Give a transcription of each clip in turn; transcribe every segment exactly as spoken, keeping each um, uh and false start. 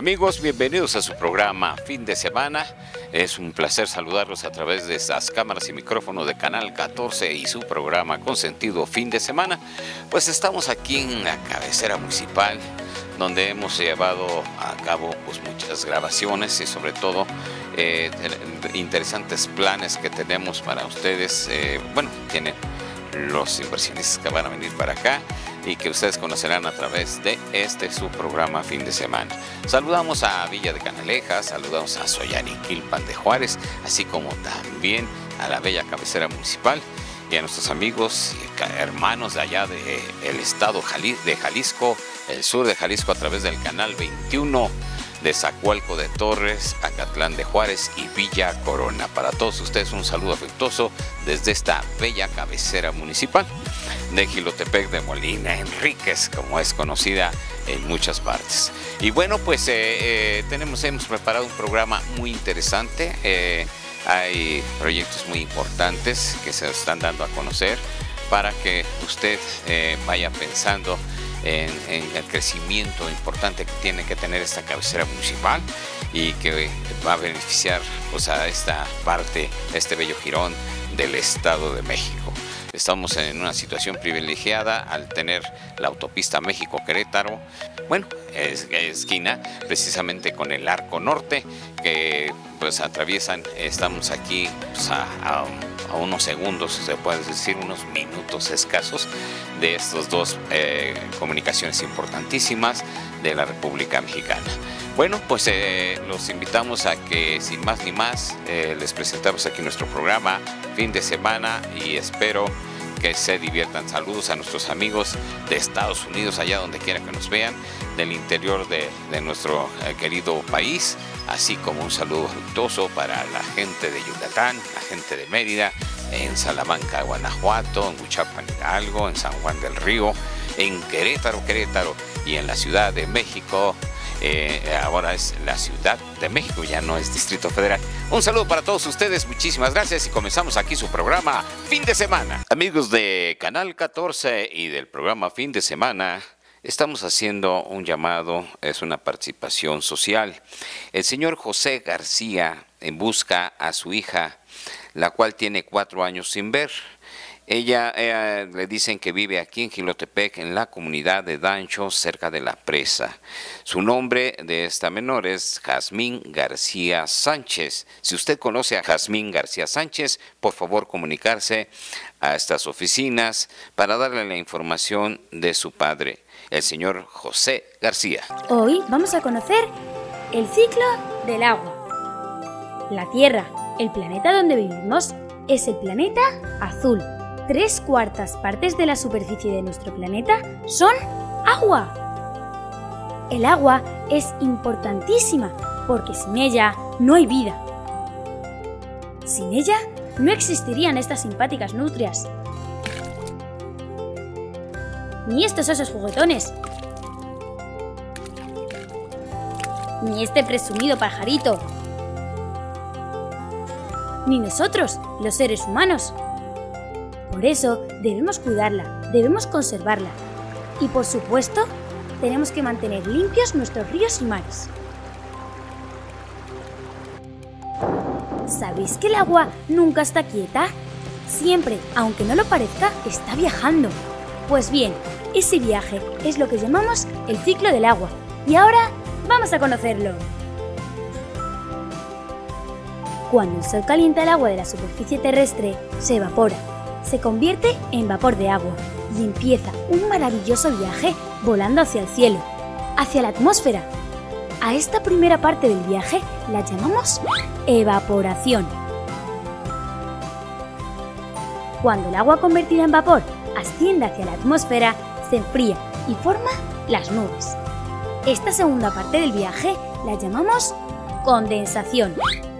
Amigos, bienvenidos a su programa Fin de Semana. Es un placer saludarlos a través de estas cámaras y micrófonos de Canal catorce y su programa con sentido Fin de Semana. Pues estamos aquí en la cabecera municipal, donde hemos llevado a cabo pues, muchas grabaciones y sobre todo eh, interesantes planes que tenemos para ustedes. Eh, bueno, tienen los inversionistas que van a venir para acá y que ustedes conocerán a través de este su programa Fin de Semana. Saludamos a Villa de Canalejas, saludamos a Soyaniquilpan de Juárez, así como también a la bella cabecera municipal y a nuestros amigos y hermanos de allá del estado de Jalisco, el sur de Jalisco a través del canal veintiuno de Zacualco de Torres, Acatlán de Juárez y Villa Corona. Para todos ustedes un saludo afectuoso desde esta bella cabecera municipal de Jilotepec de Molina Enríquez, como es conocida en muchas partes. Y bueno, pues eh, eh, tenemos, hemos preparado un programa muy interesante. Eh, hay proyectos muy importantes que se están dando a conocer para que usted eh, vaya pensando En, en el crecimiento importante que tiene que tener esta cabecera municipal y que va a beneficiar pues, a esta parte, este bello jirón del Estado de México. Estamos en una situación privilegiada al tener la autopista México-Querétaro, bueno, es, es esquina precisamente con el Arco Norte, que pues atraviesan, estamos aquí pues, a, a, a unos segundos, se puede decir unos minutos escasos, de estas dos eh, comunicaciones importantísimas de la República Mexicana. Bueno, pues eh, los invitamos a que sin más ni más eh, les presentamos aquí nuestro programa Fin de Semana y espero que se diviertan. Saludos a nuestros amigos de Estados Unidos, allá donde quiera que nos vean, del interior de, de nuestro eh, querido país, así como un saludo afectuoso para la gente de Yucatán, la gente de Mérida, en Salamanca, Guanajuato, en Huichapan, Hidalgo, en San Juan del Río, en Querétaro, Querétaro y en la Ciudad de México. Eh, ahora es la Ciudad de México, ya no es Distrito Federal. Un saludo para todos ustedes, muchísimas gracias y comenzamos aquí su programa Fin de Semana. Amigos de Canal catorce y del programa Fin de Semana, estamos haciendo un llamado, es una participación social. El señor José García busca a su hija, la cual tiene cuatro años sin ver. Ella eh, le dicen que vive aquí en Jilotepec, en la comunidad de Dancho, cerca de la presa. Su nombre de esta menor es Jazmín García Sánchez. Si usted conoce a Jazmín García Sánchez, por favor comunicarse a estas oficinas para darle la información de su padre, el señor José García. Hoy vamos a conocer el ciclo del agua. La Tierra, el planeta donde vivimos, es el planeta azul. Tres cuartas partes de la superficie de nuestro planeta son agua. El agua es importantísima porque sin ella no hay vida. Sin ella no existirían estas simpáticas nutrias, ni estos osos juguetones, ni este presumido pajarito, ni nosotros, los seres humanos. Por eso debemos cuidarla, debemos conservarla y por supuesto tenemos que mantener limpios nuestros ríos y mares. ¿Sabéis que el agua nunca está quieta? Siempre, aunque no lo parezca, está viajando. Pues bien, ese viaje es lo que llamamos el ciclo del agua y ahora vamos a conocerlo. Cuando el sol calienta el agua de la superficie terrestre, se evapora. Se convierte en vapor de agua y empieza un maravilloso viaje volando hacia el cielo, hacia la atmósfera. A esta primera parte del viaje la llamamos evaporación. Cuando el agua convertida en vapor asciende hacia la atmósfera, se enfría y forma las nubes. Esta segunda parte del viaje la llamamos condensación.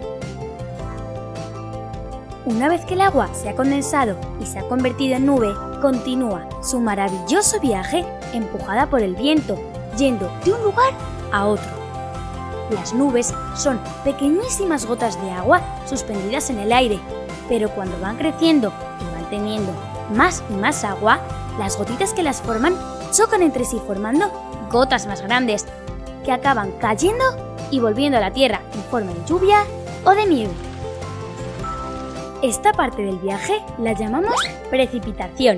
Una vez que el agua se ha condensado y se ha convertido en nube, continúa su maravilloso viaje empujada por el viento, yendo de un lugar a otro. Las nubes son pequeñísimas gotas de agua suspendidas en el aire, pero cuando van creciendo y van teniendo más y más agua, las gotitas que las forman chocan entre sí formando gotas más grandes. que acaban cayendo y volviendo a la Tierra en forma de lluvia o de nieve. Esta parte del viaje la llamamos precipitación.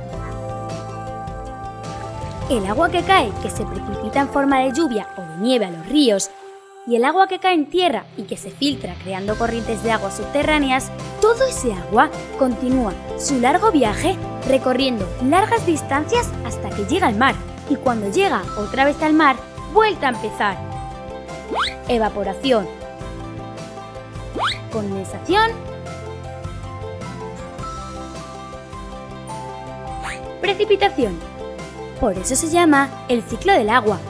El agua que cae, que se precipita en forma de lluvia o de nieve a los ríos, y el agua que cae en tierra y que se filtra creando corrientes de agua subterráneas, todo ese agua continúa su largo viaje recorriendo largas distancias hasta que llega al mar, y cuando llega otra vez al mar, vuelta a empezar. Evaporación, condensación, precipitación. Por eso se llama el ciclo del agua.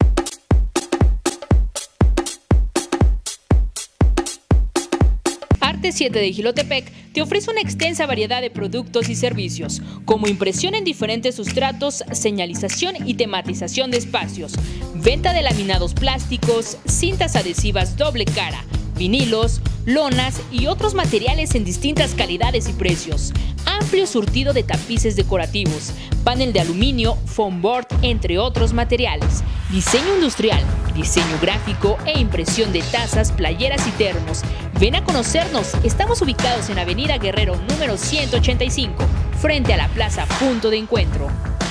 Arte siete de Jilotepec te ofrece una extensa variedad de productos y servicios, como impresión en diferentes sustratos, señalización y tematización de espacios, venta de laminados plásticos, cintas adhesivas doble cara, vinilos, lonas y otros materiales en distintas calidades y precios, amplio surtido de tapices decorativos, panel de aluminio, foam board, entre otros materiales, diseño industrial, diseño gráfico e impresión de tazas, playeras y termos. Ven a conocernos, estamos ubicados en Avenida Guerrero número ciento ochenta y cinco, frente a la Plaza Punto de Encuentro.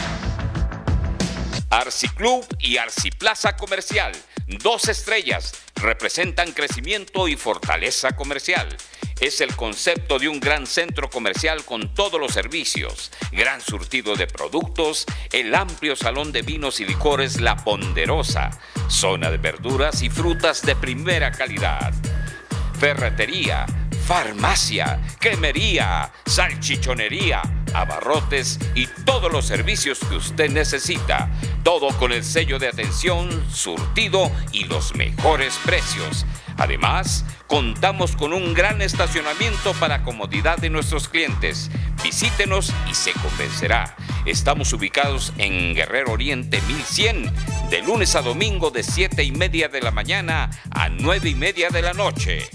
Arciclub y Arciplaza Comercial, dos estrellas, representan crecimiento y fortaleza comercial. Es el concepto de un gran centro comercial con todos los servicios, gran surtido de productos, el amplio salón de vinos y licores La Ponderosa, zona de verduras y frutas de primera calidad, ferretería, farmacia, cremería, salchichonería, abarrotes y todos los servicios que usted necesita. Todo con el sello de atención, surtido y los mejores precios. Además, contamos con un gran estacionamiento para comodidad de nuestros clientes. Visítenos y se convencerá. Estamos ubicados en Guerrero Oriente mil cien, de lunes a domingo de siete y media de la mañana a nueve y media de la noche.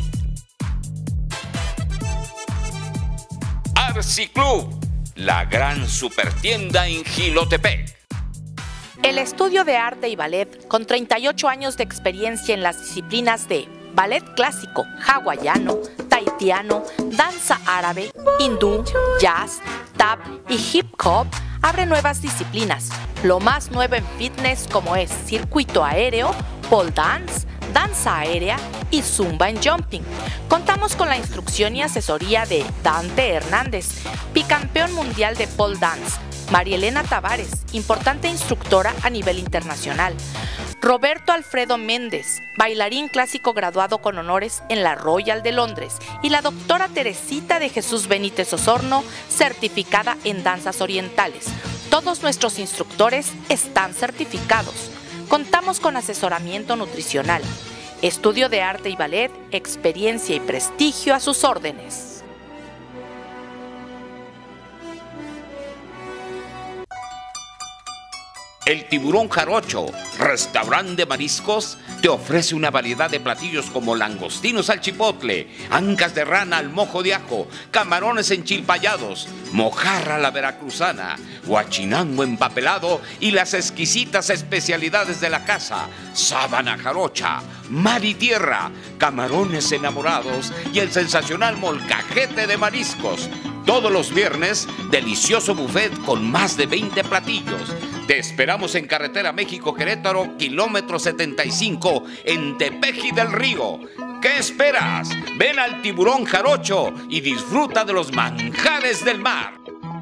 Arciclub, la gran supertienda en Jilotepec. El estudio de arte y ballet, con treinta y ocho años de experiencia en las disciplinas de ballet clásico, hawaiano, tahitiano, danza árabe, hindú, jazz, tap y hip hop, abre nuevas disciplinas. Lo más nuevo en fitness como es circuito aéreo, pole dance, danza aérea y zumba en jumping. Contamos con la instrucción y asesoría de Dante Hernández, bicampeón mundial de pole dance, María Elena Tavares, importante instructora a nivel internacional, Roberto Alfredo Méndez, bailarín clásico graduado con honores en la Royal de Londres, y la doctora Teresita de Jesús Benítez Osorno, certificada en danzas orientales. Todos nuestros instructores están certificados. Contamos con asesoramiento nutricional, estudio de arte y ballet, experiencia y prestigio a sus órdenes. El Tiburón Jarocho, restaurante de mariscos, te ofrece una variedad de platillos como langostinos al chipotle, ancas de rana al mojo de ajo, camarones enchilpayados, mojarra a la veracruzana, guachinango empapelado y las exquisitas especialidades de la casa, sábana jarocha, mar y tierra, camarones enamorados y el sensacional molcajete de mariscos. Todos los viernes, delicioso buffet con más de veinte platillos. Te esperamos en Carretera México-Querétaro, kilómetro setenta y cinco, en Tepeji del Río. ¿Qué esperas? Ven al Tiburón Jarocho y disfruta de los manjares del mar.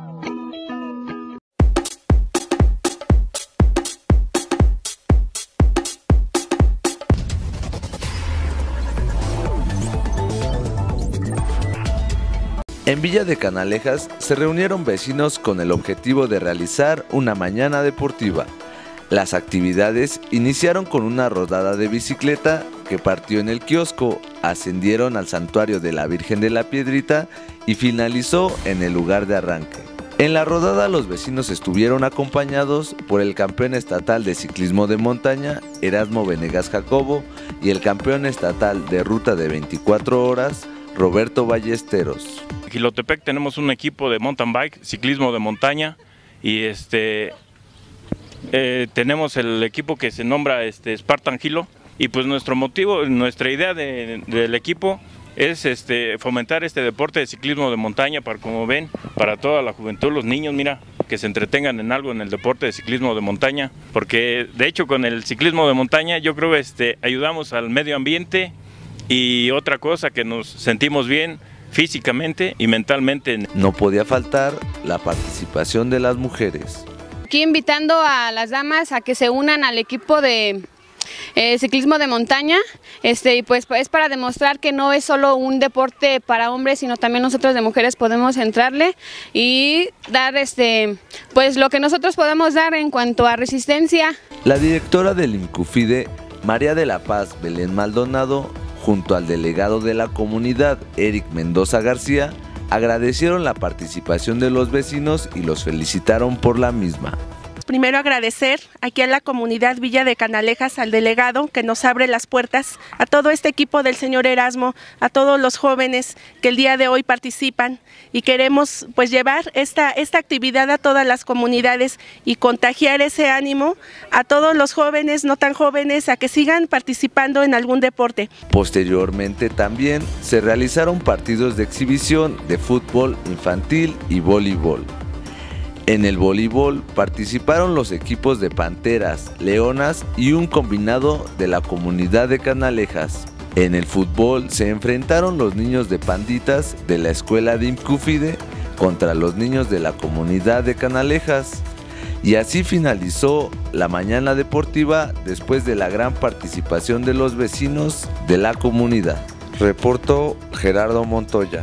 En Villa de Canalejas se reunieron vecinos con el objetivo de realizar una mañana deportiva. Las actividades iniciaron con una rodada de bicicleta que partió en el kiosco, ascendieron al santuario de la Virgen de la Piedrita y finalizó en el lugar de arranque. En la rodada los vecinos estuvieron acompañados por el campeón estatal de ciclismo de montaña, Erasmo Venegas Jacobo, y el campeón estatal de ruta de veinticuatro horas, Roberto Ballesteros. En Jilotepec tenemos un equipo de mountain bike, ciclismo de montaña, y este eh, tenemos el equipo que se nombra este, Spartan Hilo, y pues nuestro motivo, nuestra idea de, del equipo es este, fomentar este deporte de ciclismo de montaña, para, como ven, para toda la juventud, los niños, mira, que se entretengan en algo en el deporte de ciclismo de montaña, porque de hecho con el ciclismo de montaña yo creo que este, ayudamos al medio ambiente, y otra cosa, que nos sentimos bien físicamente y mentalmente. No podía faltar la participación de las mujeres. Aquí invitando a las damas a que se unan al equipo de Eh, ciclismo de montaña, este, y pues es para demostrar que no es solo un deporte para hombres, sino también nosotros de mujeres podemos entrarle y dar este, pues lo que nosotros podemos dar en cuanto a resistencia. La directora del INCUFIDE, María de la Paz Belén Maldonado, junto al delegado de la comunidad, Eric Mendoza García, agradecieron la participación de los vecinos y los felicitaron por la misma. Primero agradecer aquí a la comunidad Villa de Canalejas, al delegado que nos abre las puertas, a todo este equipo del señor Erasmo, a todos los jóvenes que el día de hoy participan, y queremos pues llevar esta, esta actividad a todas las comunidades y contagiar ese ánimo a todos los jóvenes, no tan jóvenes, a que sigan participando en algún deporte. Posteriormente también se realizaron partidos de exhibición de fútbol infantil y voleibol. En el voleibol participaron los equipos de Panteras, Leonas y un combinado de la comunidad de Canalejas. En el fútbol se enfrentaron los niños de Panditas de la escuela de INCUFIDE contra los niños de la comunidad de Canalejas. Y así finalizó la mañana deportiva después de la gran participación de los vecinos de la comunidad. Reportó Gerardo Montoya.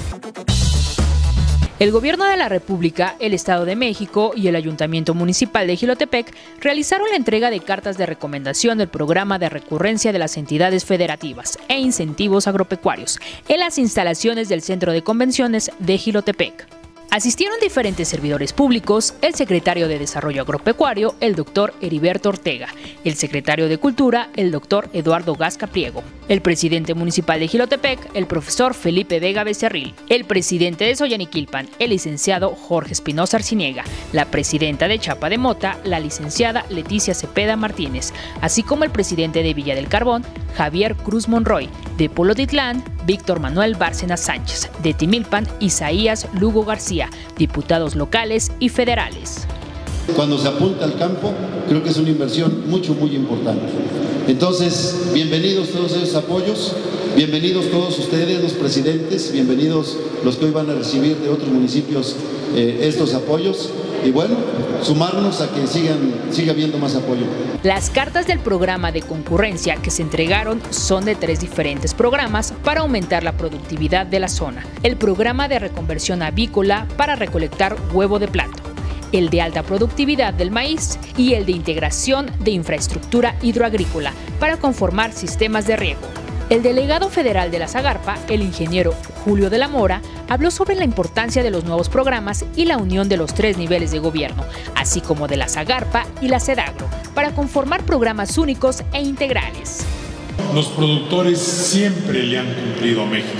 El Gobierno de la República, el Estado de México y el Ayuntamiento Municipal de Jilotepec realizaron la entrega de cartas de recomendación del programa de recurrencia de las entidades federativas e incentivos agropecuarios en las instalaciones del Centro de Convenciones de Jilotepec. Asistieron diferentes servidores públicos, el secretario de Desarrollo Agropecuario, el doctor Heriberto Ortega, el secretario de Cultura, el doctor Eduardo Gasca Priego, el presidente municipal de Jilotepec, el profesor Felipe Vega Becerril, el presidente de Soyaniquilpan, el licenciado Jorge Espinosa Arciniega, la presidenta de Chapa de Mota, la licenciada Leticia Cepeda Martínez, así como el presidente de Villa del Carbón, Javier Cruz Monroy, de Polotitlán, Víctor Manuel Bárcenas Sánchez, de Timilpan, Isaías Lugo García, diputados locales y federales. Cuando se apunta al campo, creo que es una inversión mucho, muy importante. Entonces, bienvenidos todos esos apoyos, bienvenidos todos ustedes, los presidentes, bienvenidos los que hoy van a recibir de otros municipios eh, estos apoyos, y bueno, sumarnos a que sigan, siga habiendo más apoyo. Las cartas del programa de concurrencia que se entregaron son de tres diferentes programas para aumentar la productividad de la zona. El programa de reconversión avícola para recolectar huevo de plato, el de alta productividad del maíz y el de integración de infraestructura hidroagrícola para conformar sistemas de riego. El delegado federal de la Zagarpa, el ingeniero Julio de la Mora, habló sobre la importancia de los nuevos programas y la unión de los tres niveles de gobierno, así como de la Zagarpa y la Sedagro, para conformar programas únicos e integrales. Los productores siempre le han cumplido a México,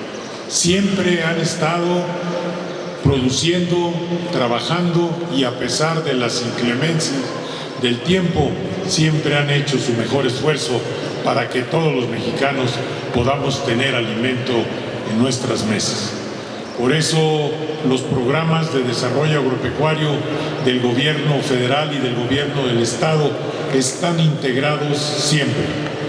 siempre han estado produciendo, trabajando, y a pesar de las inclemencias del tiempo, siempre han hecho su mejor esfuerzo para que todos los mexicanos podamos tener alimento en nuestras mesas. Por eso los programas de desarrollo agropecuario del gobierno federal y del gobierno del estado están integrados siempre.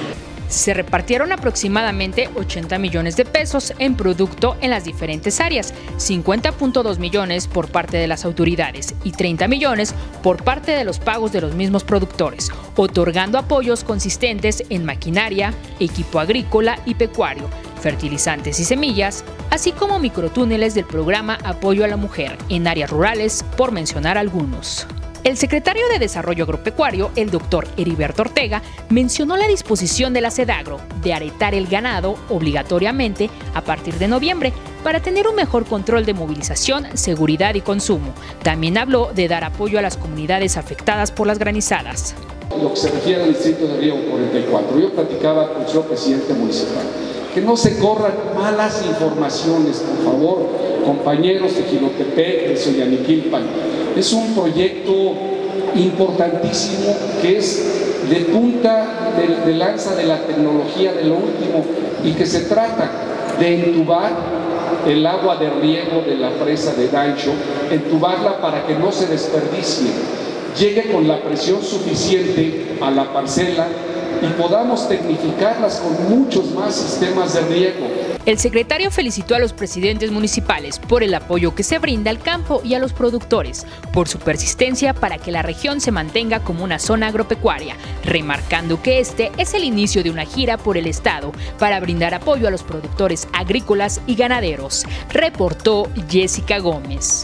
Se repartieron aproximadamente ochenta millones de pesos en producto en las diferentes áreas, cincuenta punto dos millones por parte de las autoridades y treinta millones por parte de los pagos de los mismos productores, otorgando apoyos consistentes en maquinaria, equipo agrícola y pecuario, fertilizantes y semillas, así como microtúneles del programa Apoyo a la Mujer en áreas rurales, por mencionar algunos. El secretario de Desarrollo Agropecuario, el doctor Heriberto Ortega, mencionó la disposición de la Sedagro de aretar el ganado obligatoriamente a partir de noviembre para tener un mejor control de movilización, seguridad y consumo. También habló de dar apoyo a las comunidades afectadas por las granizadas. Lo que se refiere al distrito de Río cuarenta y cuatro, yo platicaba con el señor presidente municipal, que no se corran malas informaciones, por favor, compañeros de Jilotepec, de Soyaniquilpan. Es un proyecto importantísimo que es de punta de, de lanza de la tecnología, de lo último, y que se trata de entubar el agua de riego de la presa de Dancho, entubarla para que no se desperdicie, llegue con la presión suficiente a la parcela y podamos tecnificarlas con muchos más sistemas de riego. El secretario felicitó a los presidentes municipales por el apoyo que se brinda al campo y a los productores, por su persistencia para que la región se mantenga como una zona agropecuaria, remarcando que este es el inicio de una gira por el estado para brindar apoyo a los productores agrícolas y ganaderos, reportó Jessica Gómez.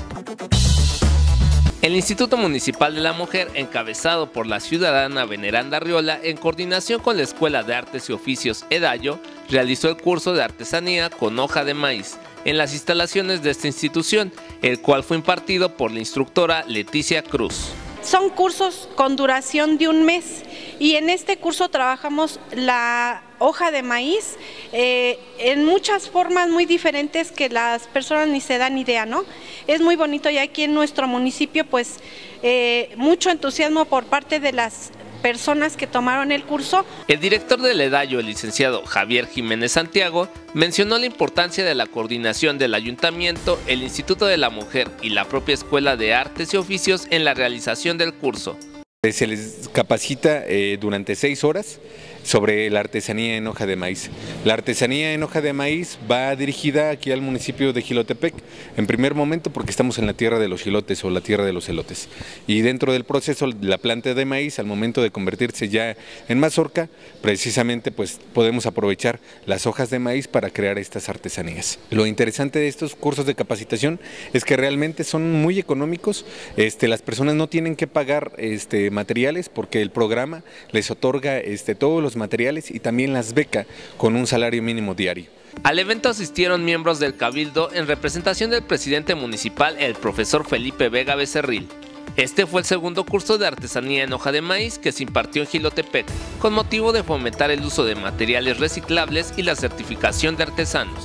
El Instituto Municipal de la Mujer, encabezado por la ciudadana Veneranda Arriola, en coordinación con la Escuela de Artes y Oficios Edallo, realizó el curso de artesanía con hoja de maíz en las instalaciones de esta institución, el cual fue impartido por la instructora Leticia Cruz. Son cursos con duración de un mes y en este curso trabajamos la hoja de maíz eh, en muchas formas muy diferentes que las personas ni se dan idea, ¿no? Es muy bonito y aquí en nuestro municipio pues eh, mucho entusiasmo por parte de las personas que tomaron el curso. El director del Edallo, el licenciado Javier Jiménez Santiago, mencionó la importancia de la coordinación del ayuntamiento, el Instituto de la Mujer y la propia Escuela de Artes y Oficios en la realización del curso. Se les capacita eh, durante seis horas sobre la artesanía en hoja de maíz. La artesanía en hoja de maíz va dirigida aquí al municipio de Jilotepec, en primer momento porque estamos en la tierra de los jilotes o la tierra de los elotes. Y dentro del proceso, la planta de maíz, al momento de convertirse ya en mazorca, precisamente pues podemos aprovechar las hojas de maíz para crear estas artesanías. Lo interesante de estos cursos de capacitación es que realmente son muy económicos, este, las personas no tienen que pagar este, materiales porque el programa les otorga este, todos los materiales y también las beca con un salario mínimo diario. Al evento asistieron miembros del Cabildo en representación del presidente municipal, el profesor Felipe Vega Becerril. Este fue el segundo curso de artesanía en hoja de maíz que se impartió en Jilotepec, con motivo de fomentar el uso de materiales reciclables y la certificación de artesanos.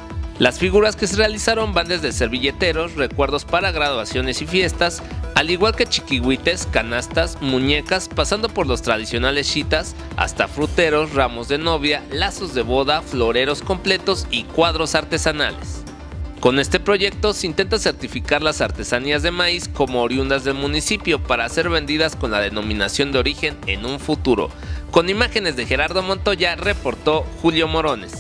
Las figuras que se realizaron van desde servilleteros, recuerdos para graduaciones y fiestas, al igual que chiquihuites, canastas, muñecas, pasando por los tradicionales chitas, hasta fruteros, ramos de novia, lazos de boda, floreros completos y cuadros artesanales. Con este proyecto se intenta certificar las artesanías de maíz como oriundas del municipio para ser vendidas con la denominación de origen en un futuro. Con imágenes de Gerardo Montoya, reportó Julio Morones.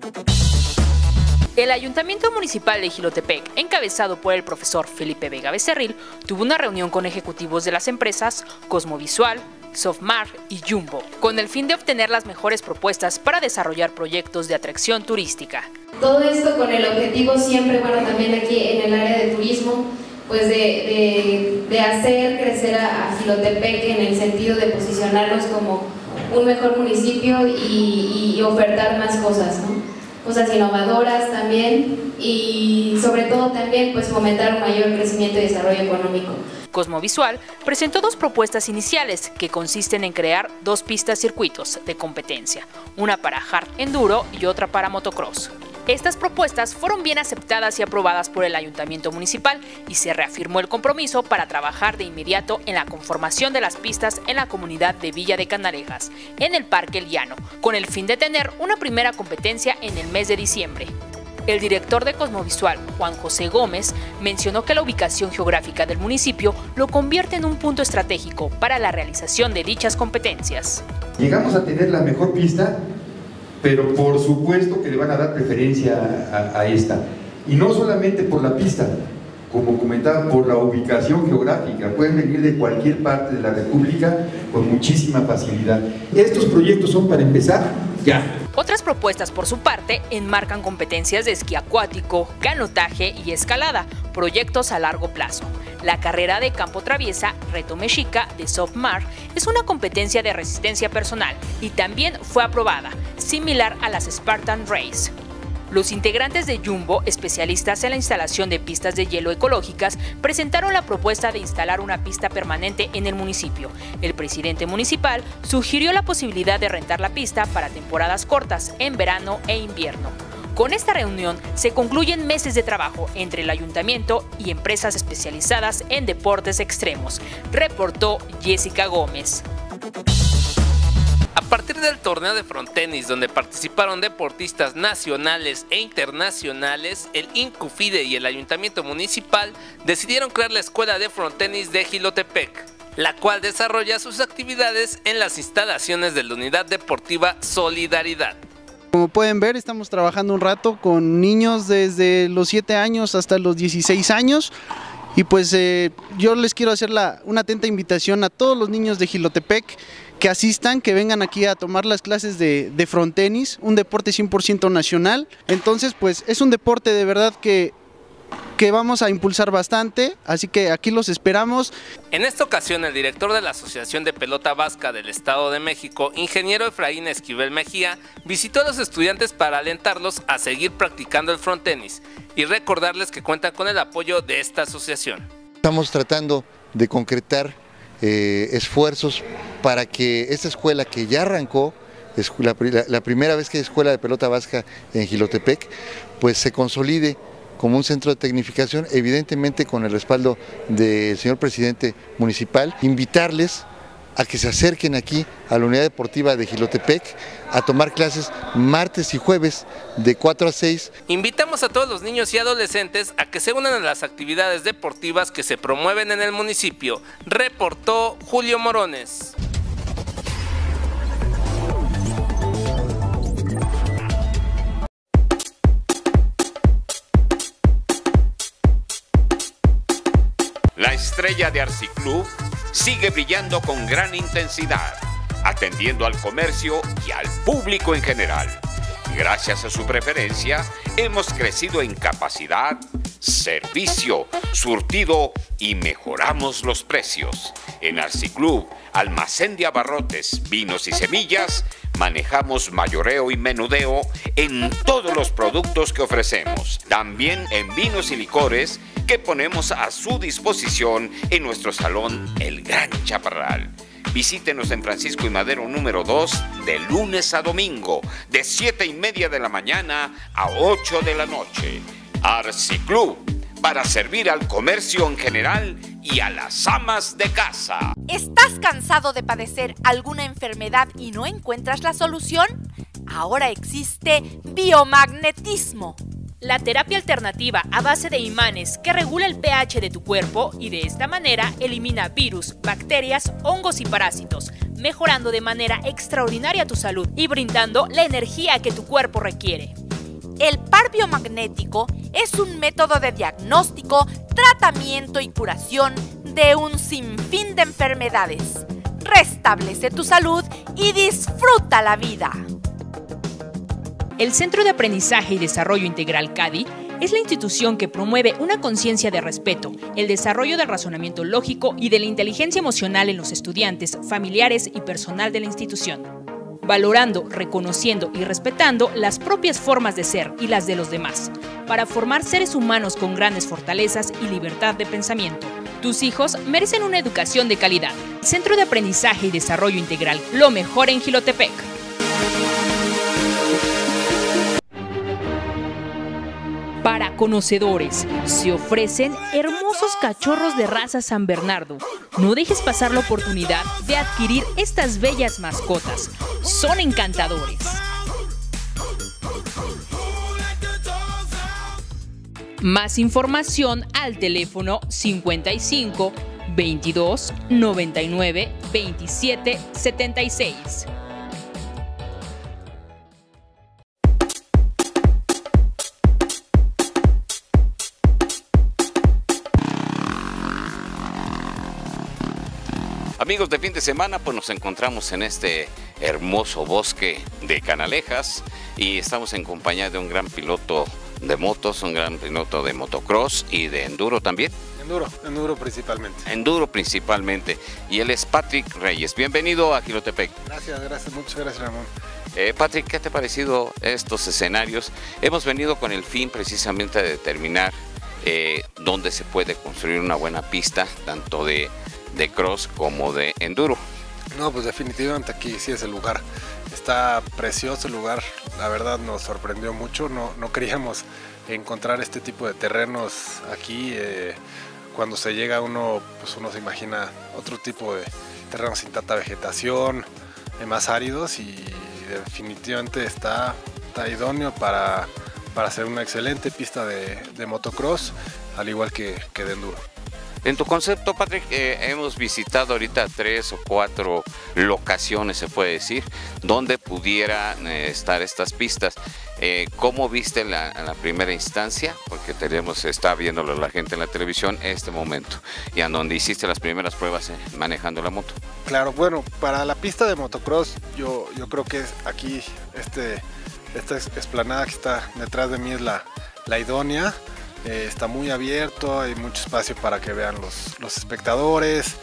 El Ayuntamiento Municipal de Jilotepec, encabezado por el profesor Felipe Vega Becerril, tuvo una reunión con ejecutivos de las empresas Cosmovisual, Softmar y Jumbo, con el fin de obtener las mejores propuestas para desarrollar proyectos de atracción turística. Todo esto con el objetivo siempre, bueno, también aquí en el área de turismo, pues de, de, de hacer crecer a, a Jilotepec en el sentido de posicionarnos como un mejor municipio y, y ofertar más cosas, ¿no? Cosas innovadoras también y sobre todo también pues fomentar un mayor crecimiento y desarrollo económico. Cosmovisual presentó dos propuestas iniciales que consisten en crear dos pistas circuitos de competencia, una para hard enduro y otra para motocross. Estas propuestas fueron bien aceptadas y aprobadas por el Ayuntamiento Municipal y se reafirmó el compromiso para trabajar de inmediato en la conformación de las pistas en la comunidad de Villa de Canalejas, en el Parque El Llano, con el fin de tener una primera competencia en el mes de diciembre. El director de Cosmovisual, Juan José Gómez, mencionó que la ubicación geográfica del municipio lo convierte en un punto estratégico para la realización de dichas competencias. Llegamos a tener la mejor pista, pero por supuesto que le van a dar preferencia a, a esta. Y no solamente por la pista, como comentaba, por la ubicación geográfica. Pueden venir de cualquier parte de la República con muchísima facilidad. Estos proyectos son, para empezar, ya. Otras propuestas, por su parte, enmarcan competencias de esquí acuático, canotaje y escalada, proyectos a largo plazo. La carrera de campo traviesa Reto Mexica de Softmar es una competencia de resistencia personal y también fue aprobada, similar a las Spartan Race. Los integrantes de Jumbo, especialistas en la instalación de pistas de hielo ecológicas, presentaron la propuesta de instalar una pista permanente en el municipio. El presidente municipal sugirió la posibilidad de rentar la pista para temporadas cortas, en verano e invierno. Con esta reunión se concluyen meses de trabajo entre el ayuntamiento y empresas especializadas en deportes extremos, reportó Jessica Gómez. A partir del torneo de frontenis, donde participaron deportistas nacionales e internacionales, el INCUFIDE y el Ayuntamiento Municipal decidieron crear la Escuela de Frontenis de Jilotepec, la cual desarrolla sus actividades en las instalaciones de la Unidad Deportiva Solidaridad. Como pueden ver, estamos trabajando un rato con niños desde los siete años hasta los dieciséis años. Y pues eh, yo les quiero hacer la, una atenta invitación a todos los niños de Jilotepec que asistan, que vengan aquí a tomar las clases de, de frontenis, un deporte cien por ciento nacional. Entonces pues es un deporte de verdad que, que vamos a impulsar bastante, así que aquí los esperamos. En esta ocasión el director de la Asociación de Pelota Vasca del Estado de México, ingeniero Efraín Esquivel Mejía, visitó a los estudiantes para alentarlos a seguir practicando el frontenis y recordarles que cuentan con el apoyo de esta asociación. Estamos tratando de concretar eh, esfuerzos para que esta escuela que ya arrancó, la, la, la primera vez que hay escuela de pelota vasca en Jilotepec, pues se consolide como un centro de tecnificación, evidentemente con el respaldo del señor presidente municipal. Invitarles a que se acerquen aquí a la unidad deportiva de Jilotepec a tomar clases martes y jueves de cuatro a seis. Invitamos a todos los niños y adolescentes a que se unan a las actividades deportivas que se promueven en el municipio, reportó Julio Morones. La estrella de Arciclub sigue brillando con gran intensidad, atendiendo al comercio y al público en general. Gracias a su preferencia, hemos crecido en capacidad, servicio, surtido y mejoramos los precios. En Arciclub, almacén de abarrotes, vinos y semillas, manejamos mayoreo y menudeo en todos los productos que ofrecemos. También en vinos y licores que ponemos a su disposición en nuestro salón El Gran Chaparral. Visítenos en Francisco y Madero número dos de lunes a domingo, de siete y media de la mañana a ocho de la noche. Arciclub, para servir al comercio en general y a las amas de casa. ¿Estás cansado de padecer alguna enfermedad y no encuentras la solución? Ahora existe biomagnetismo. La terapia alternativa a base de imanes que regula el pH de tu cuerpo y de esta manera elimina virus, bacterias, hongos y parásitos, mejorando de manera extraordinaria tu salud y brindando la energía que tu cuerpo requiere. El par biomagnético es un método de diagnóstico, tratamiento y curación de un sinfín de enfermedades. Restablece tu salud y disfruta la vida. El Centro de Aprendizaje y Desarrollo Integral C A D I es la institución que promueve una conciencia de respeto, el desarrollo del razonamiento lógico y de la inteligencia emocional en los estudiantes, familiares y personal de la institución, valorando, reconociendo y respetando las propias formas de ser y las de los demás, para formar seres humanos con grandes fortalezas y libertad de pensamiento. Tus hijos merecen una educación de calidad. Centro de Aprendizaje y Desarrollo Integral, lo mejor en Jilotepec. Para conocedores, se ofrecen hermosos cachorros de raza San Bernardo. No dejes pasar la oportunidad de adquirir estas bellas mascotas. Son encantadores. Más información al teléfono cincuenta y cinco, veintidós, noventa y nueve, veintisiete, setenta y seis. Amigos de fin de semana, pues nos encontramos en este hermoso bosque de Canalejas y estamos en compañía de un gran piloto de motos, un gran piloto de motocross y de enduro también. Enduro, enduro principalmente. Enduro principalmente. Y él es Patrick Reyes. Bienvenido a Jilotepec. Gracias, gracias, muchas gracias, Ramón. Eh, Patrick, ¿qué te ha parecido estos escenarios? Hemos venido con el fin precisamente de determinar eh, dónde se puede construir una buena pista, tanto de de cross como de enduro. No, pues definitivamente aquí sí es el lugar. Está precioso el lugar, la verdad nos sorprendió mucho, no, no creíamos encontrar este tipo de terrenos aquí. Eh, cuando se llega uno, pues uno se imagina otro tipo de terrenos sin tanta vegetación, eh, más áridos, y definitivamente está, está idóneo para, para hacer una excelente pista de, de motocross, al igual que, que de enduro. En tu concepto, Patrick, eh, hemos visitado ahorita tres o cuatro locaciones, se puede decir, donde pudieran eh, estar estas pistas. Eh, ¿Cómo viste la, la primera instancia? Porque tenemos, está viéndolo la gente en la televisión este momento, y a donde hiciste las primeras pruebas eh, manejando la moto. Claro, bueno, para la pista de motocross, yo, yo creo que es aquí, este, esta explanada que está detrás de mí es la, la idónea. Eh, está muy abierto, hay mucho espacio para que vean los, los espectadores.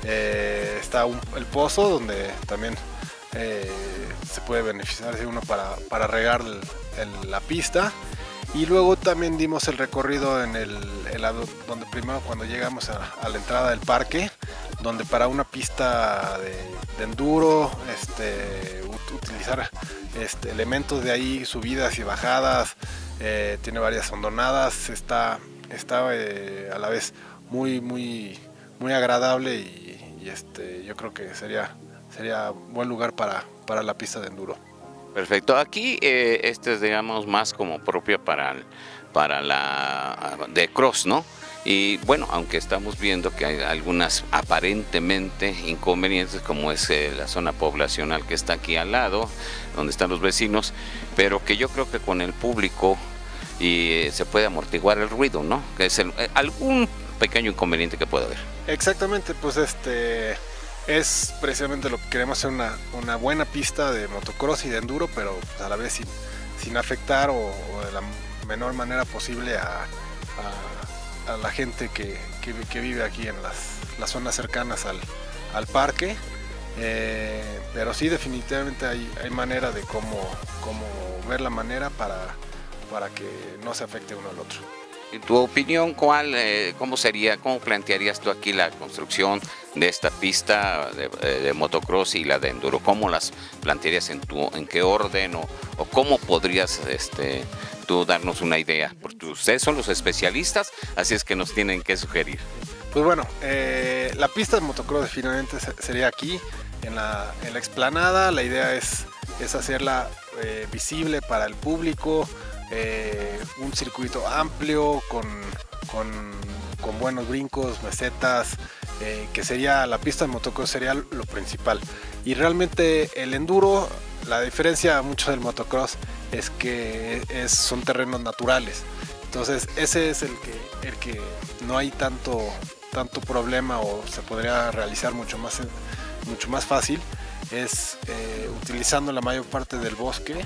Eh, está un, el pozo donde también eh, se puede beneficiarse uno para, para regar el, el, la pista. Y luego también dimos el recorrido en el, el lado donde primero cuando llegamos a, a la entrada del parque, donde para una pista de, de enduro, este, utilizar este, elementos de ahí, subidas y bajadas. Eh, tiene varias hondonadas, está, está eh, a la vez muy, muy, muy agradable, y, y este, yo creo que sería, sería buen lugar para, para la pista de enduro. Perfecto, aquí eh, este es, digamos, más como propio para, para la de cross, ¿no? Y bueno, aunque estamos viendo que hay algunas aparentemente inconvenientes, como es eh, la zona poblacional que está aquí al lado, donde están los vecinos, pero que yo creo que con el público y eh, se puede amortiguar el ruido, ¿no? Que es el, eh, algún pequeño inconveniente que pueda haber. Exactamente, pues este es precisamente lo que queremos, hacer una, una buena pista de motocross y de enduro, pero pues, a la vez sin, sin afectar o, o de la menor manera posible a, a, a la gente que, que, que vive aquí en las, las zonas cercanas al, al parque. Eh, pero sí, definitivamente hay, hay manera de cómo, cómo ver la manera para, para que no se afecte uno al otro. En tu opinión, ¿cuál, eh, cómo sería, cómo plantearías tú aquí la construcción de esta pista de, de motocross y la de enduro? ¿Cómo las plantearías, en tu, en qué orden, o, o cómo podrías este, tú darnos una idea? Porque ustedes son los especialistas, así es que nos tienen que sugerir. Pues bueno, eh, la pista de motocross definitivamente sería aquí, en la, en la explanada. La idea es, es hacerla eh, visible para el público, eh, un circuito amplio con, con, con buenos brincos, mesetas, eh, que sería la pista de motocross, sería lo principal. Y realmente el enduro, la diferencia mucho del motocross es que es, son terrenos naturales. Entonces ese es el que, el que no hay tanto, tanto problema, o se podría realizar mucho más, mucho más fácil, es eh, utilizando la mayor parte del bosque.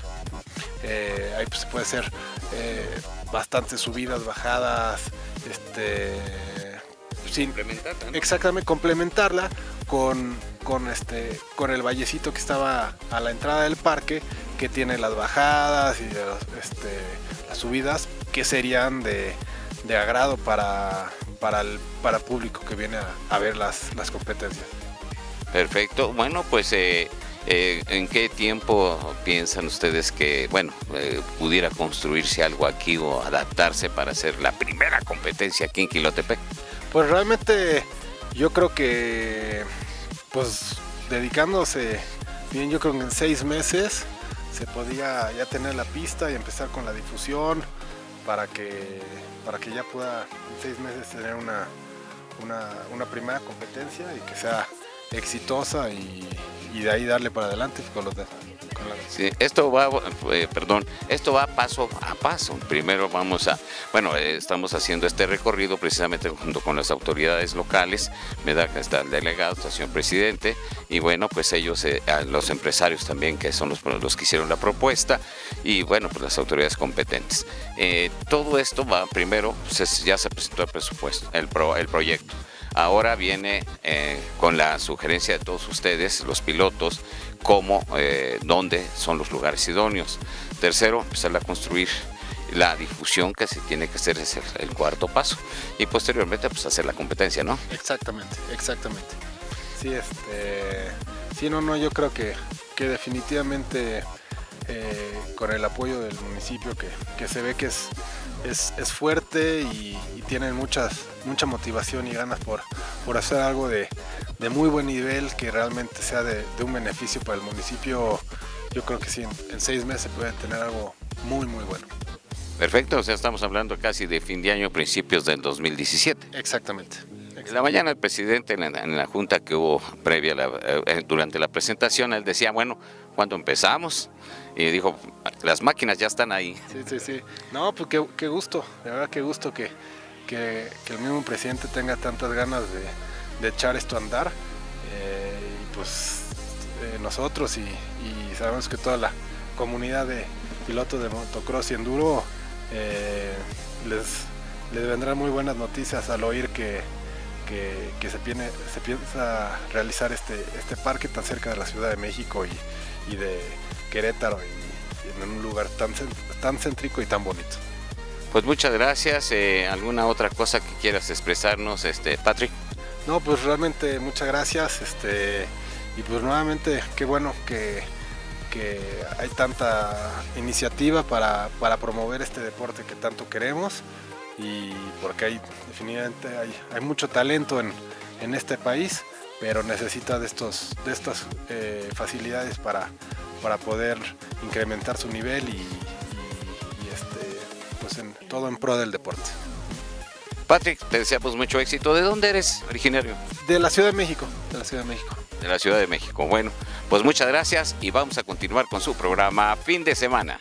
Eh, ahí pues se puede hacer eh, bastantes subidas, bajadas, este, sin, complementarla, ¿no? Exactamente, complementarla con, con, este, con el vallecito que estaba a la entrada del parque, que tiene las bajadas y este, las subidas, que serían de, de agrado para, para el para público que viene a, a ver las, las competencias. Perfecto, bueno, pues eh, eh, ¿en qué tiempo piensan ustedes que, bueno, eh, pudiera construirse algo aquí o adaptarse para hacer la primera competencia aquí en Jilotepec? Pues realmente yo creo que, pues dedicándose bien, yo creo que en seis meses se podía ya tener la pista y empezar con la difusión, para que, para que ya pueda en seis meses tener una, una, una primera competencia y que sea exitosa, y, y de ahí darle para adelante con los de, con la... Sí, esto va, eh, perdón, esto va paso a paso. Primero vamos a, bueno, eh, estamos haciendo este recorrido precisamente junto con las autoridades locales, ¿verdad? Está el delegado, está el señor presidente, y bueno, pues ellos, eh, los empresarios también, que son los, los que hicieron la propuesta, y bueno, pues las autoridades competentes. Eh, todo esto va, primero, pues ya se presentó el presupuesto, el, pro, el proyecto. Ahora viene eh, con la sugerencia de todos ustedes, los pilotos, cómo, eh, dónde son los lugares idóneos. Tercero, empezar a construir. La difusión que se tiene que hacer es el, el cuarto paso. Y posteriormente, pues hacer la competencia, ¿no? Exactamente, exactamente. Sí, este, sí, no, no, yo creo que, que definitivamente eh, con el apoyo del municipio que, que se ve que es, es, es fuerte y, y tienen muchas, mucha motivación y ganas por, por hacer algo de, de muy buen nivel que realmente sea de, de un beneficio para el municipio. Yo creo que sí, en, en seis meses pueden tener algo muy muy bueno. Perfecto, o sea, estamos hablando casi de fin de año, principios del dos mil diecisiete. Exactamente. En la mañana el presidente en la, en la junta que hubo previa, la, eh, durante la presentación, él decía, bueno, ¿cuándo empezamos? Y dijo, las máquinas ya están ahí. Sí, sí, sí. No, pues qué, qué gusto, de verdad qué gusto que, que, que el mismo presidente tenga tantas ganas de, de echar esto a andar. Eh, y pues eh, nosotros y, y sabemos que toda la comunidad de pilotos de motocross y enduro eh, les, les vendrán muy buenas noticias al oír que Que, que se, piene, se piensa realizar este, este parque tan cerca de la Ciudad de México y, y de Querétaro y, y en un lugar tan, tan céntrico y tan bonito. Pues muchas gracias. Eh, ¿Alguna otra cosa que quieras expresarnos, este, Patrick? No, pues realmente muchas gracias este, y pues nuevamente qué bueno que, que hay tanta iniciativa para, para promover este deporte que tanto queremos. Y porque hay definitivamente hay, hay mucho talento en, en este país, pero necesita de, estos, de estas eh, facilidades para, para poder incrementar su nivel y, y, y este, pues en, todo en pro del deporte. Patrick, te deseamos mucho éxito. ¿De dónde eres originario? De la Ciudad de México, de la Ciudad de México. De la Ciudad de México. Bueno, pues muchas gracias y vamos a continuar con su programa Fin de Semana.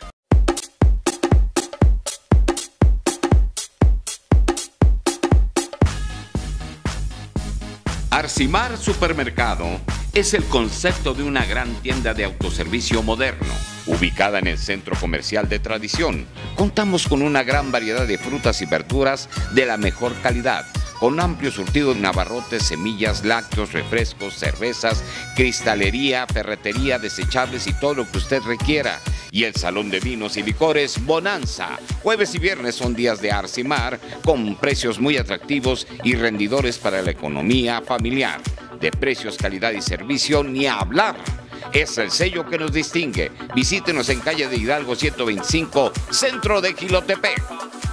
Arcimar Supermercado es el concepto de una gran tienda de autoservicio moderno, ubicada en el centro comercial de Tradición. Contamos con una gran variedad de frutas y verduras de la mejor calidad, con amplio surtido de abarrotes, semillas, lácteos, refrescos, cervezas, cristalería, ferretería, desechables y todo lo que usted requiera. Y el salón de vinos y licores Bonanza. Jueves y viernes son días de Arcimar con precios muy atractivos y rendidores para la economía familiar. De precios, calidad y servicio ni hablar. Es el sello que nos distingue. Visítenos en calle de Hidalgo ciento veinticinco, centro de Jilotepec.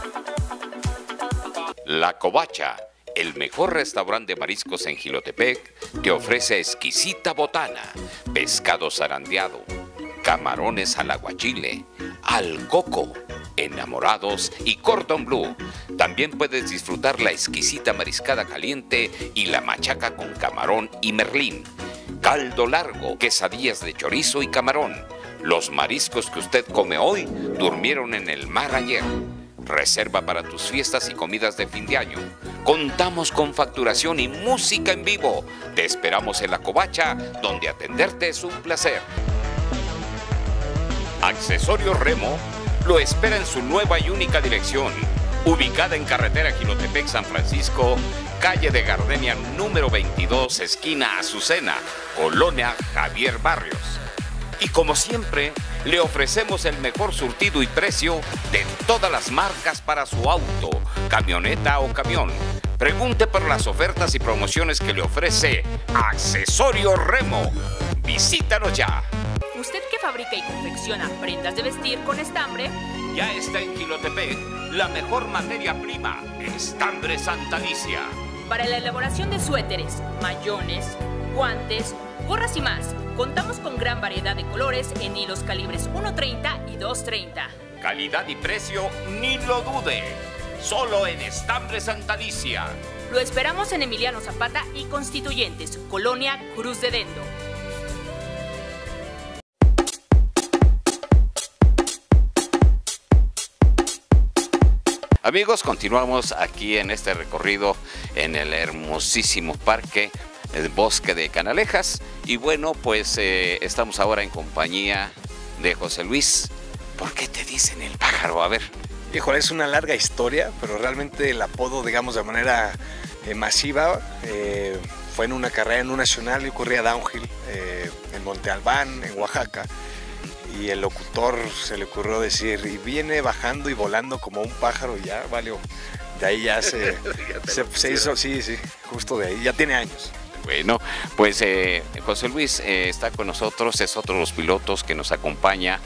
La Covacha, el mejor restaurante de mariscos en Jilotepec, te ofrece exquisita botana, pescado zarandeado, camarones al aguachile, al coco, enamorados y cordon bleu. También puedes disfrutar la exquisita mariscada caliente y la machaca con camarón y merlín. Caldo largo, quesadillas de chorizo y camarón. Los mariscos que usted come hoy durmieron en el mar ayer. Reserva para tus fiestas y comidas de fin de año. Contamos con facturación y música en vivo. Te esperamos en La Covacha, donde atenderte es un placer. Accesorios Remo lo espera en su nueva y única dirección, ubicada en carretera Jilotepec-San Francisco, calle de Gardenia número veintidós, esquina Azucena, Colonia Javier Barrios. Y como siempre, le ofrecemos el mejor surtido y precio de todas las marcas para su auto, camioneta o camión. Pregunte por las ofertas y promociones que le ofrece Accesorios Remo. Visítanos ya. ¿Usted que fabrica y confecciona prendas de vestir con estambre? Ya está en Jilotepec, la mejor materia prima, Estambre Santa Alicia. Para la elaboración de suéteres, mayones, guantes, gorras y más, contamos con gran variedad de colores en hilos calibres uno treinta y dos treinta. Calidad y precio, ni lo dude. Solo en Estambre Santa Alicia. Lo esperamos en Emiliano Zapata y Constituyentes, Colonia Cruz de Dendo. Amigos, continuamos aquí en este recorrido en el hermosísimo parque, el Bosque de Canalejas. Y bueno, pues eh, estamos ahora en compañía de José Luis. ¿Por qué te dicen el pájaro? A ver. Híjole, es una larga historia, pero realmente el apodo, digamos, de manera eh, masiva, eh, fue en una carrera en un nacional, yo corría downhill eh, en Monte Albán, en Oaxaca. Y el locutor se le ocurrió decir, y viene bajando y volando como un pájaro, y ya valió. De ahí ya se, se, se hizo, sí, sí, justo de ahí, ya tiene años. Bueno, pues eh, José Luis eh, está con nosotros, es otro de los pilotos que nos acompaña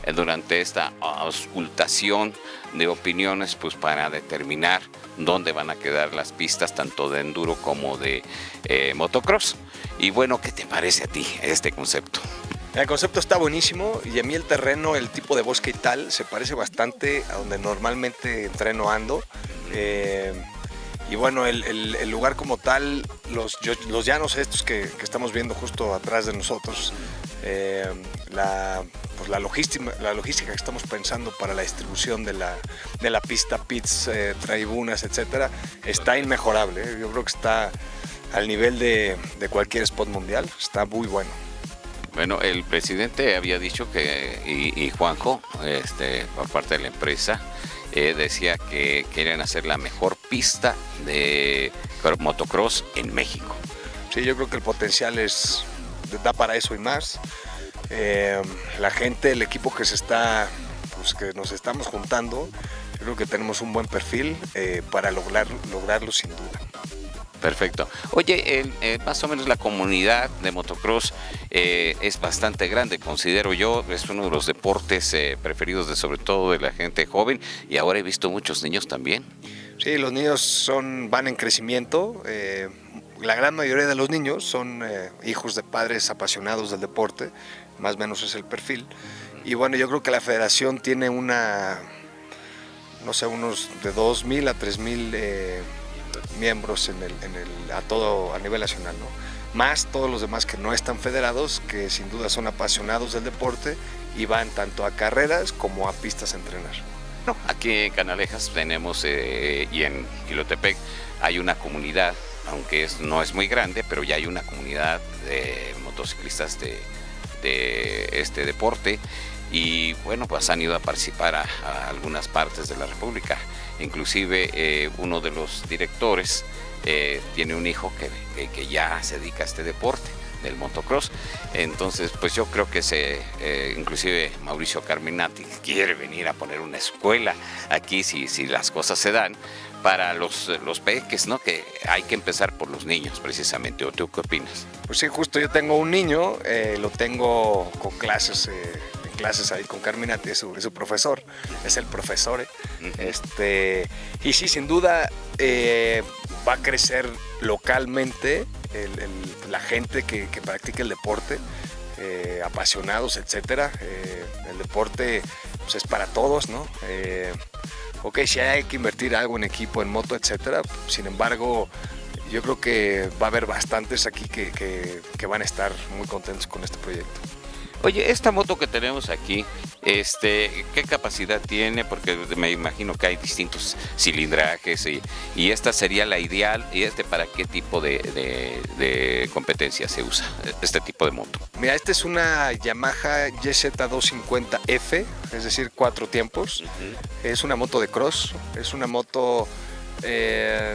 eh, durante esta auscultación de opiniones, pues para determinar dónde van a quedar las pistas tanto de enduro como de eh, motocross. Y bueno, ¿qué te parece a ti este concepto? El concepto está buenísimo y a mí el terreno, el tipo de bosque y tal, se parece bastante a donde normalmente entreno ando. Eh, y bueno, el, el, el lugar como tal, los, los llanos estos que, que estamos viendo justo atrás de nosotros, eh, la, pues la, logística, la logística que estamos pensando para la distribución de la, de la pista, pits, eh, tribunas, etcétera, está inmejorable. ¿eh? Yo creo que está al nivel de, de cualquier spot mundial, está muy bueno. Bueno, el presidente había dicho que, y, y Juanjo, este, por parte de la empresa, eh, decía que quieren hacer la mejor pista de motocross en México. Sí, yo creo que el potencial es, da para eso y más. Eh, la gente, el equipo que se está, pues que nos estamos juntando, yo creo que tenemos un buen perfil eh, para lograr, lograrlo sin duda. Perfecto. Oye, el, eh, más o menos la comunidad de motocross eh, es bastante grande, considero yo, es uno de los deportes eh, preferidos de sobre todo de la gente joven, y ahora he visto muchos niños también. Sí, los niños son, van en crecimiento, eh, la gran mayoría de los niños son eh, hijos de padres apasionados del deporte, más o menos es el perfil, y bueno, yo creo que la federación tiene una, no sé, unos de dos mil a tres mil eh, miembros en el, en el, a todo a nivel nacional, ¿no? Más todos los demás que no están federados, que sin duda son apasionados del deporte y van tanto a carreras como a pistas a entrenar. No, aquí en Canalejas tenemos eh, y en Jilotepec hay una comunidad, aunque es, no es muy grande, pero ya hay una comunidad de motociclistas de, de este deporte, y bueno, pues han ido a participar a, a algunas partes de la República. Inclusive eh, uno de los directores eh, tiene un hijo que, que, que ya se dedica a este deporte del motocross. Entonces pues yo creo que se, eh, inclusive Mauricio Carminati quiere venir a poner una escuela aquí si, si las cosas se dan para los, los peques, ¿no? Que hay que empezar por los niños precisamente. ¿O tú qué opinas? Pues sí, justo yo tengo un niño, eh, lo tengo con clases eh, clases ahí con Carminati, es su, es su profesor, es el profesor. Uh-huh. este, y sí, sin duda eh, va a crecer localmente el, el, la gente que, que practica el deporte, eh, apasionados, etcétera. Eh, el deporte pues, es para todos, ¿no? Eh, ok, sí hay que invertir algo en equipo, en moto, etcétera. Sin embargo, yo creo que va a haber bastantes aquí que, que, que van a estar muy contentos con este proyecto. Oye, esta moto que tenemos aquí, este, ¿qué capacidad tiene? Porque me imagino que hay distintos cilindrajes y, y esta sería la ideal. ¿Y este para qué tipo de, de, de competencia se usa este tipo de moto? Mira, esta es una Yamaha Y Z doscientos cincuenta F, es decir, cuatro tiempos. Uh-huh. Es una moto de cross, es una moto eh,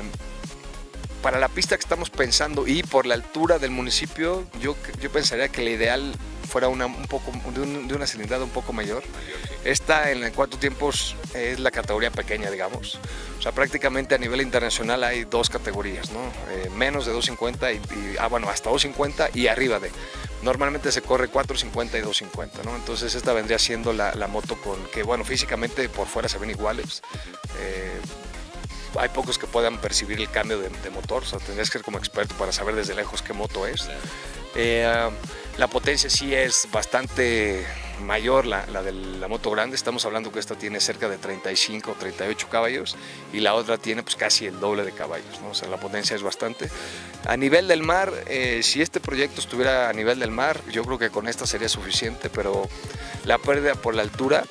para la pista que estamos pensando y por la altura del municipio, yo, yo pensaría que la ideal fuera una, un poco, de, un, de una cilindrada un poco mayor. Esta en cuatro tiempos es la categoría pequeña, digamos. O sea, prácticamente a nivel internacional hay dos categorías, ¿no? Eh, menos de doscientos cincuenta y, y ah, bueno, hasta doscientos cincuenta y arriba de. Normalmente se corre cuatrocientos cincuenta y doscientos cincuenta, ¿no? Entonces esta vendría siendo la, la moto con que, bueno, físicamente por fuera se ven iguales. Eh, hay pocos que puedan percibir el cambio de, de motor, o sea, tendrías que ser como experto para saber desde lejos qué moto es. Eh, la potencia sí es bastante mayor, la, la de la moto grande. Estamos hablando que esta tiene cerca de treinta y cinco o treinta y ocho caballos y la otra tiene pues casi el doble de caballos, ¿no? O sea, la potencia es bastante. A nivel del mar, eh, si este proyecto estuviera a nivel del mar, yo creo que con esta sería suficiente, pero la pérdida por la altura,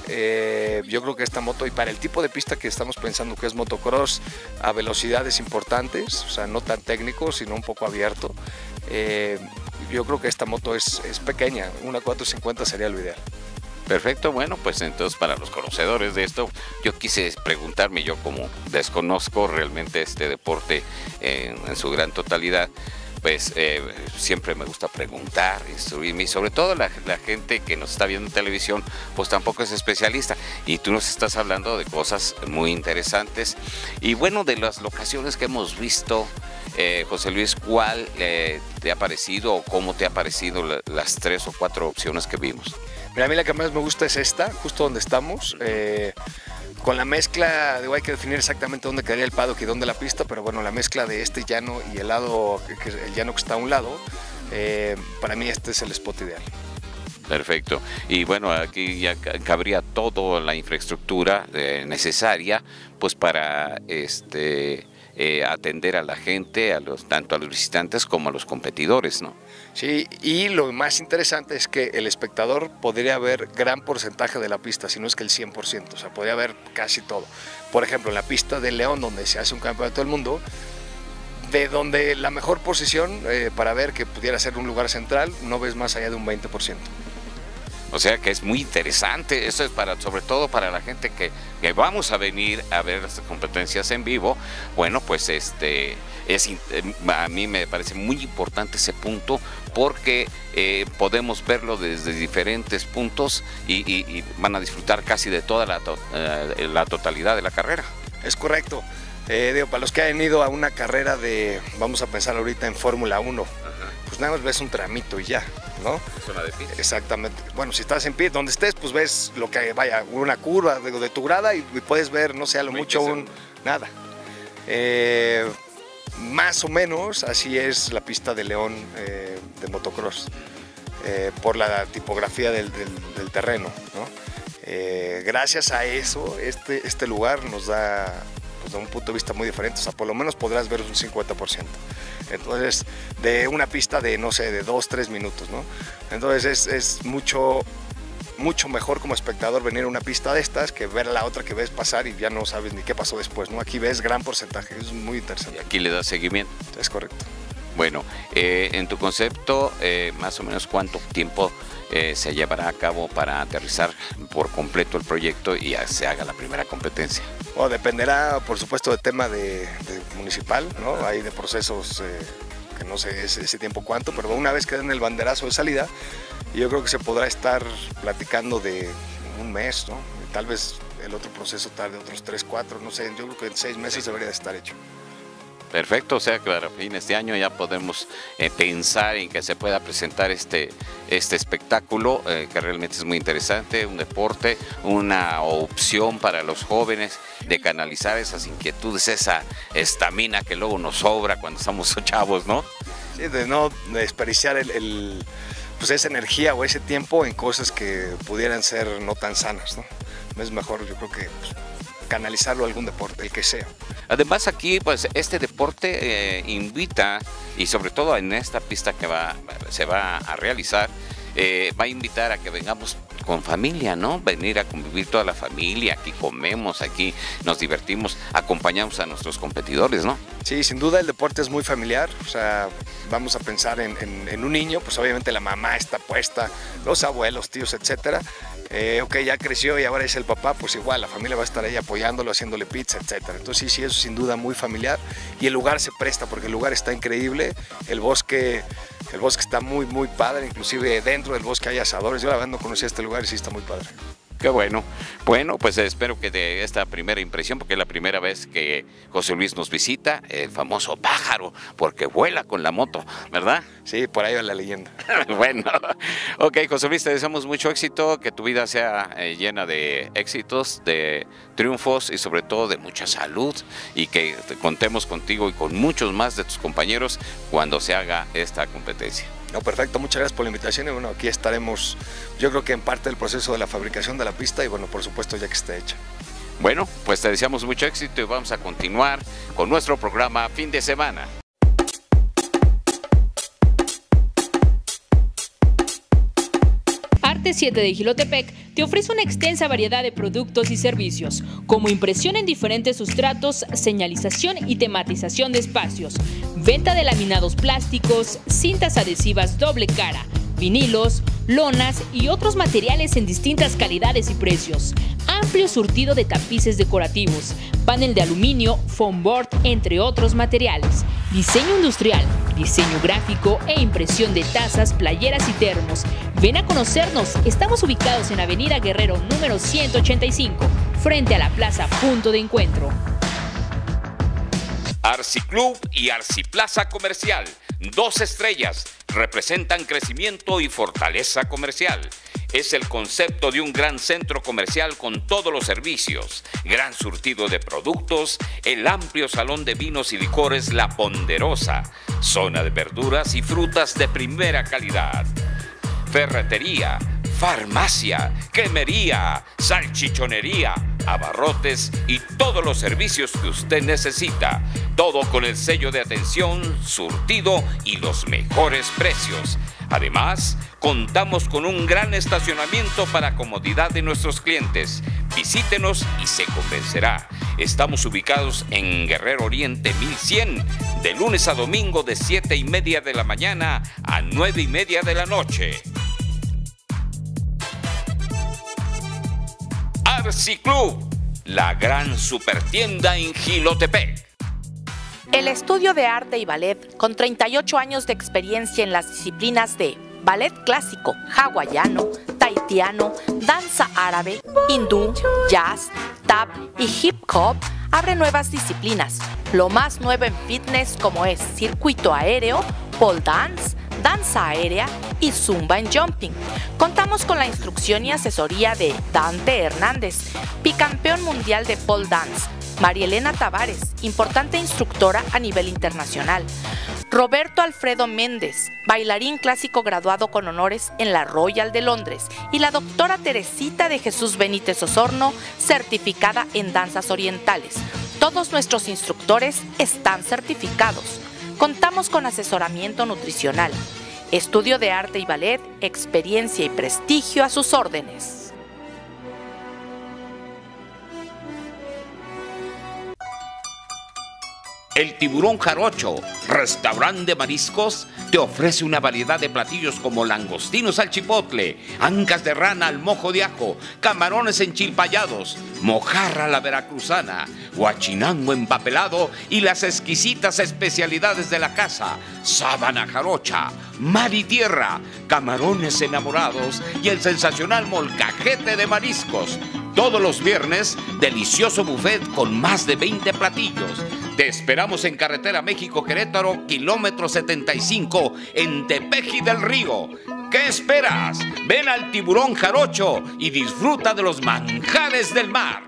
Eh, yo creo que esta moto, y para el tipo de pista que estamos pensando que es motocross a velocidades importantes, o sea, no tan técnico, sino un poco abierto, eh, yo creo que esta moto es, es pequeña, una cuatrocientos cincuenta sería lo ideal. Perfecto, bueno, pues entonces para los conocedores de esto, yo quise preguntarme, yo como desconozco realmente este deporte en, en su gran totalidad, pues eh, siempre me gusta preguntar, instruirme, y sobre todo la, la gente que nos está viendo en televisión, pues tampoco es especialista, y tú nos estás hablando de cosas muy interesantes. Y bueno, de las locaciones que hemos visto, eh, José Luis, ¿cuál eh, te ha parecido o cómo te ha parecido la, las tres o cuatro opciones que vimos? Mira, a mí la que más me gusta es esta, justo donde estamos. Eh, con la mezcla, digo, hay que definir exactamente dónde quedaría el paddock y dónde la pista, pero bueno, la mezcla de este llano y el lado, que, el llano que está a un lado, eh, para mí este es el spot ideal. Perfecto. Y bueno, aquí ya cabría toda la infraestructura eh, necesaria pues para este eh, atender a la gente, a los, tanto a los visitantes como a los competidores, ¿no? Sí, y lo más interesante es que el espectador podría ver gran porcentaje de la pista, si no es que el cien por ciento, o sea, podría ver casi todo. Por ejemplo, en la pista de León, donde se hace un campeonato del mundo, de donde la mejor posición eh, para ver que pudiera ser un lugar central, no ves más allá de un veinte por ciento. O sea que es muy interesante, eso es para, sobre todo para la gente que, que vamos a venir a ver las competencias en vivo. Bueno, pues este es, a mí me parece muy importante ese punto porque eh, podemos verlo desde diferentes puntos y, y, y van a disfrutar casi de toda la, to, eh, la totalidad de la carrera. Es correcto. Eh, digo, para los que han ido a una carrera de, vamos a pensar ahorita en Fórmula uno, ajá, pues nada más ves un tramito y ya, ¿no? Zona de pit. Exactamente. Bueno, si estás en pit, donde estés, pues ves lo que vaya, una curva de, de tu grada y, y puedes ver, no sé, a lo mucho un nada. Eh, más o menos así es la pista de León eh, de motocross, eh, por la tipografía del, del, del terreno, ¿no? Eh, gracias a eso, este, este lugar nos da, pues, de un punto de vista muy diferente, o sea, por lo menos podrás ver un cincuenta por ciento. Entonces, de una pista de, no sé, de dos, tres minutos, ¿no? Entonces es, es mucho, mucho mejor como espectador venir a una pista de estas que ver a la otra que ves pasar y ya no sabes ni qué pasó después, ¿no? Aquí ves gran porcentaje, es muy interesante. Y aquí le das seguimiento. Es correcto. Bueno, eh, en tu concepto, eh, más o menos cuánto tiempo eh, se llevará a cabo para aterrizar por completo el proyecto y ya se haga la primera competencia. Bueno, dependerá, por supuesto, del tema de, de municipal, ¿no? Hay de procesos eh, que no sé ese, ese tiempo cuánto, pero una vez que den el banderazo de salida, yo creo que se podrá estar platicando de un mes, ¿no? Tal vez el otro proceso tarde otros tres, cuatro, no sé, yo creo que en seis meses debería de estar hecho. Perfecto, o sea que para fines de año ya podemos eh, pensar en que se pueda presentar este, este espectáculo eh, que realmente es muy interesante, un deporte, una opción para los jóvenes de canalizar esas inquietudes, esa estamina que luego nos sobra cuando estamos chavos, ¿no? Sí, de no desperdiciar el, el, pues esa energía o ese tiempo en cosas que pudieran ser no tan sanas, ¿no? Es mejor, yo creo que pues, canalizarlo a algún deporte, el que sea. Además aquí pues este deporte eh, invita, y sobre todo en esta pista que va, se va a realizar, eh, va a invitar a que vengamos con familia, ¿no? Venir a convivir toda la familia, aquí comemos, aquí nos divertimos, acompañamos a nuestros competidores, ¿no? Sí, sin duda el deporte es muy familiar, o sea, vamos a pensar en, en, en un niño, pues obviamente la mamá está puesta, los abuelos, tíos, etcétera. Eh, ok, ya creció y ahora es el papá, pues igual la familia va a estar ahí apoyándolo, haciéndole pizza, etcétera. Entonces sí, sí, eso sin duda muy familiar y el lugar se presta porque el lugar está increíble, el bosque, el bosque está muy, muy padre, inclusive dentro del bosque hay asadores. Yo la verdad no conocía este lugar y sí está muy padre. Qué bueno. Bueno, pues espero que de esta primera impresión, porque es la primera vez que José Luis nos visita, el famoso pájaro, porque vuela con la moto, ¿verdad? Sí, por ahí va la leyenda. Bueno, ok, José Luis, te deseamos mucho éxito, que tu vida sea eh, llena de éxitos, de triunfos y sobre todo de mucha salud y que contemos contigo y con muchos más de tus compañeros cuando se haga esta competencia. No, perfecto, muchas gracias por la invitación y bueno, aquí estaremos, yo creo que en parte del proceso de la fabricación de la pista y bueno, por supuesto ya que esté hecha. Bueno, pues te deseamos mucho éxito y vamos a continuar con nuestro programa Fin de Semana. Arte siete de Jilotepec te ofrece una extensa variedad de productos y servicios, como impresión en diferentes sustratos, señalización y tematización de espacios, venta de laminados plásticos, cintas adhesivas doble cara, vinilos, lonas y otros materiales en distintas calidades y precios, amplio surtido de tapices decorativos, panel de aluminio, foam board, entre otros materiales, diseño industrial, diseño gráfico e impresión de tazas, playeras y termos. Ven a conocernos, estamos ubicados en Avenida Guerrero número ciento ochenta y cinco, frente a la Plaza Punto de Encuentro. Arci Club y Arci Plaza Comercial, dos estrellas, representan crecimiento y fortaleza comercial. Es el concepto de un gran centro comercial con todos los servicios, gran surtido de productos, el amplio salón de vinos y licores La Ponderosa, zona de verduras y frutas de primera calidad, ferretería, farmacia, cremería, salchichonería, abarrotes y todos los servicios que usted necesita. Todo con el sello de atención, surtido y los mejores precios. Además, contamos con un gran estacionamiento para comodidad de nuestros clientes. Visítenos y se convencerá. Estamos ubicados en Guerrero Oriente mil cien, de lunes a domingo de siete y media de la mañana a nueve y media de la noche. Arsi Club, la gran supertienda en Jilotepec. El estudio de arte y ballet, con treinta y ocho años de experiencia en las disciplinas de ballet clásico, hawaiano, tahitiano, danza árabe, hindú, jazz, tap y hip hop, abre nuevas disciplinas. Lo más nuevo en fitness como es circuito aéreo, pole dance, danza aérea y zumba en jumping. Contamos con la instrucción y asesoría de Dante Hernández, bicampeón mundial de pole dance, María Elena Tavares, importante instructora a nivel internacional, Roberto Alfredo Méndez, bailarín clásico graduado con honores en la Royal de Londres, y la doctora Teresita de Jesús Benítez Osorno, certificada en danzas orientales. Todos nuestros instructores están certificados. Contamos con asesoramiento nutricional, estudio de arte y ballet, experiencia y prestigio a sus órdenes. El Tiburón Jarocho, restaurante de mariscos, te ofrece una variedad de platillos como langostinos al chipotle, ancas de rana al mojo de ajo, camarones enchilpayados, mojarra a la veracruzana, guachinango empapelado y las exquisitas especialidades de la casa, sábana jarocha, mar y tierra, camarones enamorados y el sensacional molcajete de mariscos. Todos los viernes, delicioso buffet con más de veinte platillos. Te esperamos en Carretera México-Querétaro, kilómetro setenta y cinco, en Tepeji del Río. ¿Qué esperas? Ven al Tiburón Jarocho y disfruta de los manjares del mar.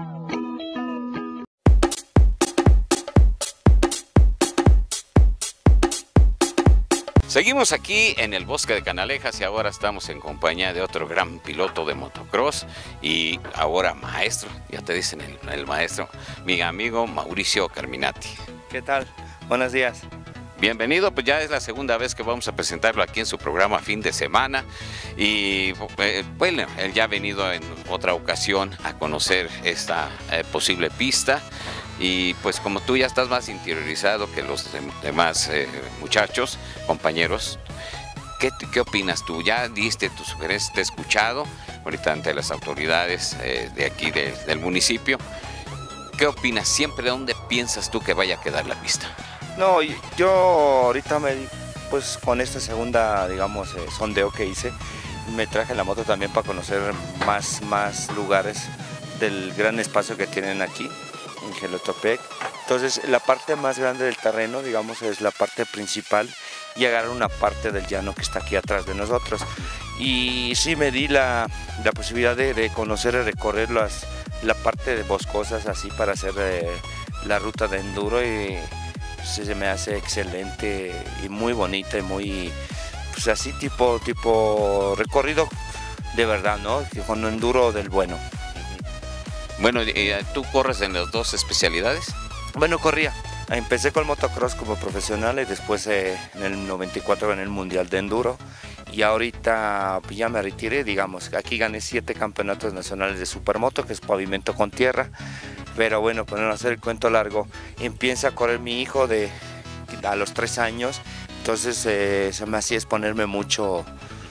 Seguimos aquí en el bosque de Canalejas y ahora estamos en compañía de otro gran piloto de motocross y ahora maestro, ya te dicen el, el maestro, mi amigo Mauricio Carminati. ¿Qué tal? Buenos días. Bienvenido, pues ya es la segunda vez que vamos a presentarlo aquí en su programa Fin de Semana y eh, bueno, él ya ha venido en otra ocasión a conocer esta eh, posible pista. Y pues como tú ya estás más interiorizado que los de, demás eh, muchachos, compañeros, ¿qué, ¿qué opinas tú? Ya diste tus sugerencias, te he escuchado ahorita ante las autoridades eh, de aquí de, del municipio. ¿Qué opinas? ¿Siempre dónde piensas tú que vaya a quedar la pista? No, yo ahorita me pues con esta segunda, digamos, eh, sondeo que hice, me traje la moto también para conocer más, más lugares del gran espacio que tienen aquí en Jilotepec. Entonces la parte más grande del terreno, digamos, es la parte principal y agarrar una parte del llano que está aquí atrás de nosotros. Y sí me di la, la posibilidad de, de conocer y recorrer las, la parte de boscosas así para hacer eh, la ruta de enduro y pues, se me hace excelente y muy bonita y muy, pues así tipo, tipo recorrido de verdad, ¿no? Con enduro del bueno. Bueno, ¿tú corres en las dos especialidades? Bueno, corría. Empecé con el motocross como profesional y después eh, en el noventa y cuatro en el Mundial de Enduro. Y ahorita pues, ya me retiré, digamos. Aquí gané siete campeonatos nacionales de supermoto, que es pavimento con tierra. Pero bueno, para no hacer el cuento largo, empieza a correr mi hijo de, a los tres años. Entonces eh, se me hacía exponerme mucho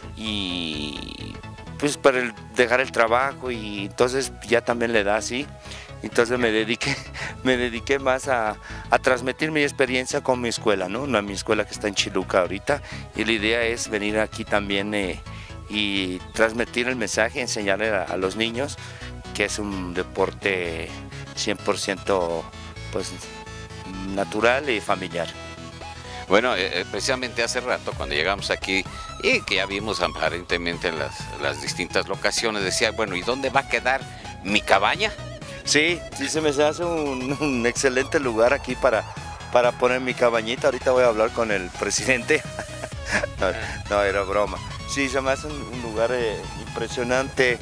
y pues para el dejar el trabajo y entonces ya también le da así. Entonces me dediqué, me dediqué más a, a transmitir mi experiencia con mi escuela, ¿no? No, mi escuela que está en Chiluca ahorita, y la idea es venir aquí también eh, y transmitir el mensaje, enseñarle a, a los niños que es un deporte cien por ciento pues, natural y familiar. Bueno, eh, precisamente hace rato cuando llegamos aquí y que ya vimos aparentemente las, las distintas locaciones, decía, bueno, ¿y dónde va a quedar mi cabaña? Sí, sí se me hace un, un excelente lugar aquí para, para poner mi cabañita. Ahorita voy a hablar con el presidente. no, no, era broma. Sí, se me hace un, un lugar eh, impresionante,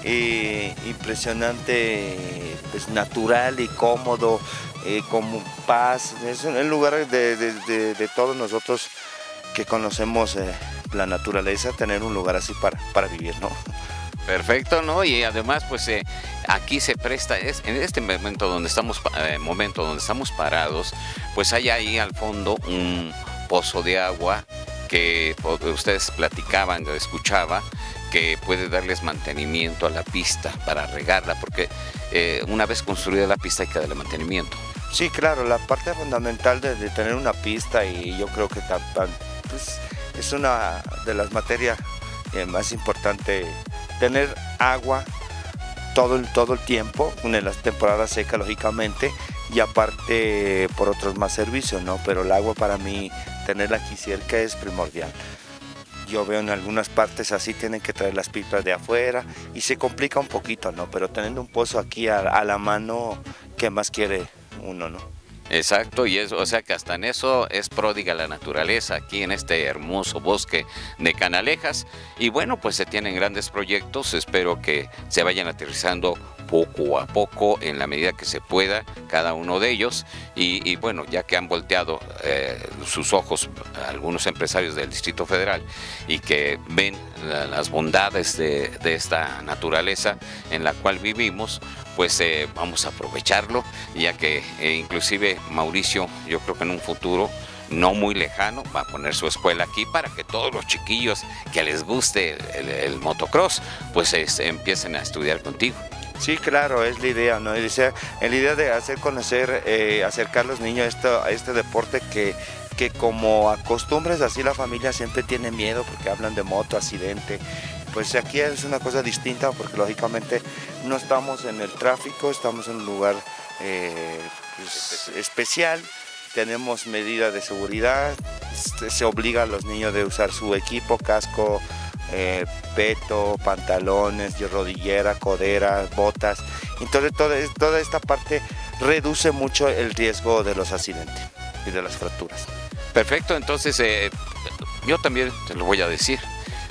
eh, impresionante, pues, natural y cómodo, eh, con paz. Es un, un lugar de, de, de, de todos nosotros que conocemos eh, la naturaleza, tener un lugar así para, para vivir, ¿no? Perfecto, ¿no? Y además, pues eh, aquí se presta, es, en este momento donde estamos, eh, momento donde estamos parados, pues hay ahí al fondo un pozo de agua que ustedes platicaban, yo escuchaba, que puede darles mantenimiento a la pista para regarla, porque eh, una vez construida la pista hay que darle mantenimiento. Sí, claro, la parte fundamental de, de tener una pista, y yo creo que tan, tan, pues, es una de las materias eh, más importantes, tener agua todo el, todo el tiempo, en las temporadas secas lógicamente, y aparte por otros más servicios, ¿no? Pero el agua para mí, tenerla aquí cerca es primordial. Yo veo en algunas partes así tienen que traer las pipas de afuera y se complica un poquito, ¿no? Pero teniendo un pozo aquí a, a la mano, ¿qué más quiere uno, no? Exacto, y es, o sea que hasta en eso es pródiga la naturaleza aquí en este hermoso bosque de Canalejas. Y bueno, pues se tienen grandes proyectos, espero que se vayan aterrizando poco a poco en la medida que se pueda cada uno de ellos. Y, y bueno, ya que han volteado eh, sus ojos algunos empresarios del Distrito Federal y que ven la, las bondades de, de esta naturaleza en la cual vivimos, pues eh, vamos a aprovecharlo, ya que eh, inclusive Mauricio, yo creo que en un futuro no muy lejano va a poner su escuela aquí para que todos los chiquillos que les guste el, el, el motocross, pues es, empiecen a estudiar contigo. Sí, claro, es la idea, ¿no? Es la idea de hacer conocer, eh, acercar a los niños a, esto, a este deporte que, que como acostumbres, así la familia siempre tiene miedo porque hablan de moto, accidente. Pues aquí es una cosa distinta porque lógicamente no estamos en el tráfico, estamos en un lugar eh, pues, especial, tenemos medidas de seguridad, se obliga a los niños de usar su equipo, casco, eh, peto, pantalones, rodillera, codera, botas. Entonces toda, toda esta parte reduce mucho el riesgo de los accidentes y de las fracturas. Perfecto, entonces eh, yo también te lo voy a decir.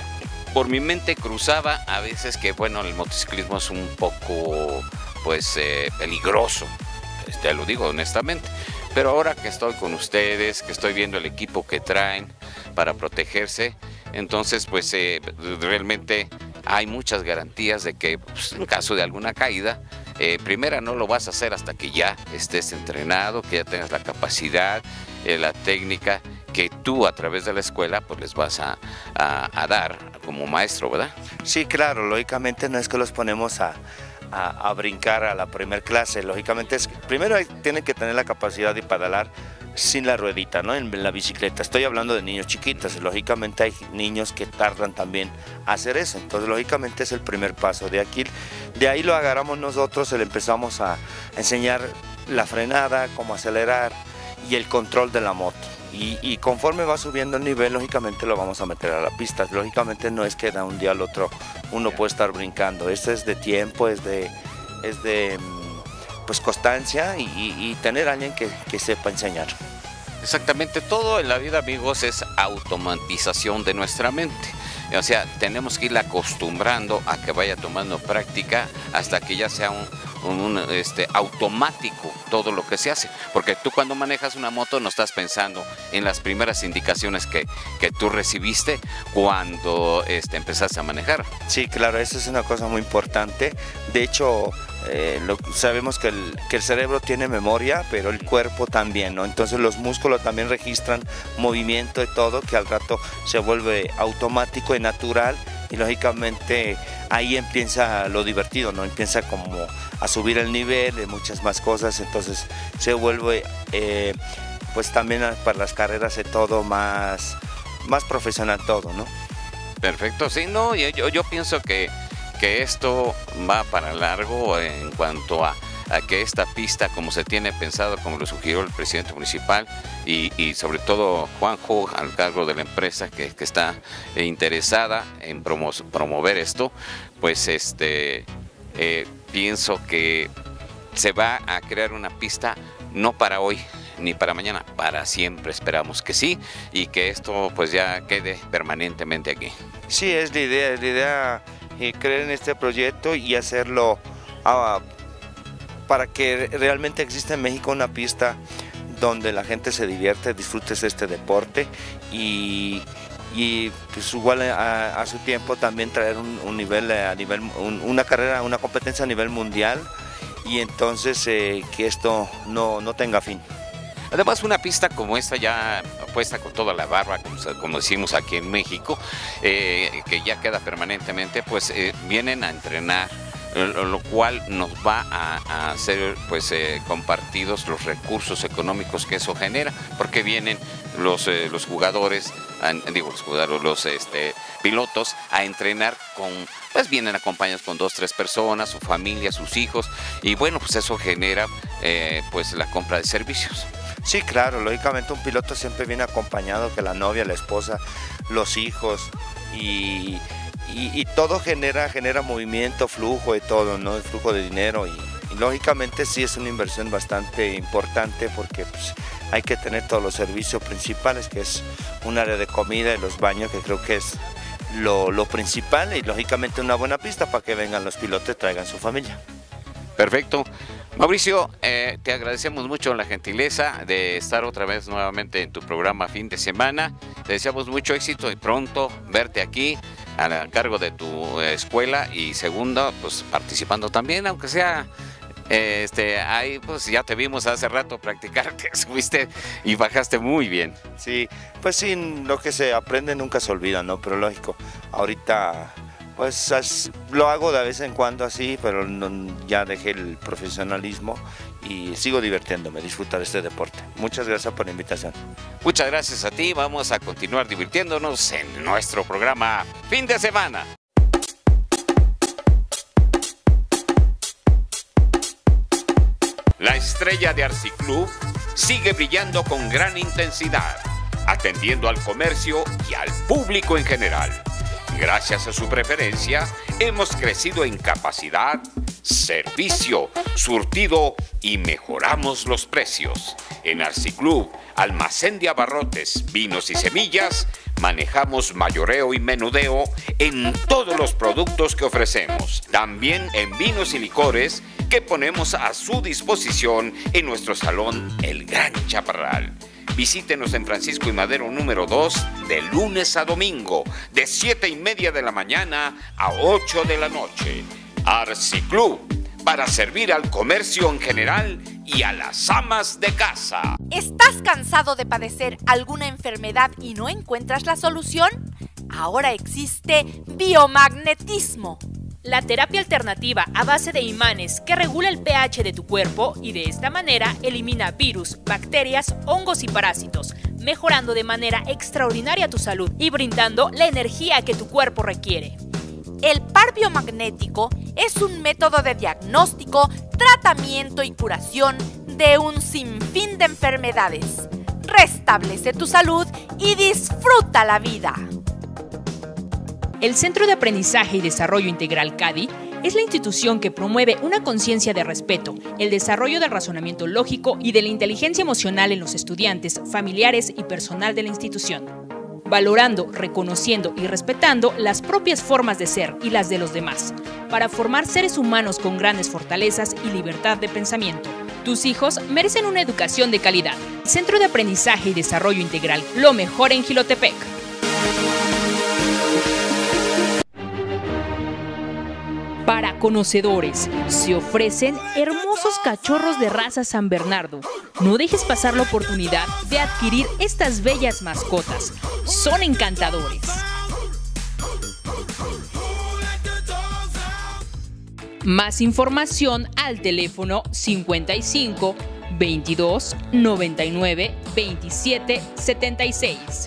Por mi mente cruzaba a veces que, bueno, el motociclismo es un poco, pues, eh, peligroso, te lo digo honestamente, pero ahora que estoy con ustedes, que estoy viendo el equipo que traen para protegerse, entonces, pues, eh, realmente hay muchas garantías de que, pues, en caso de alguna caída, eh, primera no lo vas a hacer hasta que ya estés entrenado, que ya tengas la capacidad, eh, la técnica, que tú a través de la escuela pues les vas a, a, a dar como maestro, ¿verdad? Sí, claro, lógicamente no es que los ponemos a, a, a brincar a la primer clase, lógicamente es, primero hay, tienen que tener la capacidad de pedalar sin la ruedita, ¿no? En la bicicleta. Estoy hablando de niños chiquitos, lógicamente hay niños que tardan también a hacer eso, entonces lógicamente es el primer paso. De aquí, de ahí lo agarramos nosotros, le empezamos a enseñar la frenada, cómo acelerar y el control de la moto. Y, y conforme va subiendo el nivel, lógicamente lo vamos a meter a la pista. Lógicamente no es que de un día al otro uno puede estar brincando. Esto es de tiempo, es de, es de pues, constancia y, y, y tener a alguien que, que sepa enseñar. Exactamente, todo en la vida, amigos, es automatización de nuestra mente. O sea, tenemos que irla acostumbrando a que vaya tomando práctica hasta que ya sea un, un, un este, automático todo lo que se hace. Porque tú cuando manejas una moto no estás pensando en las primeras indicaciones que, que tú recibiste cuando este, empezaste a manejar. Sí, claro, eso es una cosa muy importante. De hecho, eh, lo, sabemos que el, que el cerebro tiene memoria, pero el cuerpo también, ¿no? Entonces los músculos también registran movimiento y todo, que al rato se vuelve automático y natural, y lógicamente ahí empieza lo divertido, ¿no? Empieza como a subir el nivel de muchas más cosas, entonces se vuelve eh, pues también para las carreras de todo más, más profesional todo, ¿no? Perfecto, sí, no, yo, yo pienso que, que esto va para largo en cuanto a, a que esta pista, como se tiene pensado, como lo sugirió el presidente municipal y, y sobre todo Juanjo, al cargo de la empresa que, que está interesada en promo, promover esto, pues este, eh, pienso que se va a crear una pista no para hoy ni para mañana, para siempre, esperamos que sí, y que esto pues ya quede permanentemente aquí. Sí, es la idea, es la idea eh, creer en este proyecto y hacerlo ah, para que realmente exista en México una pista donde la gente se divierte, disfrute de este deporte y, y pues igual a, a su tiempo también traer un, un nivel, a nivel un, una carrera, una competencia a nivel mundial y entonces eh, que esto no, no tenga fin. Además, una pista como esta ya puesta con toda la barba, como, como decimos aquí en México, eh, que ya queda permanentemente, pues eh, vienen a entrenar, lo, lo cual nos va a, a hacer pues eh, compartidos los recursos económicos que eso genera, porque vienen los, eh, los jugadores, a, digo los jugadores, los este, pilotos a entrenar con, pues vienen acompañados con dos, tres personas, su familia, sus hijos, y bueno, pues eso genera eh, pues la compra de servicios. Sí, claro, lógicamente un piloto siempre viene acompañado, que la novia, la esposa, los hijos y, y, y todo genera, genera movimiento, flujo y todo, ¿no? El flujo de dinero y, y lógicamente sí es una inversión bastante importante porque pues, hay que tener todos los servicios principales, que es un área de comida y los baños, que creo que es lo, lo principal y lógicamente una buena pista para que vengan los pilotos y traigan su familia. Perfecto. Mauricio, eh, te agradecemos mucho la gentileza de estar otra vez nuevamente en tu programa Fin de Semana. Te deseamos mucho éxito y pronto verte aquí a cargo de tu escuela y segundo, pues participando también, aunque sea, eh, este, ahí pues ya te vimos hace rato practicar, te subiste y bajaste muy bien. Sí, pues sí, lo que se aprende nunca se olvida, ¿no? Pero lógico, ahorita... Pues as, lo hago de vez en cuando así, pero no, ya dejé el profesionalismo y sigo divirtiéndome, disfrutar este deporte. Muchas gracias por la invitación. Muchas gracias a ti, vamos a continuar divirtiéndonos en nuestro programa Fin de Semana. La estrella de Arciclub sigue brillando con gran intensidad, atendiendo al comercio y al público en general. Gracias a su preferencia, hemos crecido en capacidad, servicio, surtido y mejoramos los precios. En Arciclub, almacén de abarrotes, vinos y semillas, manejamos mayoreo y menudeo en todos los productos que ofrecemos. También en vinos y licores que ponemos a su disposición en nuestro salón El Gran Chaparral. Visítenos en Francisco y Madero número dos de lunes a domingo, de siete y media de la mañana a ocho de la noche. Arciclub, para servir al comercio en general y a las amas de casa. ¿Estás cansado de padecer alguna enfermedad y no encuentras la solución? Ahora existe biomagnetismo. La terapia alternativa a base de imanes que regula el pH de tu cuerpo y de esta manera elimina virus, bacterias, hongos y parásitos, mejorando de manera extraordinaria tu salud y brindando la energía que tu cuerpo requiere. El par biomagnético es un método de diagnóstico, tratamiento y curación de un sinfín de enfermedades. Restablece tu salud y disfruta la vida. El Centro de Aprendizaje y Desarrollo Integral C A D I es la institución que promueve una conciencia de respeto, el desarrollo del razonamiento lógico y de la inteligencia emocional en los estudiantes, familiares y personal de la institución, valorando, reconociendo y respetando las propias formas de ser y las de los demás, para formar seres humanos con grandes fortalezas y libertad de pensamiento. Tus hijos merecen una educación de calidad. Centro de Aprendizaje y Desarrollo Integral, lo mejor en Jilotepec. Para conocedores, se ofrecen hermosos cachorros de raza San Bernardo. No dejes pasar la oportunidad de adquirir estas bellas mascotas. Son encantadores. Más información al teléfono cincuenta y cinco, veintidós, noventa y nueve, veintisiete, setenta y seis.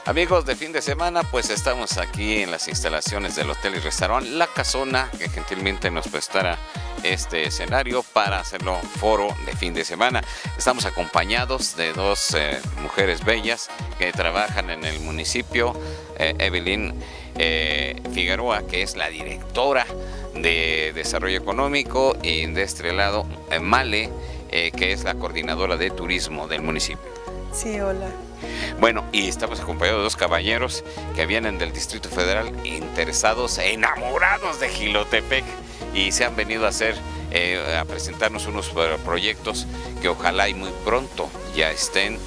Amigos de Fin de Semana, pues estamos aquí en las instalaciones del Hotel y Restaurante La Casona, que gentilmente nos prestará este escenario para hacerlo foro de fin de semana. Estamos acompañados de dos eh, mujeres bellas que trabajan en el municipio, eh, Evelyn eh, Figueroa, que es la directora de Desarrollo Económico, y de este lado eh, Male, eh, que es la coordinadora de turismo del municipio. Sí, hola. Bueno, y estamos acompañados de dos caballeros que vienen del Distrito Federal, interesados, enamorados de Jilotepec, y se han venido a hacer, eh, a presentarnos unos proyectos que ojalá y muy pronto ya estén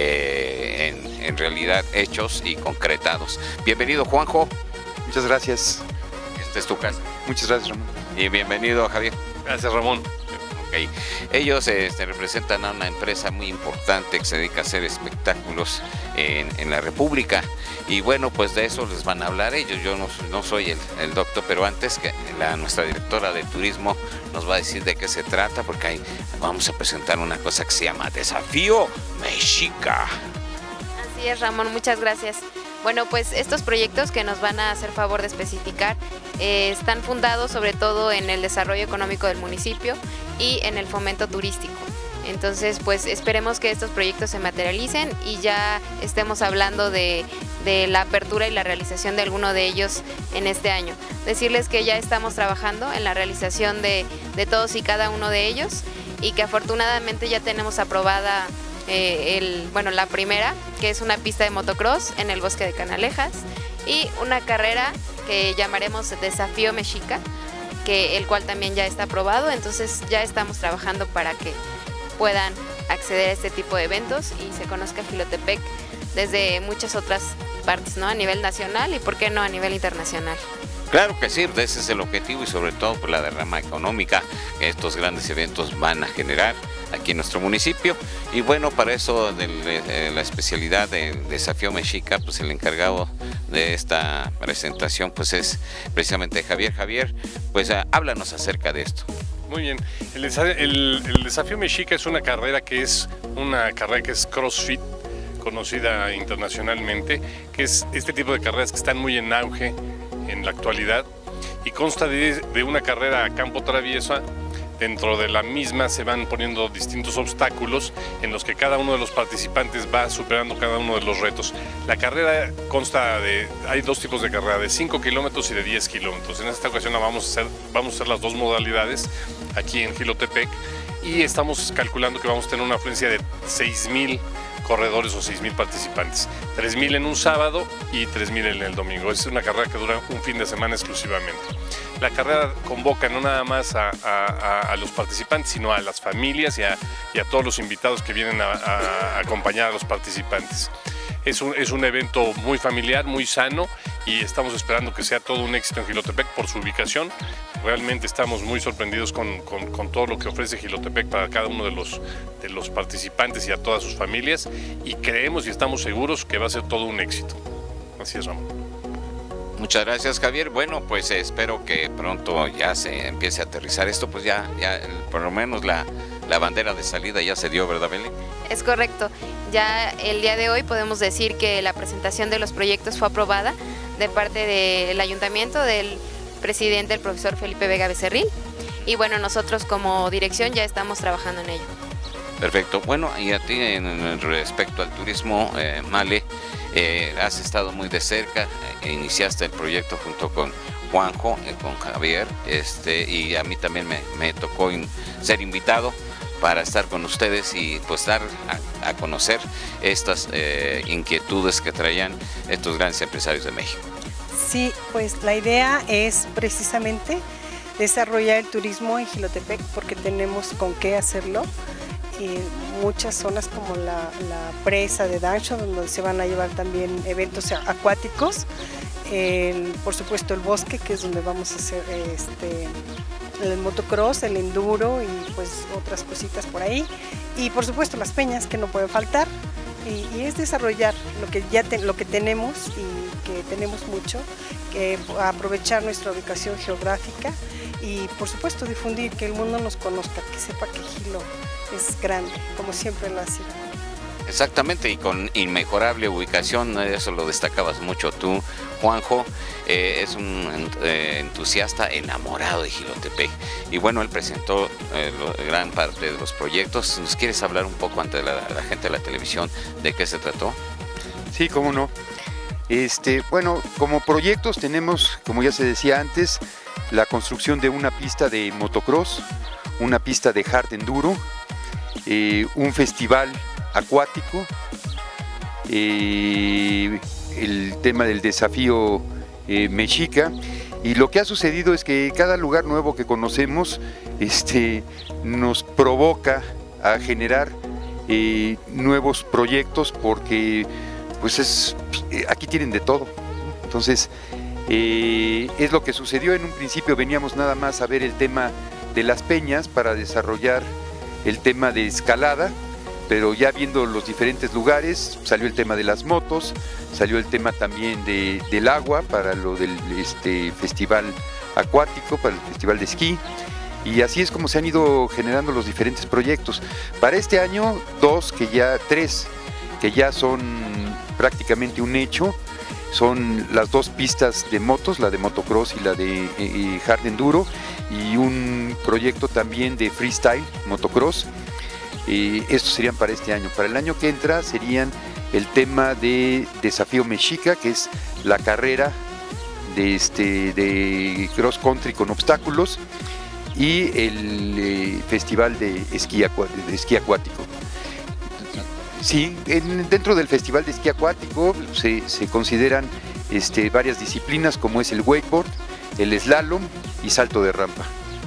eh, en, en realidad hechos y concretados. Bienvenido, Juanjo. Muchas gracias. Esta es tu casa. Muchas gracias, Ramón. Y bienvenido, Javier. Gracias, Ramón. Okay. Ellos este, representan a una empresa muy importante que se dedica a hacer espectáculos en, en la República, y bueno, pues de eso les van a hablar ellos. Yo no, no soy el, el doctor, pero antes que la, nuestra directora de turismo nos va a decir de qué se trata, porque ahí vamos a presentar una cosa que se llama Desafío Mexica. Así es, Ramón, muchas gracias. Bueno, pues estos proyectos que nos van a hacer favor de especificar eh, están fundados sobre todo en el desarrollo económico del municipio y en el fomento turístico. Entonces, pues esperemos que estos proyectos se materialicen y ya estemos hablando de, de la apertura y la realización de alguno de ellos en este año. Decirles que ya estamos trabajando en la realización de, de todos y cada uno de ellos, y que afortunadamente ya tenemos aprobada Eh, el, bueno, la primera, que es una pista de motocross en el bosque de Canalejas, y una carrera que llamaremos Desafío Mexica, que el cual también ya está aprobado. Entonces ya estamos trabajando para que puedan acceder a este tipo de eventos y se conozca Jilotepec desde muchas otras partes, ¿no? A nivel nacional y por qué no a nivel internacional. Claro que sí, ese es el objetivo, y sobre todo por la derrama económica que estos grandes eventos van a generar aquí en nuestro municipio. Y bueno, para eso de la especialidad de Desafío Mexica, pues el encargado de esta presentación pues es precisamente Javier. Javier, pues háblanos acerca de esto. Muy bien, el, el, el Desafío Mexica es una carrera que es una carrera que es CrossFit, conocida internacionalmente, que es este tipo de carreras que están muy en auge en la actualidad, y consta de, de una carrera a campo traviesa. Dentro de la misma se van poniendo distintos obstáculos en los que cada uno de los participantes va superando cada uno de los retos. La carrera consta de, hay dos tipos de carrera, de cinco kilómetros y de diez kilómetros. En esta ocasión vamos a, hacer, vamos a hacer las dos modalidades aquí en Jilotepec, y estamos calculando que vamos a tener una afluencia de seis mil corredores o seis mil participantes, tres mil en un sábado y tres mil en el domingo. Es una carrera que dura un fin de semana exclusivamente. La carrera convoca no nada más a, a, a los participantes, sino a las familias y a, y a todos los invitados que vienen a, a acompañar a los participantes. Es un, es un evento muy familiar, muy sano, y estamos esperando que sea todo un éxito en Jilotepec por su ubicación. Realmente estamos muy sorprendidos con, con, con todo lo que ofrece Jilotepec para cada uno de los, de los participantes y a todas sus familias, y creemos y estamos seguros que va a ser todo un éxito. Así es, Ramón. Muchas gracias, Javier. Bueno, pues eh, espero que pronto ya se empiece a aterrizar esto, pues ya, ya por lo menos la, la bandera de salida ya se dio, ¿verdad, Belén? Es correcto. Ya el día de hoy podemos decir que la presentación de los proyectos fue aprobada de parte del ayuntamiento, del presidente, el profesor Felipe Vega Becerril, y bueno, nosotros como dirección ya estamos trabajando en ello. Perfecto. Bueno, y a ti en respecto al turismo, eh, Male, eh, has estado muy de cerca, eh, iniciaste el proyecto junto con Juanjo, eh, con Javier, este, y a mí también me, me tocó in, ser invitado para estar con ustedes y pues dar a, a conocer estas eh, inquietudes que traían estos grandes empresarios de México. Sí, pues la idea es precisamente desarrollar el turismo en Jilotepec, porque tenemos con qué hacerlo. Y muchas zonas como la, la presa de Dancho, donde se van a llevar también eventos acuáticos, el, por supuesto el bosque, que es donde vamos a hacer este, el motocross, el enduro y pues otras cositas por ahí, y por supuesto las peñas, que no pueden faltar, y, y es desarrollar lo que ya te, lo que tenemos, y que tenemos mucho, que aprovechar nuestra ubicación geográfica y por supuesto difundir, que el mundo nos conozca, que sepa que Jilo es grande, como siempre lo ha sido. Exactamente, y con inmejorable ubicación, eso lo destacabas mucho tú, Juanjo. Eh, es un eh, entusiasta enamorado de Jilotepec. Y bueno, él presentó eh, lo, gran parte de los proyectos. ¿Nos quieres hablar un poco ante la, la gente de la televisión de qué se trató? Sí, cómo no. Este, bueno, como proyectos tenemos, como ya se decía antes, la construcción de una pista de motocross, una pista de hard enduro, eh, un festival acuático, eh, el tema del desafío eh, Mexica, y lo que ha sucedido es que cada lugar nuevo que conocemos este, nos provoca a generar eh, nuevos proyectos, porque pues es, aquí tienen de todo. Entonces eh, es lo que sucedió. En un principio veníamos nada más a ver el tema de las peñas para desarrollar el tema de escalada, pero ya viendo los diferentes lugares salió el tema de las motos, salió el tema también de, del agua para lo del este, festival acuático, para el festival de esquí, y así es como se han ido generando los diferentes proyectos. Para este año, dos, que ya, tres, que ya son prácticamente un hecho, son las dos pistas de motos, la de motocross y la de eh, hard enduro, y un proyecto también de freestyle motocross. Eh, estos serían para este año. Para el año que entra serían el tema de Desafío Mexica, que es la carrera de, este, de cross country con obstáculos, y el eh, festival de esquí, acu de esquí acuático. Sí, en, dentro del festival de esquí acuático se, se consideran este, varias disciplinas, como es el wakeboard, el slalom y salto de rampa.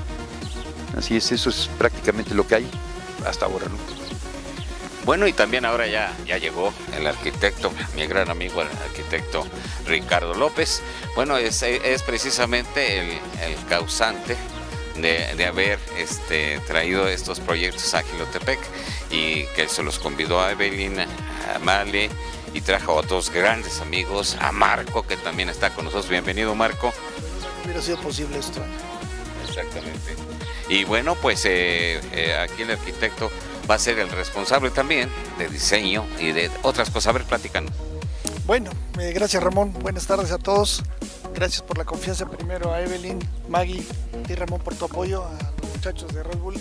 Así es, eso es prácticamente lo que hay hasta ahora, ¿no? Bueno, y también ahora ya, ya llegó el arquitecto, mi gran amigo, el arquitecto Ricardo López. Bueno, es, es precisamente el, el causante de, de haber este, traído estos proyectos a Jilotepec, y que se los convidó a Evelyn, a Male, y trajo a otros grandes amigos, a Marco, que también está con nosotros. Bienvenido, Marco. No hubiera sido posible esto. Exactamente. Y bueno, pues eh, eh, aquí el arquitecto va a ser el responsable también de diseño y de otras cosas. A ver, platicando. Bueno, eh, gracias Ramón, buenas tardes a todos. Gracias por la confianza primero a Evelyn, Maggie y Ramón por tu apoyo, a los muchachos de Red Bull.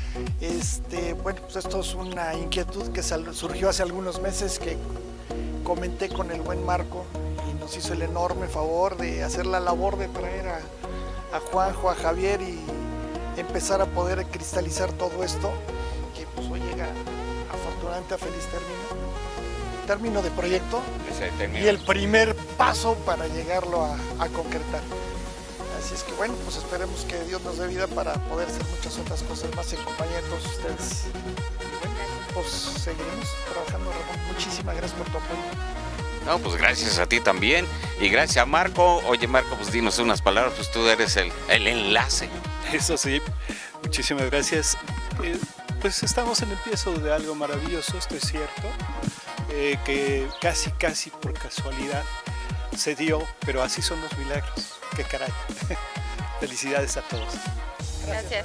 Este, bueno, pues esto es una inquietud que surgió hace algunos meses, que comenté con el buen Marco, y nos hizo el enorme favor de hacer la labor de traer a, a Juanjo, a Javier, y empezar a poder cristalizar todo esto, que pues hoy llega afortunadamente a feliz término, término de proyecto, y el primer paso para llegarlo a, a concretar. Así es que bueno, pues esperemos que Dios nos dé vida para poder hacer muchas otras cosas más en compañía de todos ustedes. Y bueno, pues seguiremos trabajando, Ramón. Muchísimas gracias por tu apoyo. No, pues gracias a ti también, y gracias a Marco. Oye, Marco, pues dinos unas palabras, pues tú eres el, el enlace. Eso sí, muchísimas gracias. Eh, pues estamos en el empiezo de algo maravilloso, esto es cierto, eh, que casi, casi por casualidad se dio, pero así son los milagros. ¡Qué caray! Felicidades a todos. Gracias.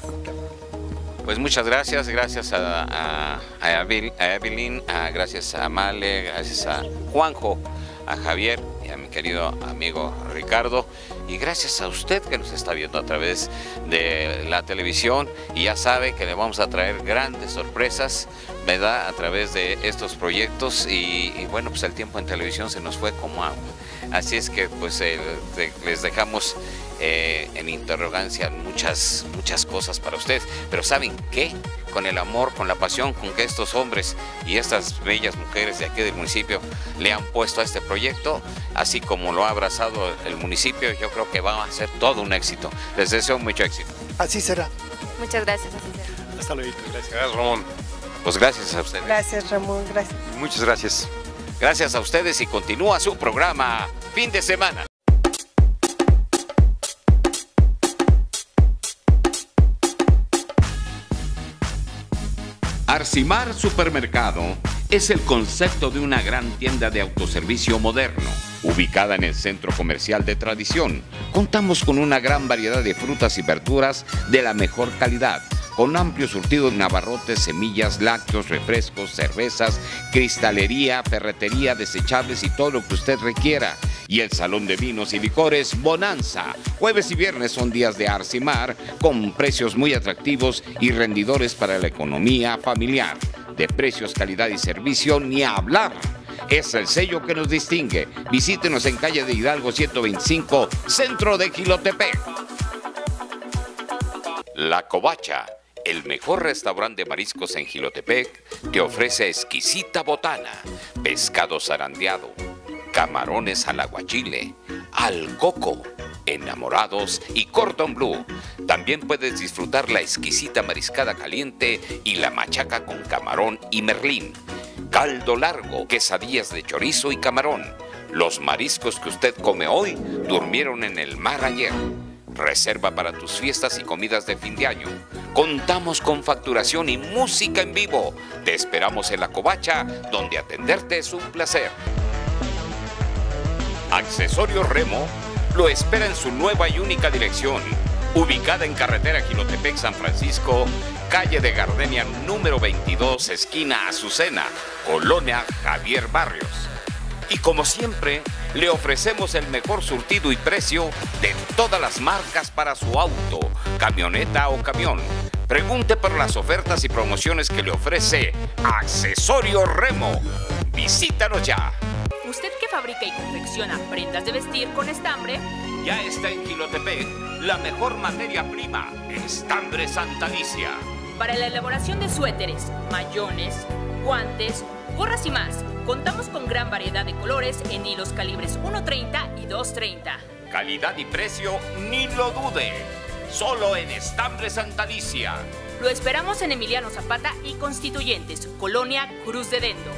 Pues muchas gracias, gracias a, a, a, Evelyn, a, gracias a Male, gracias a Juanjo, a Javier y a mi querido amigo Ricardo, y gracias a usted que nos está viendo a través de la televisión, y ya sabe que le vamos a traer grandes sorpresas, ¿verdad?, a través de estos proyectos, y, y bueno, pues el tiempo en televisión se nos fue como agua, así es que pues eh, de, les dejamos Eh, en interrogancia muchas, muchas cosas para ustedes, pero ¿saben qué? Con el amor, con la pasión con que estos hombres y estas bellas mujeres de aquí del municipio le han puesto a este proyecto, así como lo ha abrazado el municipio, yo creo que va a ser todo un éxito. Les deseo mucho éxito. Así será. Muchas gracias, así será. Hasta luego. Gracias. Gracias, Ramón. Pues gracias a ustedes. Gracias, Ramón, gracias. Muchas gracias. Gracias a ustedes, y continúa su programa Fin de Semana. Arcimar Supermercado es el concepto de una gran tienda de autoservicio moderno, ubicada en el centro comercial de tradición. Contamos con una gran variedad de frutas y verduras de la mejor calidad, con amplio surtido de abarrotes, semillas, lácteos, refrescos, cervezas, cristalería, ferretería, desechables y todo lo que usted requiera. Y el Salón de Vinos y Licores Bonanza. Jueves y viernes son días de Arcimar, con precios muy atractivos y rendidores para la economía familiar. De precios, calidad y servicio, ni hablar. Es el sello que nos distingue. Visítenos en calle de Hidalgo ciento veinticinco, centro de Jilotepec. La Covacha, el mejor restaurante de mariscos en Jilotepec, te ofrece exquisita botana, pescado zarandeado, camarones al aguachile, al coco, enamorados y cordon bleu. También puedes disfrutar la exquisita mariscada caliente y la machaca con camarón y merlín. Caldo largo, quesadillas de chorizo y camarón. Los mariscos que usted come hoy durmieron en el mar ayer. Reserva para tus fiestas y comidas de fin de año. Contamos con facturación y música en vivo. Te esperamos en La Covacha, donde atenderte es un placer. Accesorios Remo lo espera en su nueva y única dirección, ubicada en carretera Jilotepec-San Francisco, calle de Gardenia número veintidós, esquina Azucena, Colonia Javier Barrios. Y como siempre, le ofrecemos el mejor surtido y precio de todas las marcas para su auto, camioneta o camión. Pregunte por las ofertas y promociones que le ofrece Accesorios Remo. Visítanos ya. ¿Usted que fabrica y confecciona prendas de vestir con estambre? Ya está en Jilotepec la mejor materia prima, Estambre Santa Alicia. Para la elaboración de suéteres, mayones, guantes, gorras y más, contamos con gran variedad de colores en hilos calibres uno treinta y dos treinta. Calidad y precio, ni lo dude. Solo en Estambre Santa Alicia. Lo esperamos en Emiliano Zapata y Constituyentes, Colonia Cruz de Dendo.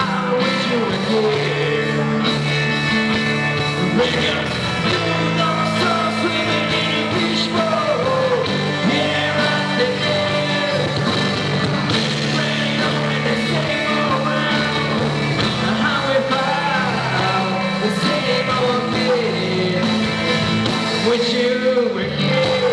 Make us do the wish you were here.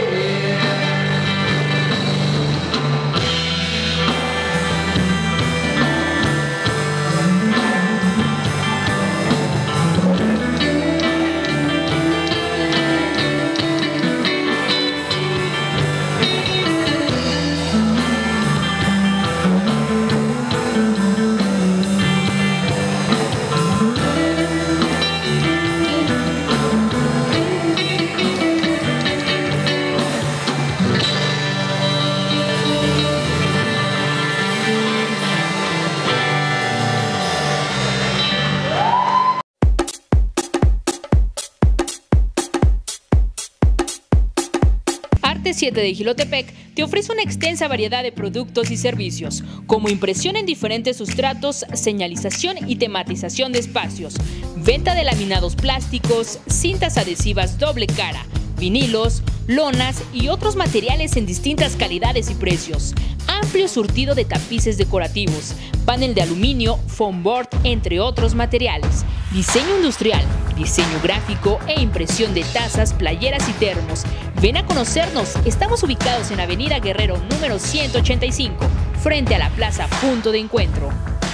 Arte siete de Jilotepec te ofrece una extensa variedad de productos y servicios, como impresión en diferentes sustratos, señalización y tematización de espacios, venta de laminados plásticos, cintas adhesivas doble cara, vinilos, lonas y otros materiales en distintas calidades y precios, amplio surtido de tapices decorativos, panel de aluminio, foam board, entre otros materiales, diseño industrial, diseño gráfico e impresión de tazas, playeras y termos. Ven a conocernos, estamos ubicados en Avenida Guerrero número ciento ochenta y cinco, frente a la Plaza Punto de Encuentro.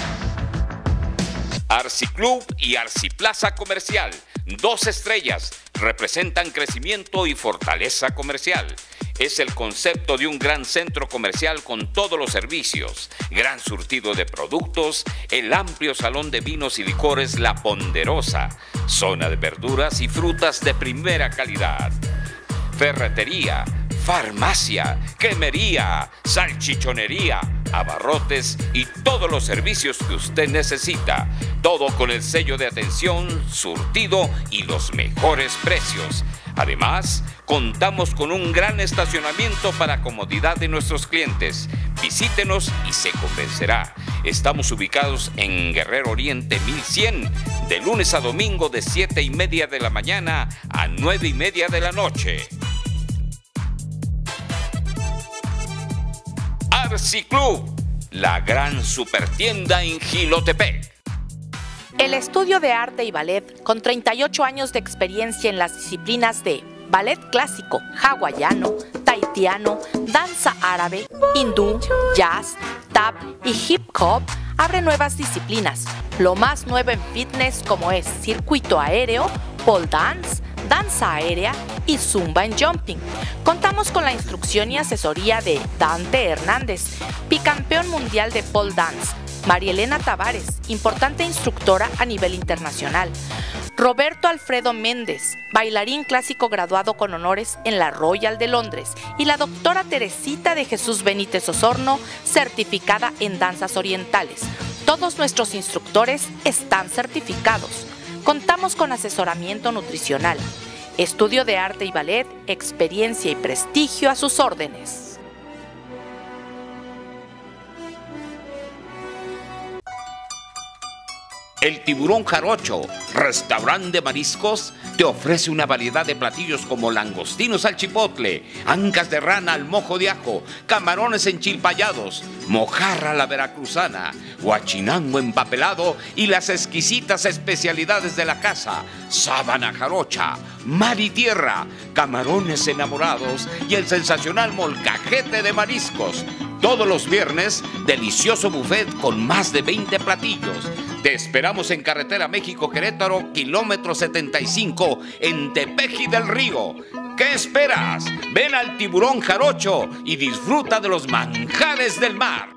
Arci Club y Arci Plaza Comercial, dos estrellas, representan crecimiento y fortaleza comercial. Es el concepto de un gran centro comercial con todos los servicios, gran surtido de productos, el amplio salón de vinos y licores La Ponderosa, zona de verduras y frutas de primera calidad, ferretería, farmacia, cremería, salchichonería, abarrotes y todos los servicios que usted necesita. Todo con el sello de atención, surtido y los mejores precios. Además, contamos con un gran estacionamiento para comodidad de nuestros clientes. Visítenos y se convencerá. Estamos ubicados en Guerrero Oriente mil cien, de lunes a domingo de siete y media de la mañana a nueve y media de la noche. Arci Club, la gran supertienda en Jilotepec. El estudio de arte y ballet, con treinta y ocho años de experiencia en las disciplinas de ballet clásico, hawaiano, tahitiano, danza árabe, hindú, jazz, tap y hip hop, abre nuevas disciplinas. Lo más nuevo en fitness como es circuito aéreo, pole dance, danza aérea y zumba en jumping. Contamos con la instrucción y asesoría de Dante Hernández, bicampeón mundial de pole dance, María Elena Tavares, importante instructora a nivel internacional, Roberto Alfredo Méndez, bailarín clásico graduado con honores en la Royal de Londres, y la doctora Teresita de Jesús Benítez Osorno, certificada en danzas orientales. Todos nuestros instructores están certificados. Contamos con asesoramiento nutricional, estudio de arte y ballet, experiencia y prestigio a sus órdenes. El Tiburón Jarocho, restaurante de mariscos, te ofrece una variedad de platillos como langostinos al chipotle, ancas de rana al mojo de ajo, camarones enchilpayados, mojarra a la veracruzana, guachinango empapelado y las exquisitas especialidades de la casa, sábana jarocha, mar y tierra, camarones enamorados y el sensacional molcajete de mariscos. Todos los viernes, delicioso buffet con más de veinte platillos. Te esperamos en Carretera México-Querétaro, kilómetro setenta y cinco, en Tepeji del Río. ¿Qué esperas? Ven al Tiburón Jarocho y disfruta de los manjares del mar.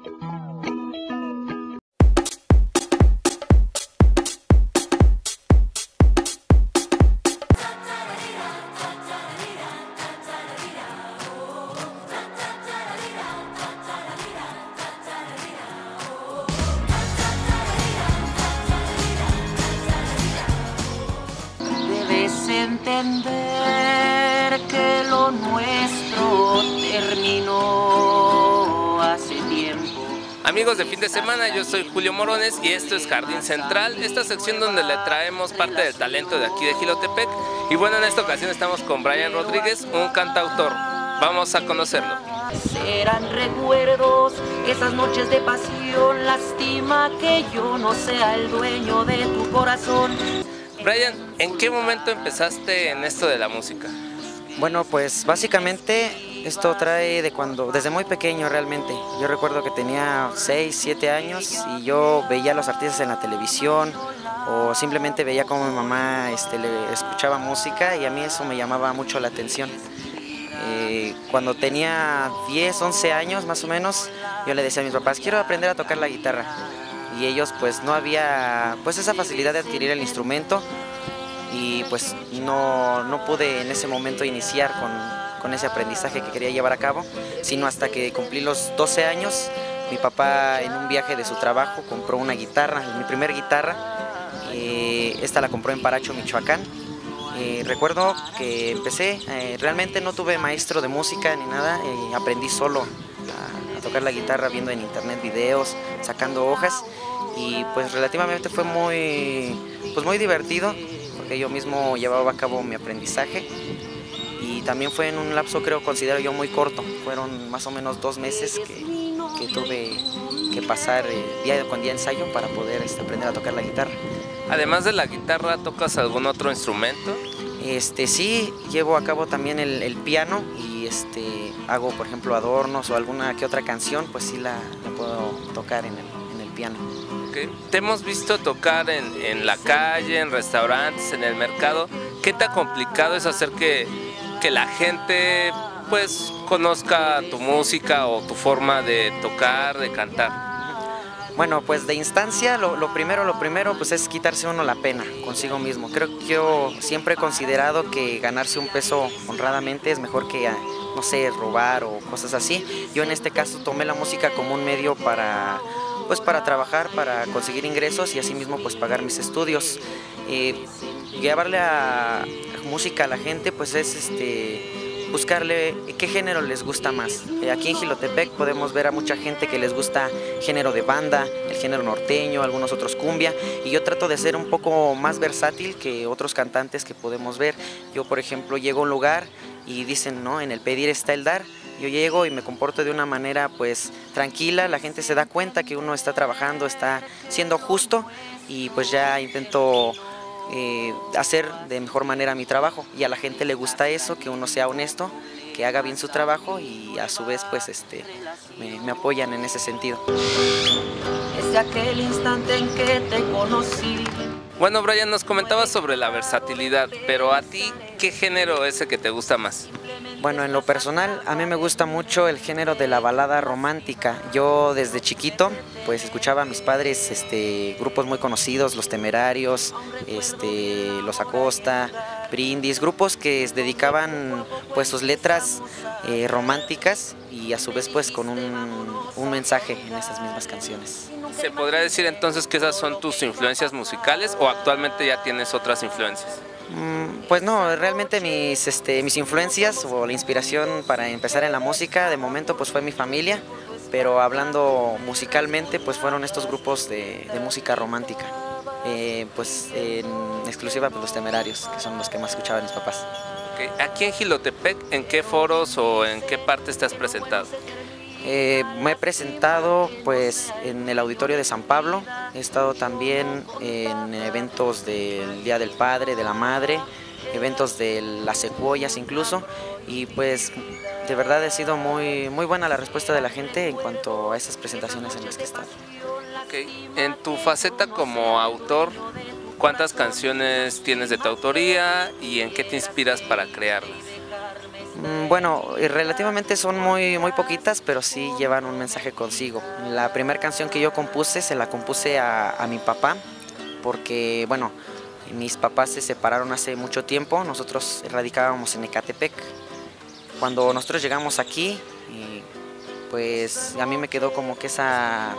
Entender que lo nuestro terminó hace tiempo. Amigos de fin de semana, yo soy Julio Morones y esto es Jardín Central, esta sección donde le traemos parte del talento de aquí de Jilotepec. Y bueno, en esta ocasión estamos con Brian Rodríguez, un cantautor. Vamos a conocerlo. Serán recuerdos, esas noches de pasión, lástima que yo no sea el dueño de tu corazón. Brian, ¿en qué momento empezaste en esto de la música? Bueno, pues básicamente esto trae de cuando, desde muy pequeño realmente. Yo recuerdo que tenía seis, siete años y yo veía a los artistas en la televisión o simplemente veía cómo mi mamá este, le escuchaba música y a mí eso me llamaba mucho la atención. Eh, cuando tenía diez, once años más o menos, yo le decía a mis papás, quiero aprender a tocar la guitarra. Y ellos pues no había pues esa facilidad de adquirir el instrumento y pues no, no pude en ese momento iniciar con, con ese aprendizaje que quería llevar a cabo, sino hasta que cumplí los doce años, mi papá en un viaje de su trabajo compró una guitarra, mi primer guitarra, eh, esta la compró en Paracho, Michoacán. Eh, recuerdo que empecé, eh, realmente no tuve maestro de música ni nada, eh, aprendí solo a, a tocar la guitarra viendo en internet videos, sacando hojas y pues relativamente fue muy, pues muy divertido porque yo mismo llevaba a cabo mi aprendizaje y también fue en un lapso, creo, considero yo muy corto, fueron más o menos dos meses que, que tuve que pasar eh, día con día ensayo para poder este, aprender a tocar la guitarra. Además de la guitarra, ¿tocas algún otro instrumento? Este, sí, llevo a cabo también el, el piano y este, hago, por ejemplo, adornos o alguna que otra canción, pues sí la, la puedo tocar en el, en el piano. Okay. Te hemos visto tocar en, en la calle, en restaurantes, en el mercado. ¿Qué tan complicado es hacer que, que la gente pues conozca tu música o tu forma de tocar, de cantar? Bueno, pues de instancia, lo, lo primero, lo primero pues es quitarse uno la pena consigo mismo. Creo que yo siempre he considerado que ganarse un peso honradamente es mejor que, no sé, robar o cosas así. Yo en este caso tomé la música como un medio para, pues para trabajar, para conseguir ingresos y asimismo pues pagar mis estudios. Eh, llevarle a, a música a la gente pues es este... buscarle qué género les gusta más. Aquí en Jilotepec podemos ver a mucha gente que les gusta género de banda, el género norteño, algunos otros cumbia, y yo trato de ser un poco más versátil que otros cantantes que podemos ver. Yo, por ejemplo, llego a un lugar y dicen, no, en el pedir está el dar. Yo llego y me comporto de una manera pues tranquila, la gente se da cuenta que uno está trabajando, está siendo justo y pues ya intento Eh, hacer de mejor manera mi trabajo y a la gente le gusta eso, que uno sea honesto, que haga bien su trabajo y a su vez pues este me, me apoyan en ese sentido. Desde aquel instante en que te conocí. Bueno, Brian, nos comentabas sobre la versatilidad, pero a ti, ¿qué género es el que te gusta más? Bueno, en lo personal, a mí me gusta mucho el género de la balada romántica. Yo desde chiquito, pues escuchaba a mis padres este, grupos muy conocidos, Los Temerarios, este, Los Acosta, Brindis, grupos que dedicaban pues sus letras eh, románticas y a su vez pues con un, un mensaje en esas mismas canciones. ¿Se podría decir entonces que esas son tus influencias musicales o actualmente ya tienes otras influencias? Mm, pues no, realmente mis, este, mis influencias o la inspiración para empezar en la música de momento pues fue mi familia, pero hablando musicalmente pues fueron estos grupos de, de música romántica, eh, pues en exclusiva pues Los Temerarios, que son los que más escuchaban mis papás. Okay. Aquí en Jilotepec, ¿en qué foros o en qué partes te has presentado? Eh, me he presentado pues en el Auditorio de San Pablo, he estado también en eventos del Día del Padre, de la Madre, eventos de las Secuoyas incluso, y pues de verdad ha sido muy, muy buena la respuesta de la gente en cuanto a esas presentaciones en las que he estado. Okay. En tu faceta como autor, ¿cuántas canciones tienes de tu autoría y en qué te inspiras para crearlas? Bueno, relativamente son muy, muy poquitas, pero sí llevan un mensaje consigo. La primera canción que yo compuse, se la compuse a, a mi papá, porque, bueno, mis papás se separaron hace mucho tiempo, nosotros radicábamos en Ecatepec. Cuando nosotros llegamos aquí, y pues a mí me quedó como que esa,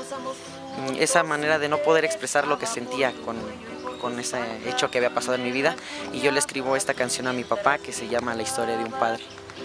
esa manera de no poder expresar lo que sentía con, con ese hecho que había pasado en mi vida, y yo le escribo esta canción a mi papá que se llama La Historia de un Padre.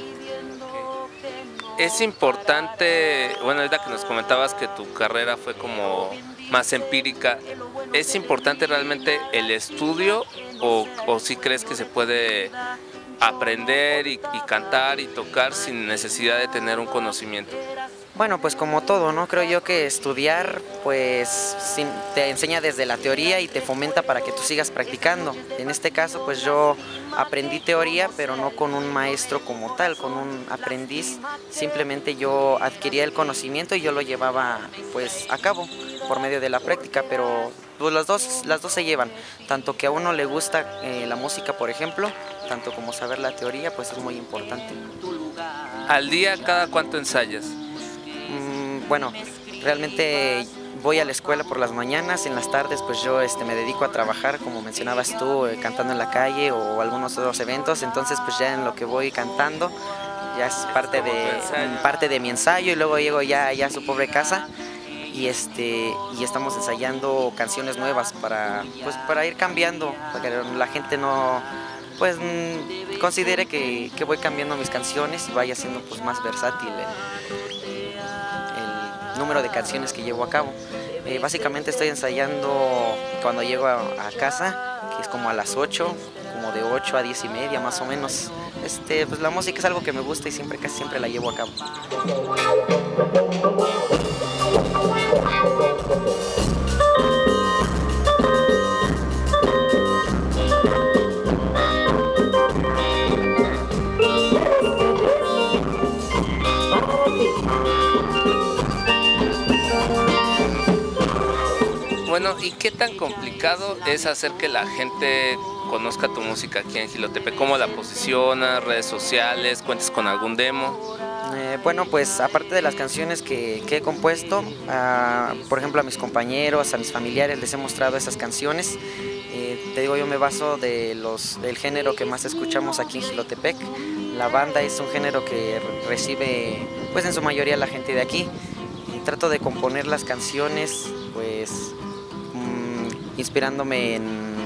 Es importante, bueno, ahorita que nos comentabas que tu carrera fue como más empírica, ¿es importante realmente el estudio o, o si crees que se puede aprender y, y cantar y tocar sin necesidad de tener un conocimiento? Bueno, pues como todo, ¿no? Creo yo que estudiar, pues sin- te enseña desde la teoría y te fomenta para que tú sigas practicando. En este caso, pues yo aprendí teoría, pero no con un maestro como tal, con un aprendiz. Simplemente yo adquiría el conocimiento y yo lo llevaba, pues, a cabo por medio de la práctica, pero pues las dos, las dos se llevan. Tanto que a uno le gusta eh, la música, por ejemplo, tanto como saber la teoría, pues es muy importante. ¿Al día cada cuánto ensayas? Mm, bueno, realmente voy a la escuela por las mañanas, en las tardes pues yo este, me dedico a trabajar, como mencionabas tú, eh, cantando en la calle o algunos otros eventos, entonces pues ya en lo que voy cantando ya es parte de, parte de mi ensayo y luego llego ya, ya a su pobre casa y, este, y estamos ensayando canciones nuevas para, pues, para ir cambiando, para que la gente no pues mm, considere que, que voy cambiando mis canciones y vaya siendo pues más versátil el, el número de canciones que llevo a cabo. Eh, básicamente estoy ensayando cuando llego a, a casa, que es como a las ocho, como de ocho a diez y media más o menos. Este, pues la música es algo que me gusta y siempre, casi siempre la llevo a cabo. Bueno, ¿y qué tan complicado es hacer que la gente conozca tu música aquí en Jilotepec? ¿Cómo la posicionas, redes sociales, cuentas con algún demo? Eh, bueno, pues aparte de las canciones que, que he compuesto, a, por ejemplo a mis compañeros, a mis familiares les he mostrado esas canciones. Eh, te digo, yo me baso de los, del género que más escuchamos aquí en Jilotepec. La banda es un género que recibe pues en su mayoría la gente de aquí. Y trato de componer las canciones pues mmm, inspirándome en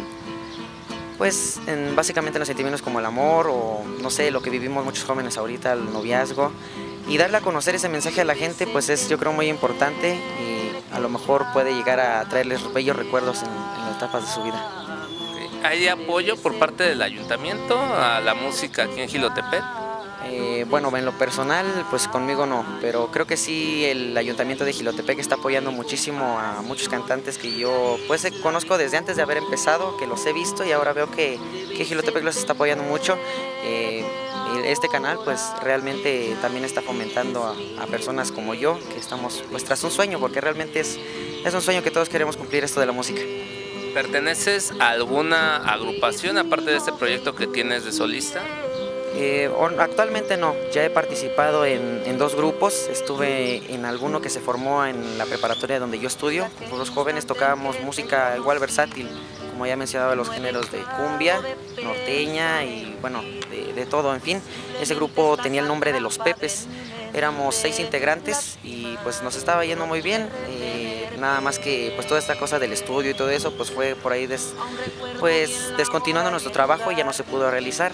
pues en, básicamente en los sentimientos como el amor o no sé, lo que vivimos muchos jóvenes ahorita, el noviazgo, y darle a conocer ese mensaje a la gente pues es yo creo muy importante y a lo mejor puede llegar a traerles bellos recuerdos en, en las etapas de su vida. ¿Hay apoyo por parte del ayuntamiento a la música aquí en Jilotepec? Eh, bueno, en lo personal, pues conmigo no, pero creo que sí el Ayuntamiento de Jilotepec está apoyando muchísimo a muchos cantantes que yo pues conozco desde antes de haber empezado, que los he visto y ahora veo que, que Jilotepec los está apoyando mucho. Eh, este canal pues realmente también está fomentando a, a personas como yo, que estamos pues tras un sueño, porque realmente es, es un sueño que todos queremos cumplir, esto de la música. ¿Perteneces a alguna agrupación aparte de este proyecto que tienes de solista? Eh, actualmente no, ya he participado en, en dos grupos, estuve en alguno que se formó en la preparatoria donde yo estudio. Con los jóvenes tocábamos música igual versátil, como ya mencionaba, los géneros de cumbia, norteña y bueno, de, de todo, en fin. Ese grupo tenía el nombre de Los Pepes, éramos seis integrantes y pues nos estaba yendo muy bien. Eh, nada más que pues toda esta cosa del estudio y todo eso pues fue por ahí des, pues descontinuando nuestro trabajo y ya no se pudo realizar.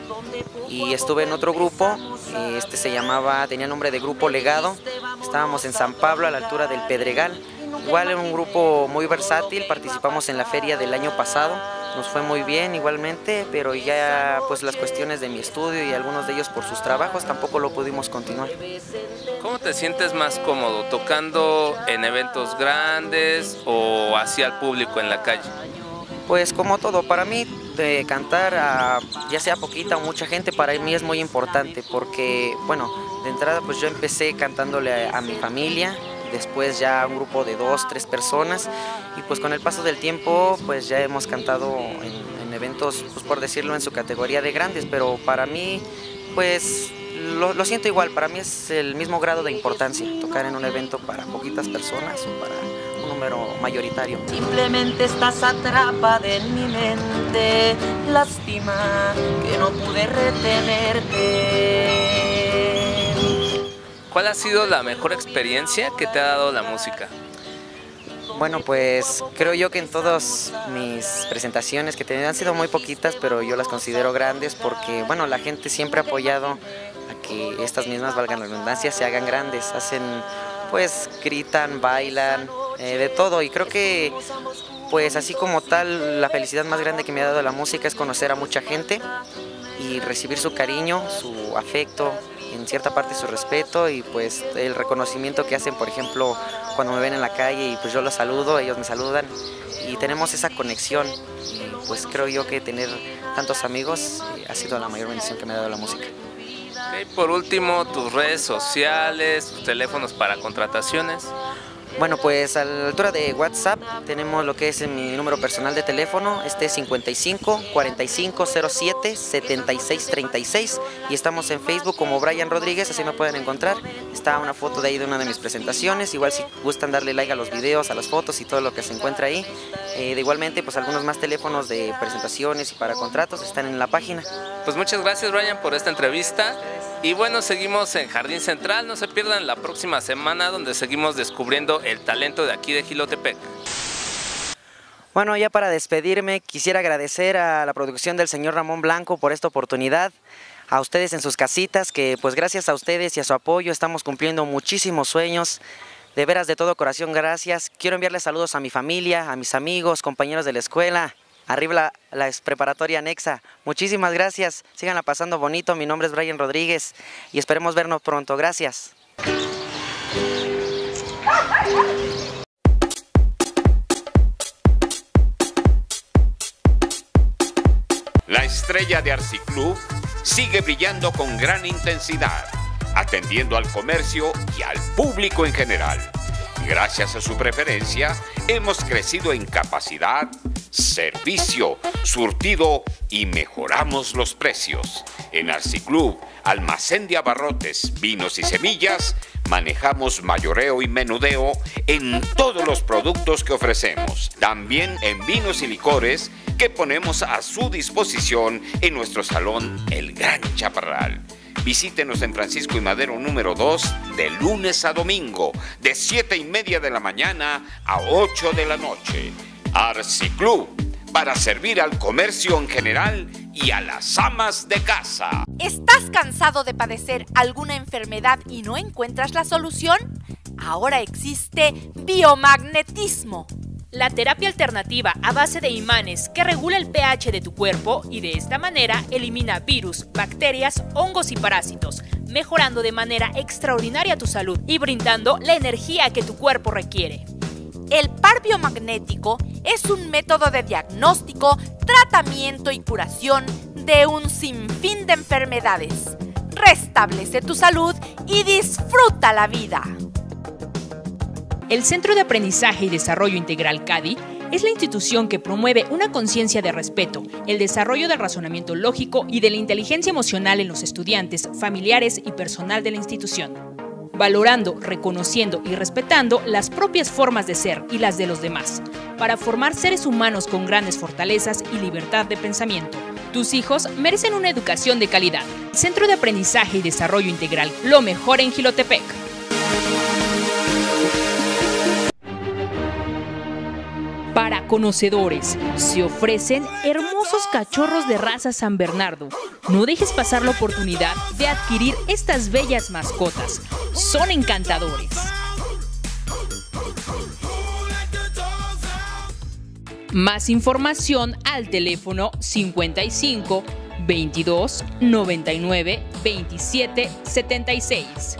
Y estuve en otro grupo, este se llamaba, tenía nombre de Grupo Legado, estábamos en San Pablo a la altura del Pedregal, igual era un grupo muy versátil, participamos en la feria del año pasado, nos fue muy bien igualmente, pero ya pues las cuestiones de mi estudio y algunos de ellos por sus trabajos tampoco lo pudimos continuar. ¿Cómo te sientes más cómodo, tocando en eventos grandes o hacia el público en la calle? Pues como todo, para mí de cantar a ya sea poquita o mucha gente, para mí es muy importante porque, bueno, de entrada pues yo empecé cantándole a, a mi familia, después ya un grupo de dos, tres personas y pues con el paso del tiempo pues ya hemos cantado en, en eventos, pues por decirlo en su categoría de grandes, pero para mí pues lo, lo siento igual, para mí es el mismo grado de importancia tocar en un evento para poquitas personas o para un número mayoritario. Simplemente estás atrapada en mi mente, lástima que no pude retenerte. ¿Cuál ha sido la mejor experiencia que te ha dado la música? Bueno, pues creo yo que en todas mis presentaciones que tenía han sido muy poquitas, pero yo las considero grandes porque, bueno, la gente siempre ha apoyado a que estas mismas, valgan la redundancia, se hagan grandes, hacen, pues gritan, bailan, eh, de todo, y creo que pues así como tal la felicidad más grande que me ha dado la música es conocer a mucha gente y recibir su cariño, su afecto, en cierta parte su respeto y pues el reconocimiento que hacen, por ejemplo, cuando me ven en la calle y pues yo los saludo, ellos me saludan y tenemos esa conexión y pues creo yo que tener tantos amigos eh, ha sido la mayor bendición que me ha dado la música. Okay, por último, tus redes sociales, tus teléfonos para contrataciones. Bueno, pues a la altura de WhatsApp tenemos lo que es mi número personal de teléfono, este es cincuenta y cinco, cuarenta y cinco, cero siete, setenta y seis, treinta y seis y estamos en Facebook como Brian Rodríguez, así me pueden encontrar. Está una foto de ahí de una de mis presentaciones, igual si gustan darle like a los videos, a las fotos y todo lo que se encuentra ahí. Eh, de igualmente, pues algunos más teléfonos de presentaciones y para contratos están en la página. Pues muchas gracias, Brian, por esta entrevista. Y bueno, seguimos en Jardín Central, no se pierdan la próxima semana donde seguimos descubriendo el talento de aquí de Jilotepec. Bueno, ya para despedirme, quisiera agradecer a la producción del señor Ramón Blanco por esta oportunidad, a ustedes en sus casitas, que pues gracias a ustedes y a su apoyo estamos cumpliendo muchísimos sueños. De veras, de todo corazón, gracias. Quiero enviarles saludos a mi familia, a mis amigos, compañeros de la escuela. Arriba la, la preparatoria anexa. Muchísimas gracias. Síganla pasando bonito. Mi nombre es Brian Rodríguez y esperemos vernos pronto. Gracias. La estrella de Arciclub sigue brillando con gran intensidad, atendiendo al comercio y al público en general. Gracias a su preferencia, hemos crecido en capacidad, servicio, surtido y mejoramos los precios. En Arciclub, almacén de abarrotes, vinos y semillas, manejamos mayoreo y menudeo en todos los productos que ofrecemos. También en vinos y licores que ponemos a su disposición en nuestro salón El Gran Chaparral. Visítenos en Francisco y Madero número dos de lunes a domingo, de siete y media de la mañana a ocho de la noche. Arciclub, para servir al comercio en general y a las amas de casa. ¿Estás cansado de padecer alguna enfermedad y no encuentras la solución? Ahora existe biomagnetismo. La terapia alternativa a base de imanes que regula el pH de tu cuerpo y de esta manera elimina virus, bacterias, hongos y parásitos, mejorando de manera extraordinaria tu salud y brindando la energía que tu cuerpo requiere. El par biomagnético es un método de diagnóstico, tratamiento y curación de un sinfín de enfermedades. Restablece tu salud y disfruta la vida. El Centro de Aprendizaje y Desarrollo Integral C A D I es la institución que promueve una conciencia de respeto, el desarrollo del razonamiento lógico y de la inteligencia emocional en los estudiantes, familiares y personal de la institución, valorando, reconociendo y respetando las propias formas de ser y las de los demás, para formar seres humanos con grandes fortalezas y libertad de pensamiento. Tus hijos merecen una educación de calidad. Centro de Aprendizaje y Desarrollo Integral, lo mejor en Jilotepec. Para conocedores, se ofrecen hermosos cachorros de raza San Bernardo. No dejes pasar la oportunidad de adquirir estas bellas mascotas. Son encantadores. Más información al teléfono cincuenta y cinco, veintidós, noventa y nueve, veintisiete, setenta y seis.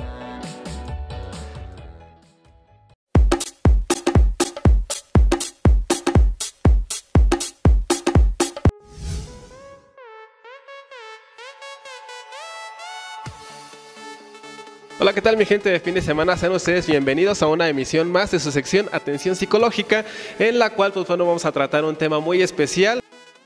Hola, ¿qué tal mi gente de fin de semana? Sean ustedes bienvenidos a una emisión más de su sección Atención Psicológica, en la cual pues bueno, vamos a tratar un tema muy especial,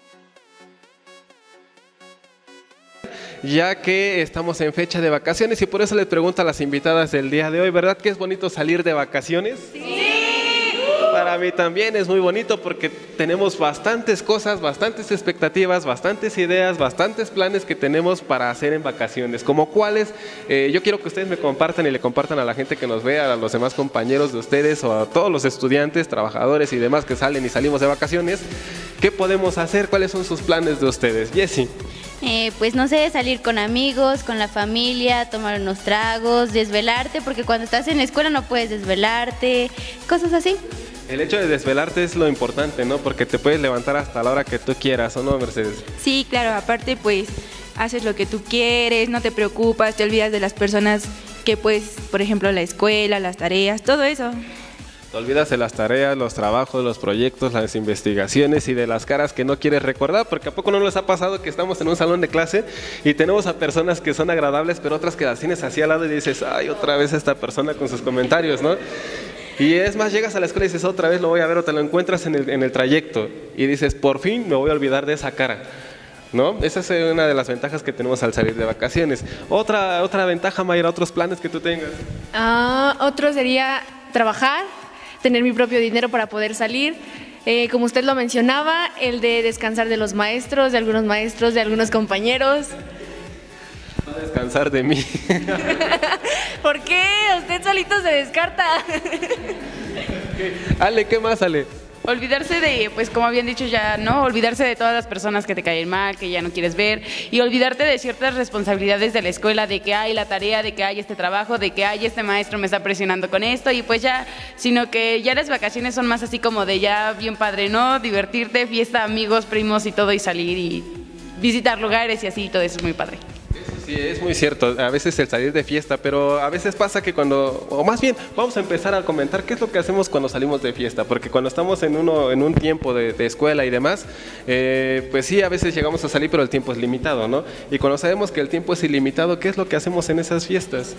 ya que estamos en fecha de vacaciones y por eso les pregunto a las invitadas del día de hoy, ¿verdad que es bonito salir de vacaciones? ¡Sí! Para mí también es muy bonito porque tenemos bastantes cosas, bastantes expectativas, bastantes ideas, bastantes planes que tenemos para hacer en vacaciones. Como cuáles, eh, yo quiero que ustedes me compartan y le compartan a la gente que nos ve, a los demás compañeros de ustedes o a todos los estudiantes, trabajadores y demás que salen y salimos de vacaciones. ¿Qué podemos hacer? ¿Cuáles son sus planes de ustedes? Jessie. Eh, pues no sé, salir con amigos, con la familia, tomar unos tragos, desvelarte, porque cuando estás en la escuela no puedes desvelarte, cosas así. El hecho de desvelarte es lo importante, ¿no? Porque te puedes levantar hasta la hora que tú quieras, ¿o no, Mercedes? Sí, claro, aparte pues haces lo que tú quieres, no te preocupas, te olvidas de las personas que pues, por ejemplo, la escuela, las tareas, todo eso. Te olvidas de las tareas, los trabajos, los proyectos, las investigaciones y de las caras que no quieres recordar, porque ¿a poco no les ha pasado que estamos en un salón de clase y tenemos a personas que son agradables, pero otras que las tienes así al lado y dices, ay, otra vez esta persona con sus comentarios, ¿no? Y es más, llegas a la escuela y dices, otra vez lo voy a ver, o te lo encuentras en el, en el trayecto y dices, por fin me voy a olvidar de esa cara, ¿no? Esa es una de las ventajas que tenemos al salir de vacaciones. Otra, otra ventaja, Mayra, otros planes que tú tengas. Ah, otro sería trabajar, tener mi propio dinero para poder salir. Eh, como usted lo mencionaba, el de descansar de los maestros, de algunos maestros, de algunos compañeros. Va a descansar de mí. ¿Por qué? Usted solito se descarta. Ale, ¿qué más, Ale? Olvidarse de, pues como habían dicho ya, ¿no? Olvidarse de todas las personas que te caen mal, que ya no quieres ver, y olvidarte de ciertas responsabilidades de la escuela, de que hay la tarea, de que hay este trabajo, de que hay este maestro me está presionando con esto, y pues ya, sino que ya las vacaciones son más así como de ya bien padre, ¿no? Divertirte, fiesta, amigos, primos y todo, y salir y visitar lugares y así, todo eso es muy padre. Sí, es muy cierto, a veces el salir de fiesta, pero a veces pasa que cuando, o más bien, vamos a empezar a comentar qué es lo que hacemos cuando salimos de fiesta, porque cuando estamos en, uno, en un tiempo de, de escuela y demás, eh, pues sí, a veces llegamos a salir, pero el tiempo es limitado, ¿no? Y cuando sabemos que el tiempo es ilimitado, ¿qué es lo que hacemos en esas fiestas?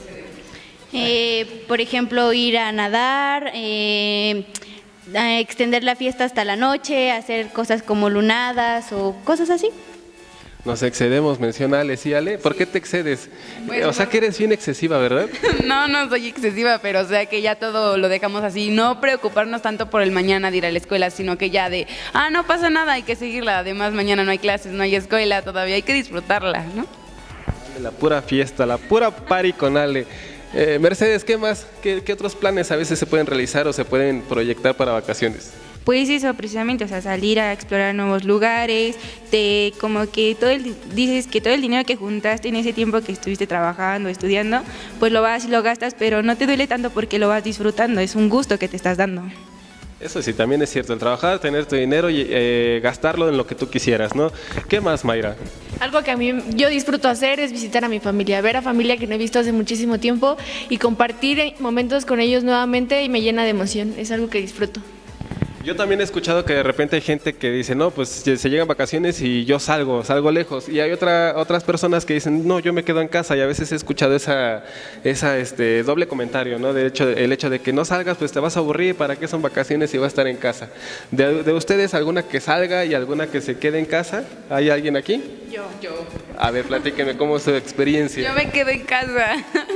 Eh, por ejemplo, ir a nadar, eh, a extender la fiesta hasta la noche, hacer cosas como lunadas o cosas así. Nos excedemos, menciona Ale, sí, Ale, ¿por qué te excedes? Bueno, o sea que eres bien excesiva, ¿verdad? No, no soy excesiva, pero o sea que ya todo lo dejamos así, no preocuparnos tanto por el mañana de ir a la escuela, sino que ya de, ah, no pasa nada, hay que seguirla, además mañana no hay clases, no hay escuela, todavía hay que disfrutarla, ¿no? La pura fiesta, la pura party con Ale. Eh, Mercedes, ¿qué más? ¿Qué, ¿Qué otros planes a veces se pueden realizar o se pueden proyectar para vacaciones? Pues eso, precisamente, o sea, salir a explorar nuevos lugares, te, como que todo el, dices que todo el dinero que juntaste en ese tiempo que estuviste trabajando, estudiando, pues lo vas y lo gastas, pero no te duele tanto porque lo vas disfrutando, es un gusto que te estás dando. Eso sí, también es cierto, el trabajar, tener tu dinero y eh, gastarlo en lo que tú quisieras, ¿no? ¿Qué más, Mayra? Algo que a mí yo disfruto hacer es visitar a mi familia, ver a familia que no he visto hace muchísimo tiempo y compartir momentos con ellos nuevamente y me llena de emoción, es algo que disfruto. Yo también he escuchado que de repente hay gente que dice, no, pues se llegan vacaciones y yo salgo, salgo lejos. Y hay otra, otras personas que dicen, no, yo me quedo en casa. Y a veces he escuchado esa, esa este, doble comentario, ¿no? De hecho, el hecho de que no salgas, pues te vas a aburrir, ¿para qué son vacaciones si vas a estar en casa? ¿De, de ustedes alguna que salga y alguna que se quede en casa? ¿Hay alguien aquí? Yo. Yo. A ver, platíqueme, ¿cómo es su experiencia? Yo me quedo en casa.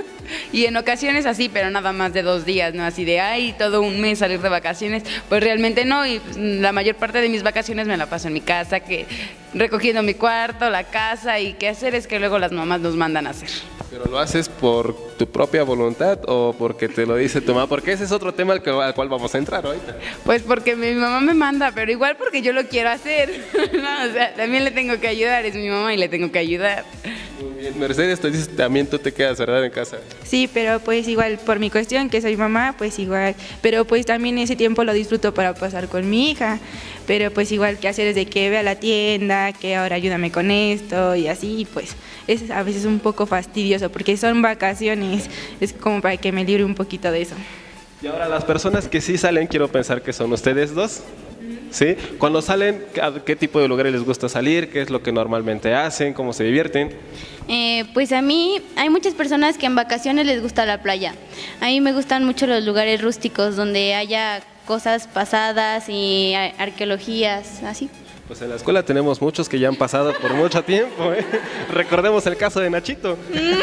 Y en ocasiones así, pero nada más de dos días, ¿no? Así de, ay, todo un mes salir de vacaciones, pues realmente no, y la mayor parte de mis vacaciones me la paso en mi casa, que recogiendo mi cuarto, la casa, y qué hacer es que luego las mamás nos mandan a hacer. ¿Pero lo haces por tu propia voluntad o porque te lo dice tu mamá? Porque ese es otro tema al, que, al cual vamos a entrar ahorita. Pues porque mi mamá me manda, pero igual porque yo lo quiero hacer. No, o sea, también le tengo que ayudar, es mi mamá y le tengo que ayudar. Muy bien, Mercedes, tú dices, también tú te quedas, ¿verdad?, en casa. Sí, pero pues igual por mi cuestión, que soy mamá, pues igual, pero pues también ese tiempo lo disfruto para pasar con mi hija, pero pues igual que hacer es de que ve a la tienda, que ahora ayúdame con esto y así, pues es a veces un poco fastidioso porque son vacaciones, es como para que me libre un poquito de eso. Y ahora las personas que sí salen, quiero pensar que son ustedes dos, ¿sí? Cuando salen, ¿a qué tipo de lugares les gusta salir? ¿Qué es lo que normalmente hacen? ¿Cómo se divierten? Eh, pues a mí hay muchas personas que en vacaciones les gusta la playa. A mí me gustan mucho los lugares rústicos donde haya cosas pasadas y arqueologías, así. Pues en la escuela tenemos muchos que ya han pasado por mucho tiempo, ¿eh? Recordemos el caso de Nachito.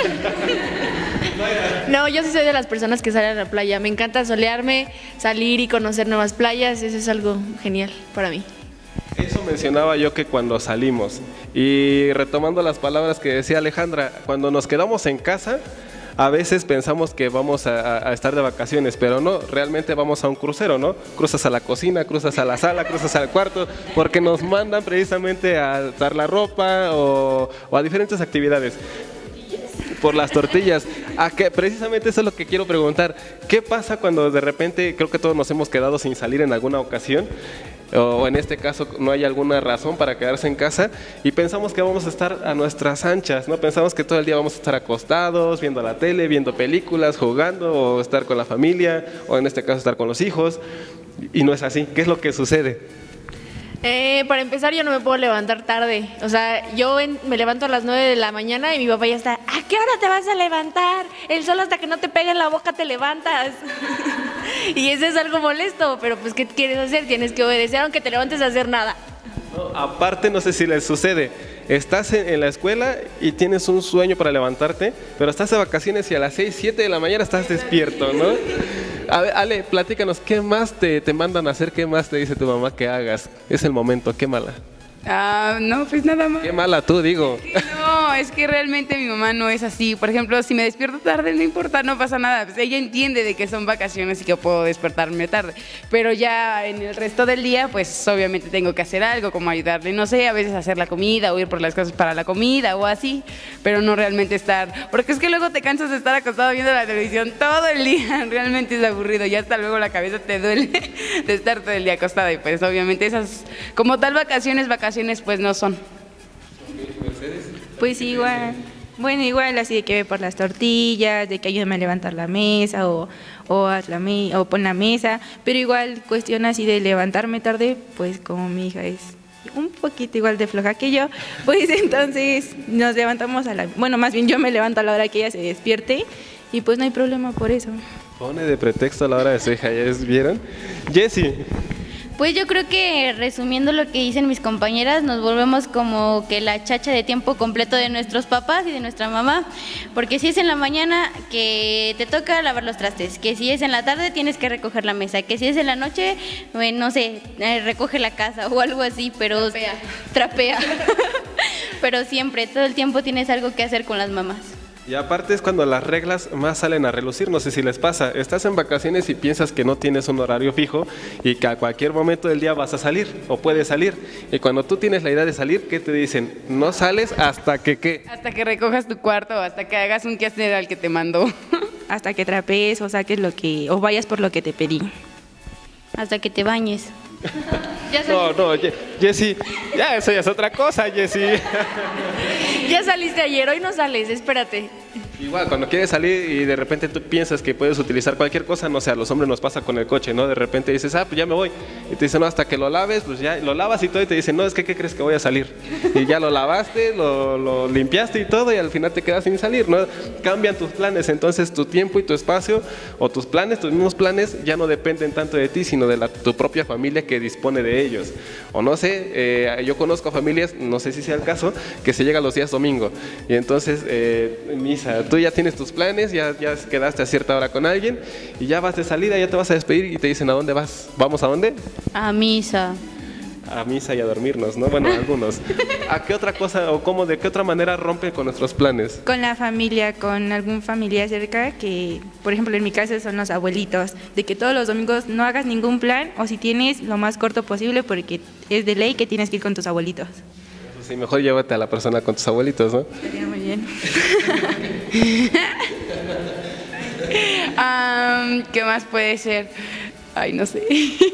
No, yo sí soy de las personas que salen a la playa. Me encanta solearme, salir y conocer nuevas playas. Eso es algo genial para mí. Eso mencionaba yo que cuando salimos. Y retomando las palabras que decía Alejandra, cuando nos quedamos en casa, a veces pensamos que vamos a, a estar de vacaciones, pero no, realmente vamos a un crucero, ¿no? Cruzas a la cocina, cruzas a la sala, cruzas al cuarto, porque nos mandan precisamente a dar la ropa o, o a diferentes actividades. Por las tortillas. ¿A qué? Precisamente eso es lo que quiero preguntar. ¿Qué pasa cuando de repente, creo que todos nos hemos quedado sin salir en alguna ocasión o en este caso no hay alguna razón para quedarse en casa y pensamos que vamos a estar a nuestras anchas, ¿no? Pensamos que todo el día vamos a estar acostados, viendo la tele, viendo películas, jugando o estar con la familia o en este caso estar con los hijos y no es así. ¿Qué es lo que sucede? Eh, para empezar, yo no me puedo levantar tarde. O sea, yo en- me levanto a las nueve de la mañana y mi papá ya está, ¿a qué hora te vas a levantar? El sol hasta que no te pegue en la boca te levantas. Y eso es algo molesto, pero pues ¿qué quieres hacer? Tienes que obedecer aunque te levantes a hacer nada. No, aparte, no sé si les sucede, estás en, en la escuela y tienes un sueño para levantarte, pero estás de vacaciones y a las seis, siete de la mañana estás despierto, ¿no? A ver, Ale, platícanos, ¿qué más te, te mandan a hacer? ¿Qué más te dice tu mamá que hagas? Es el momento, qué mala. Ah, no, pues nada más. Qué mala tú, digo. No, es que realmente mi mamá no es así. Por ejemplo, si me despierto tarde, no importa, no pasa nada. Pues ella entiende de que son vacaciones y que puedo despertarme tarde. Pero ya en el resto del día, pues obviamente tengo que hacer algo, como ayudarle, no sé, a veces hacer la comida o ir por las cosas para la comida o así. Pero no realmente estar. Porque es que luego te cansas de estar acostado viendo la televisión todo el día. Realmente es aburrido. Ya hasta luego la cabeza te duele de estar todo el día acostada. Y pues obviamente esas, como tal, vacaciones, vacaciones. Pues no son. Pues igual, bueno, igual así de que ve por las tortillas, de que ayúdame a levantar la mesa o, o, haz la me- o pon la mesa, pero igual cuestión así de levantarme tarde, pues como mi hija es un poquito igual de floja que yo, pues entonces nos levantamos a la, bueno, más bien yo me levanto a la hora que ella se despierte y pues no hay problema por eso. Pone de pretexto a la hora de su hija, ¿ya vieron? Jessie. Pues yo creo que resumiendo lo que dicen mis compañeras, nos volvemos como que la chacha de tiempo completo de nuestros papás y de nuestra mamá, porque si es en la mañana que te toca lavar los trastes, que si es en la tarde tienes que recoger la mesa, que si es en la noche, bueno, no sé, eh, recoge la casa o algo así, pero trapea, trapea. Pero siempre, todo el tiempo tienes algo que hacer con las mamás. Y aparte es cuando las reglas más salen a relucir, no sé si les pasa, estás en vacaciones y piensas que no tienes un horario fijo y que a cualquier momento del día vas a salir o puedes salir. Y cuando tú tienes la idea de salir, ¿qué te dicen? No sales hasta que ¿qué? Hasta que recojas tu cuarto, hasta que hagas un quehacer al que te mandó. Hasta que trapees o saques lo que, o vayas por lo que te pedí. Hasta que te bañes. No, no, Ye- Jessie, ya eso ya es otra cosa, Jessie. Ya saliste ayer, hoy no sales, espérate. Igual, cuando quieres salir y de repente tú piensas que puedes utilizar cualquier cosa, no sé, a los hombres nos pasa con el coche, ¿no? De repente dices, ah, pues ya me voy. Y te dicen, no, hasta que lo laves, pues ya lo lavas y todo, y te dicen, no, es que, ¿qué crees que voy a salir? Y ya lo lavaste, lo, lo limpiaste y todo, y al final te quedas sin salir, ¿no? Cambian tus planes, entonces tu tiempo y tu espacio, o tus planes, tus mismos planes, ya no dependen tanto de ti, sino de la, tu propia familia que dispone de ellos. O no sé, eh, yo conozco familias, no sé si sea el caso, que se llega los días domingo, y entonces, eh, misa, tú ya tienes tus planes, ya, ya quedaste a cierta hora con alguien y ya vas de salida, ya te vas a despedir y te dicen, ¿a dónde vas? ¿Vamos a dónde? A misa. A misa y a dormirnos, ¿no? Bueno, algunos. ¿A qué otra cosa o cómo, de qué otra manera rompen con nuestros planes? Con la familia, con algún familiar cerca que, por ejemplo, en mi caso son los abuelitos, de que todos los domingos no hagas ningún plan o si tienes lo más corto posible porque es de ley que tienes que ir con tus abuelitos. Sí, mejor llévate a la persona con tus abuelitos, ¿no? Estaría muy bien. um, ¿Qué más puede ser? Ay, no sé.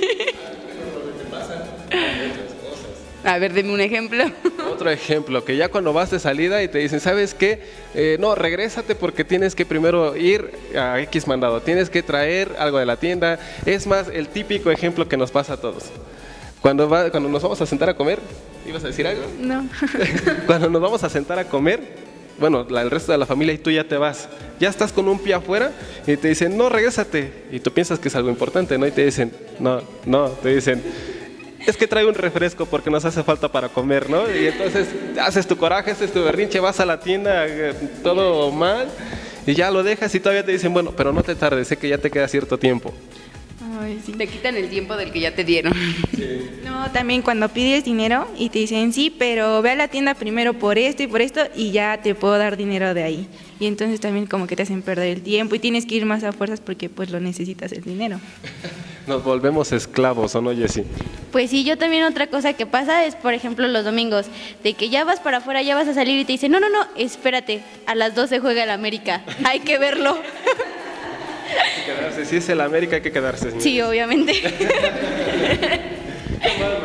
A ver, deme un ejemplo. Otro ejemplo, que ya cuando vas de salida y te dicen, ¿sabes qué? Eh, no, regrésate porque tienes que primero ir a X mandado, tienes que traer algo de la tienda. Es más, el típico ejemplo que nos pasa a todos. Cuando, va, cuando nos vamos a sentar a comer, ¿ibas a decir algo? No. Cuando nos vamos a sentar a comer, bueno, la, el resto de la familia y tú ya te vas. Ya estás con un pie afuera y te dicen, no, regrésate. Y tú piensas que es algo importante, ¿no? Y te dicen, no, no, te dicen, es que trae un refresco porque nos hace falta para comer, ¿no? Y entonces haces tu coraje, haces tu berrinche, vas a la tienda, eh, todo mal, y ya lo dejas y todavía te dicen, bueno, pero no te tardes, sé que ya te queda cierto tiempo. Ay, sí. Te quitan el tiempo del que ya te dieron. Sí. No, también cuando pides dinero y te dicen, sí, pero ve a la tienda primero por esto y por esto y ya te puedo dar dinero de ahí. Y entonces también como que te hacen perder el tiempo y tienes que ir más a fuerzas porque pues lo necesitas el dinero. Nos volvemos esclavos, ¿o no, Jessie? Pues sí, yo también otra cosa que pasa es, por ejemplo, los domingos, de que ya vas para afuera, ya vas a salir y te dicen, no, no, no, espérate, a las doce juega el América, hay que verlo. Hay que quedarse, si es el América hay que quedarse. Señores. Sí, obviamente.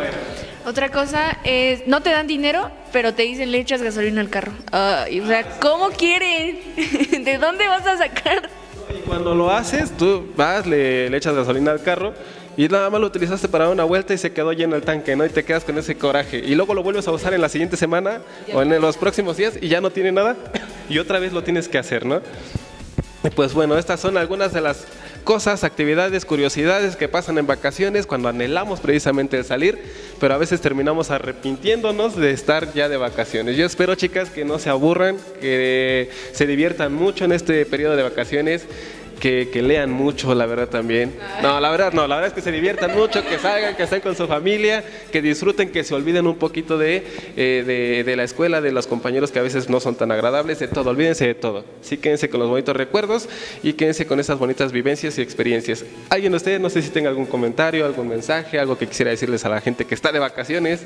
Otra cosa es, no te dan dinero, pero te dicen le echas gasolina al carro. Ay, o sea, ¿cómo quieren? ¿De dónde vas a sacar? Y cuando lo haces, tú vas, le, le echas gasolina al carro y nada más lo utilizaste para dar una vuelta y se quedó lleno el tanque, ¿no? Y te quedas con ese coraje. Y luego lo vuelves a usar en la siguiente semana o en los próximos días y ya no tiene nada y otra vez lo tienes que hacer, ¿no? Y pues bueno, estas son algunas de las cosas, actividades, curiosidades que pasan en vacaciones cuando anhelamos precisamente el salir, pero a veces terminamos arrepintiéndonos de estar ya de vacaciones. Yo espero, chicas, que no se aburran, que se diviertan mucho en este periodo de vacaciones, que, que lean mucho, la verdad también. No, la verdad no, la verdad es que se diviertan mucho, que salgan, que estén con su familia, que disfruten, que se olviden un poquito de, eh, de, de la escuela, de los compañeros que a veces no son tan agradables, de todo, olvídense de todo. Sí, quédense con los bonitos recuerdos y quédense con esas bonitas vivencias y experiencias. ¿Alguien de ustedes, no sé si tenga algún comentario, algún mensaje, algo que quisiera decirles a la gente que está de vacaciones?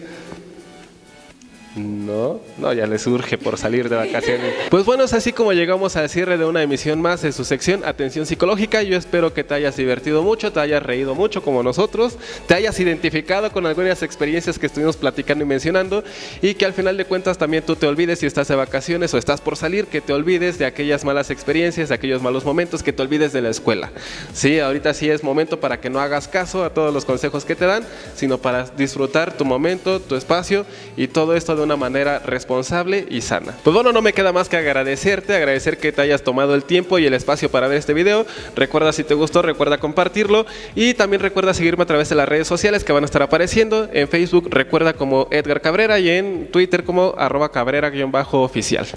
No, no, ya les urge por salir de vacaciones. Pues bueno, es así como llegamos al cierre de una emisión más de su sección Atención Psicológica. Yo espero que te hayas divertido mucho, te hayas reído mucho como nosotros, te hayas identificado con algunas experiencias que estuvimos platicando y mencionando, y que al final de cuentas también tú te olvides, si estás de vacaciones o estás por salir, que te olvides de aquellas malas experiencias, de aquellos malos momentos, que te olvides de la escuela. Sí, ahorita sí es momento para que no hagas caso a todos los consejos que te dan, sino para disfrutar tu momento, tu espacio y todo esto de una manera responsable y sana. Pues bueno, no me queda más que agradecerte, agradecer que te hayas tomado el tiempo y el espacio para ver este video. Recuerda, si te gustó, recuerda compartirlo y también recuerda seguirme a través de las redes sociales que van a estar apareciendo. En Facebook recuerda como Edgar Cabrera y en Twitter como arroba cabrera-oficial.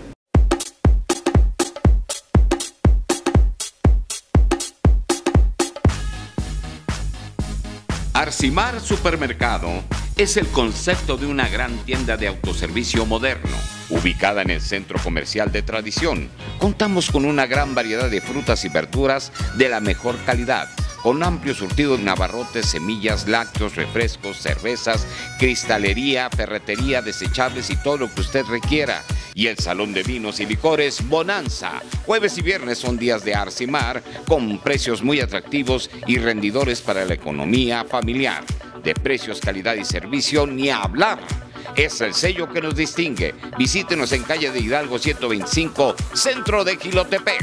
Arcimar Supermercado es el concepto de una gran tienda de autoservicio moderno, ubicada en el centro comercial de Tradición. Contamos con una gran variedad de frutas y verduras de la mejor calidad, con amplio surtido de abarrotes, semillas, lácteos, refrescos, cervezas, cristalería, ferretería, desechables y todo lo que usted requiera. Y el salón de vinos y licores Bonanza. Jueves y viernes son días de Arcimar, con precios muy atractivos y rendidores para la economía familiar. De precios, calidad y servicio, ni hablar. Es el sello que nos distingue. Visítenos en calle de Hidalgo ciento veinticinco, centro de Jilotepec.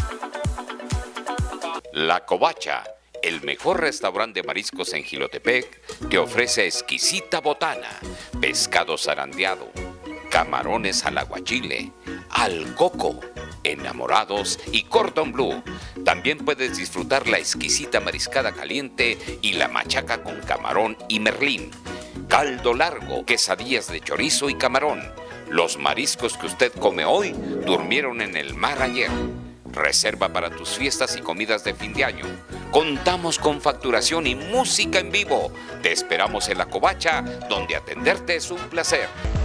La Covacha, el mejor restaurante de mariscos en Jilotepec, te ofrece exquisita botana, pescado zarandeado, camarones al aguachile, al coco, enamorados y cordon bleu. También puedes disfrutar la exquisita mariscada caliente y la machaca con camarón y merlín. Caldo largo, quesadillas de chorizo y camarón. Los mariscos que usted come hoy durmieron en el mar ayer. Reserva para tus fiestas y comidas de fin de año. Contamos con facturación y música en vivo. Te esperamos en La Covacha, donde atenderte es un placer.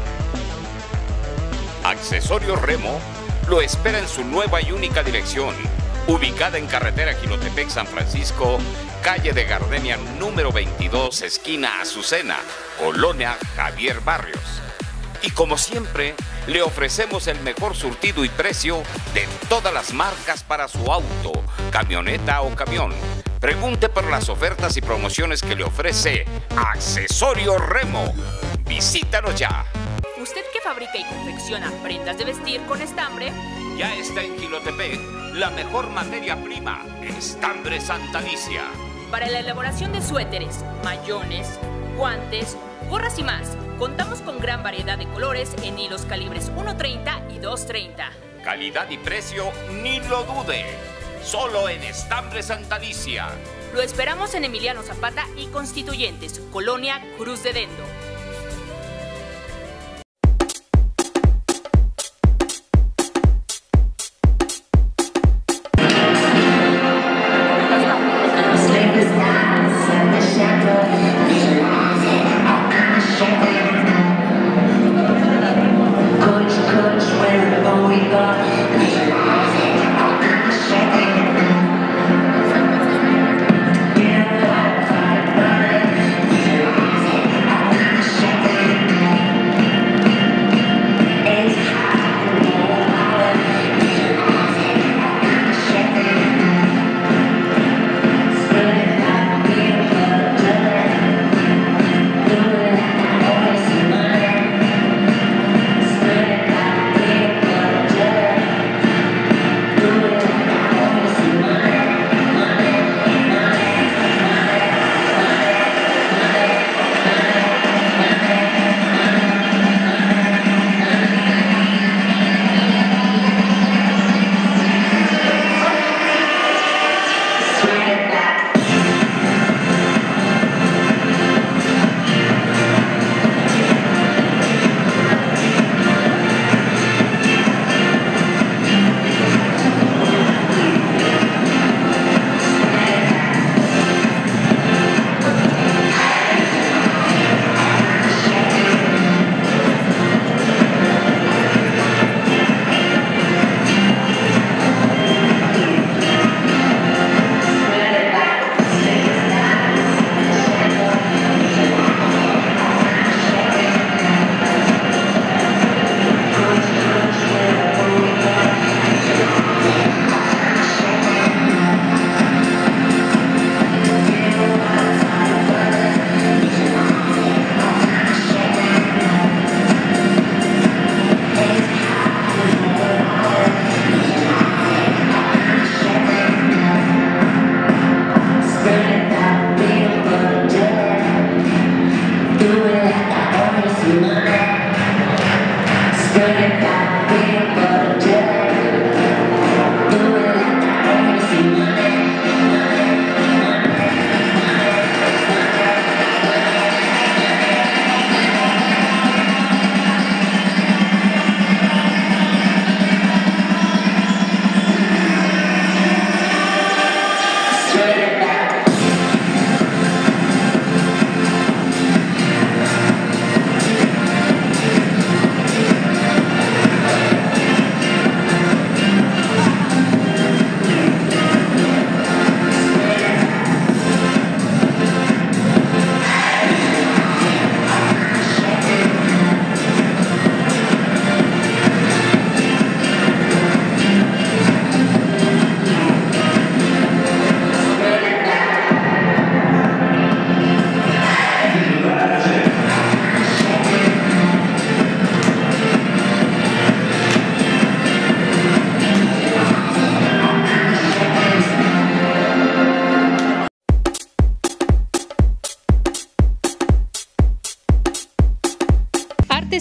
Accesorios Remo lo espera en su nueva y única dirección, ubicada en carretera Jilotepec San Francisco, calle de Gardenia número veintidós, esquina Azucena, Colonia Javier Barrios. Y como siempre, le ofrecemos el mejor surtido y precio de todas las marcas para su auto, camioneta o camión. Pregunte por las ofertas y promociones que le ofrece Accesorios Remo. Visítanos ya. ¿Usted que fabrica y confecciona prendas de vestir con estambre? Ya está en Jilotepec la mejor materia prima, Estambre Santa Alicia. Para la elaboración de suéteres, mayones, guantes, gorras y más, contamos con gran variedad de colores en hilos calibres uno treinta y dos treinta. Calidad y precio, ni lo dude. Solo en Estambre Santa Alicia. Lo esperamos en Emiliano Zapata y Constituyentes, Colonia Cruz de Dendo. Yeah.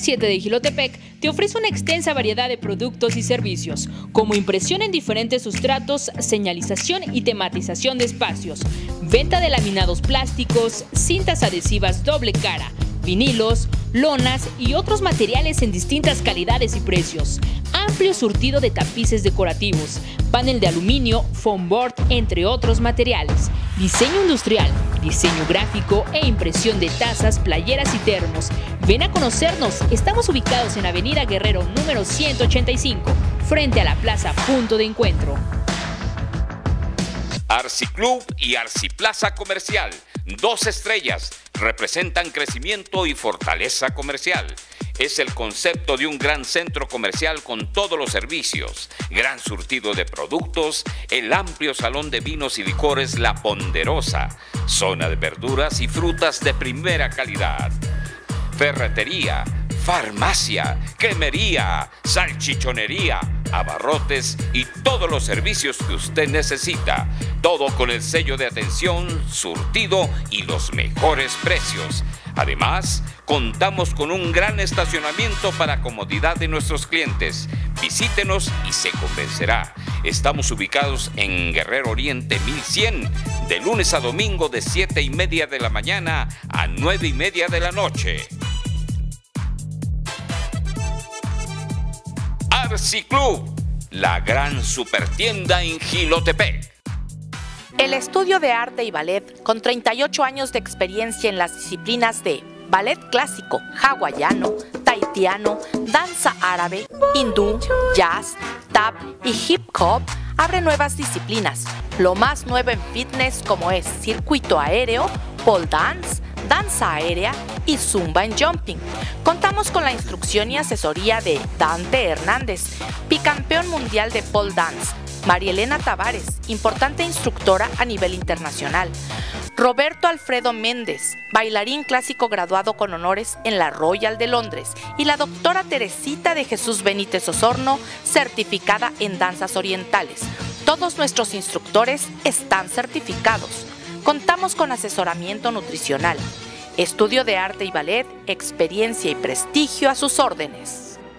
siete de Jilotepec te ofrece una extensa variedad de productos y servicios, como impresión en diferentes sustratos, señalización y tematización de espacios, venta de laminados plásticos, cintas adhesivas doble cara, vinilos, lonas y otros materiales en distintas calidades y precios. Amplio surtido de tapices decorativos, panel de aluminio, foam board, entre otros materiales. Diseño industrial, diseño gráfico e impresión de tazas, playeras y termos. Ven a conocernos. Estamos ubicados en Avenida Guerrero número ciento ochenta y cinco, frente a la Plaza Punto de Encuentro. Arsi Club y Arsi Plaza Comercial, dos estrellas, representan crecimiento y fortaleza comercial. Es el concepto de un gran centro comercial con todos los servicios, gran surtido de productos, el amplio salón de vinos y licores La Ponderosa, zona de verduras y frutas de primera calidad, ferretería, farmacia, cremería, salchichonería, abarrotes y todos los servicios que usted necesita. Todo con el sello de atención, surtido y los mejores precios. Además, contamos con un gran estacionamiento para comodidad de nuestros clientes. Visítenos y se convencerá. Estamos ubicados en Guerrero Oriente mil cien, de lunes a domingo de siete y media de la mañana a nueve y media de la noche. Arsi Club, la gran supertienda en Jilotepec. El estudio de arte y ballet, con treinta y ocho años de experiencia en las disciplinas de ballet clásico, hawaiano, tahitiano, danza árabe, hindú, jazz, tap y hip hop, abre nuevas disciplinas. Lo más nuevo en fitness como es circuito aéreo, pole dance, danza aérea y zumba en jumping. Contamos con la instrucción y asesoría de Dante Hernández, bicampeón mundial de pole dance, María Elena Tavares, importante instructora a nivel internacional, Roberto Alfredo Méndez, bailarín clásico graduado con honores en la Royal de Londres, y la doctora Teresita de Jesús Benítez Osorno, certificada en danzas orientales. Todos nuestros instructores están certificados. Contamos con asesoramiento nutricional, estudio de arte y ballet, experiencia y prestigio a sus órdenes.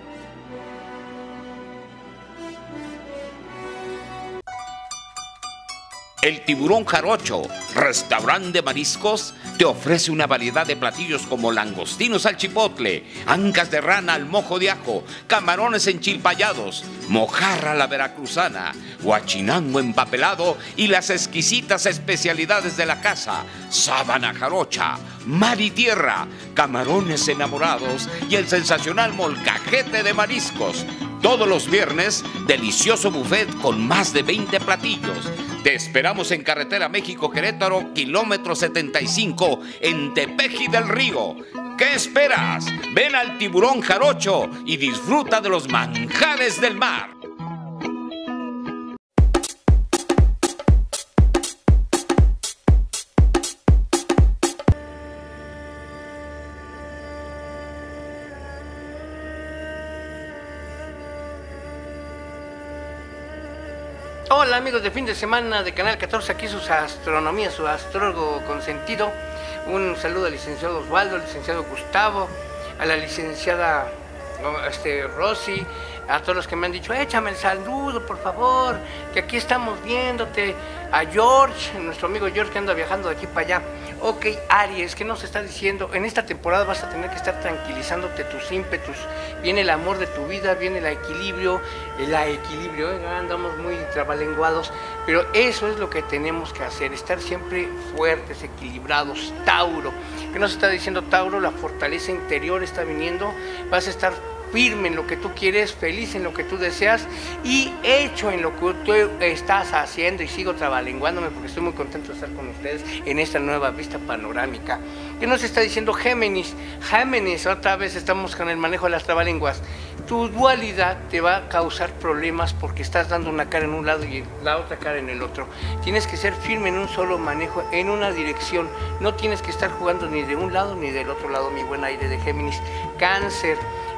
El Tiburón Jarocho, restaurante de mariscos, te ofrece una variedad de platillos como langostinos al chipotle, ancas de rana al mojo de ajo, camarones enchilpayados, mojarra a la veracruzana, guachinango empapelado y las exquisitas especialidades de la casa, sábana jarocha, mar y tierra, camarones enamorados y el sensacional molcajete de mariscos. Todos los viernes, delicioso buffet con más de veinte platillos. Te esperamos en Carretera México-Querétaro, kilómetro setenta y cinco, en Tepeji del Río. ¿Qué esperas? Ven al Tiburón Jarocho y disfruta de los manjares del mar. Hola amigos de fin de semana de Canal catorce, aquí su astronomía, su astrólogo consentido. Un saludo al licenciado Osvaldo, al licenciado Gustavo, a la licenciada este, Rosy, a todos los que me han dicho, échame el saludo por favor, que aquí estamos viéndote, a George, nuestro amigo George que anda viajando de aquí para allá. Ok, Aries, ¿qué nos está diciendo? En esta temporada vas a tener que estar tranquilizándote tus ímpetus. Viene el amor de tu vida, viene el equilibrio, el equilibrio, ¿eh? Andamos muy trabalenguados, pero eso es lo que tenemos que hacer, estar siempre fuertes, equilibrados. Tauro, ¿qué nos está diciendo Tauro? La fortaleza interior está viniendo, vas a estar firme en lo que tú quieres, feliz en lo que tú deseas y hecho en lo que tú estás haciendo. Y sigo trabalenguándome porque estoy muy contento de estar con ustedes en esta nueva vista panorámica. ¿Qué nos está diciendo Géminis? Géminis, otra vez estamos con el manejo de las trabalenguas. Tu dualidad te va a causar problemas porque estás dando una cara en un lado y la otra cara en el otro. Tienes que ser firme en un solo manejo, en una dirección. No tienes que estar jugando ni de un lado ni del otro lado, mi buen aire de Géminis. Cáncer.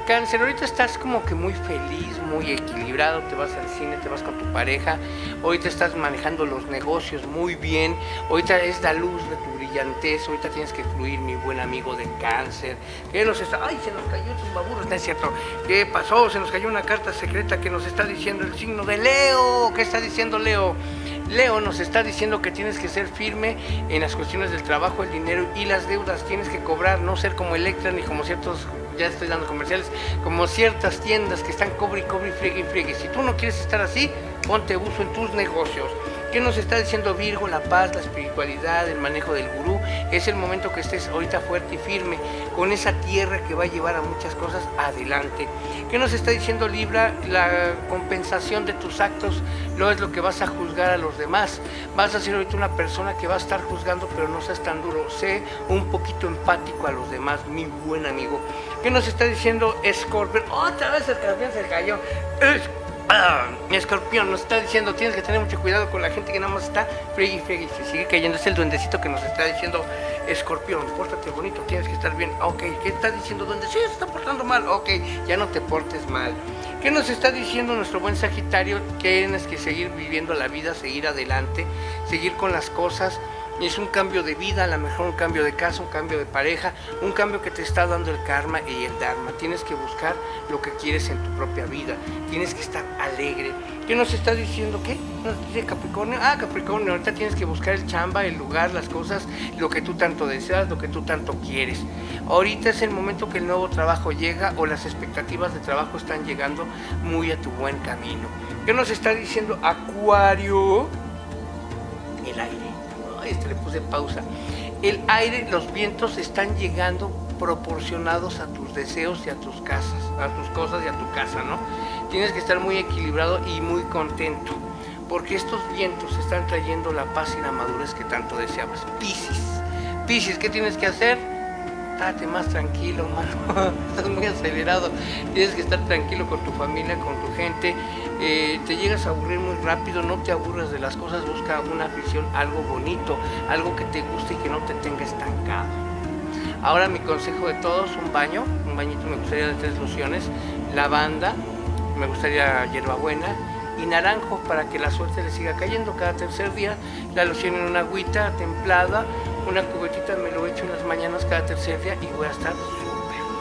Cáncer, ahorita estás como que muy feliz, muy equilibrado, te vas al cine, te vas con tu pareja, ahorita estás manejando los negocios muy bien, ahorita es la luz de tu brillantez, ahorita tienes que fluir, mi buen amigo de Cáncer, que nos está, ay, se nos cayó un baburo, no es cierto, ¿qué pasó? Se nos cayó una carta secreta que nos está diciendo el signo de Leo. ¿Qué está diciendo Leo? Leo nos está diciendo que tienes que ser firme en las cuestiones del trabajo, el dinero y las deudas, tienes que cobrar, no ser como Electra ni como ciertos, ya estoy dando comerciales, como ciertas tiendas que están cobre y cobre y friegue y friegue. Si tú no quieres estar así, ponte uso en tus negocios. ¿Qué nos está diciendo Virgo? La paz, la espiritualidad, el manejo del gurú. Es el momento que estés ahorita fuerte y firme con esa tierra que va a llevar a muchas cosas adelante. ¿Qué nos está diciendo Libra? La compensación de tus actos no es lo que vas a juzgar a los demás. Vas a ser ahorita una persona que va a estar juzgando, pero no seas tan duro. Sé un poquito empático a los demás, mi buen amigo. ¿Qué nos está diciendo Escorpión? Otra vez Escorpión se cayó. Es Ah, mi Escorpión nos está diciendo, tienes que tener mucho cuidado con la gente que nada más está friegue y friegue y se sigue cayendo. Es el duendecito que nos está diciendo, Escorpión, pórtate bonito, tienes que estar bien. Ok, ¿qué está diciendo duende? Sí, se está portando mal. Ok, ya no te portes mal. ¿Qué nos está diciendo nuestro buen Sagitario? Tienes que seguir viviendo la vida, seguir adelante, seguir con las cosas. Es un cambio de vida, a lo mejor un cambio de casa, un cambio de pareja, un cambio que te está dando el karma y el dharma. Tienes que buscar lo que quieres en tu propia vida, tienes que estar alegre. ¿Qué nos está diciendo? ¿Qué? ¿Nos dice Capricornio? Ah, Capricornio, ahorita tienes que buscar el chamba, el lugar, las cosas, lo que tú tanto deseas, lo que tú tanto quieres. Ahorita es el momento que el nuevo trabajo llega o las expectativas de trabajo están llegando muy a tu buen camino. ¿Qué nos está diciendo Acuario? El aire. Este le puse pausa. El aire, los vientos están llegando proporcionados a tus deseos y a tus casas, a tus cosas y a tu casa, ¿no? Tienes que estar muy equilibrado y muy contento, porque estos vientos están trayendo la paz y la madurez que tanto deseabas. Piscis, Piscis, ¿qué tienes que hacer? Estate más tranquilo, mano. Estás muy acelerado. Tienes que estar tranquilo con tu familia, con tu gente. Eh, te llegas a aburrir muy rápido, no te aburres de las cosas, busca una afición, algo bonito, algo que te guste y que no te tenga estancado. Ahora mi consejo de todos, un baño, un bañito me gustaría de tres lociones, lavanda, me gustaría hierbabuena y naranjo para que la suerte le siga cayendo cada tercer día, la loción en una agüita templada, una cubetita me lo echo en las mañanas cada tercer día y voy a estar súper.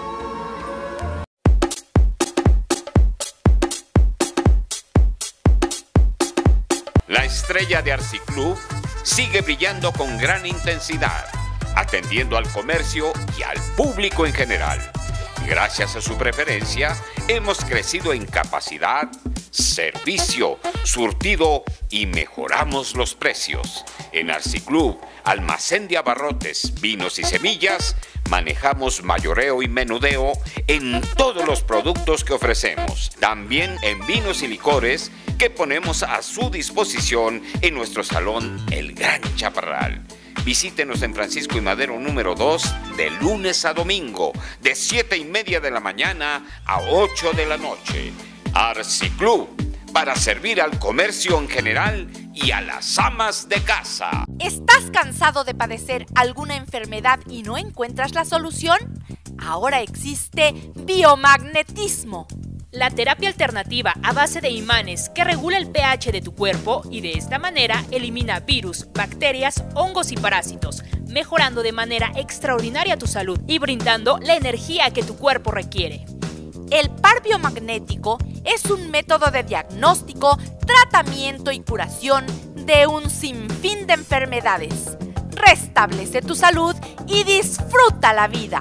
La estrella de Arciclub sigue brillando con gran intensidad, atendiendo al comercio y al público en general. Gracias a su preferencia, hemos crecido en capacidad, servicio, surtido y mejoramos los precios. En Arciclub, almacén de abarrotes, vinos y semillas, manejamos mayoreo y menudeo en todos los productos que ofrecemos. También en vinos y licores que ponemos a su disposición en nuestro salón El Gran Chaparral. Visítenos en Francisco y Madero número dos de lunes a domingo, de siete y media de la mañana a ocho de la noche. Arciclub, para servir al comercio en general y a las amas de casa. ¿Estás cansado de padecer alguna enfermedad y no encuentras la solución? Ahora existe biomagnetismo. La terapia alternativa a base de imanes que regula el pH de tu cuerpo y de esta manera elimina virus, bacterias, hongos y parásitos, mejorando de manera extraordinaria tu salud y brindando la energía que tu cuerpo requiere. El par biomagnético es un método de diagnóstico, tratamiento y curación de un sinfín de enfermedades. Restablece tu salud y disfruta la vida.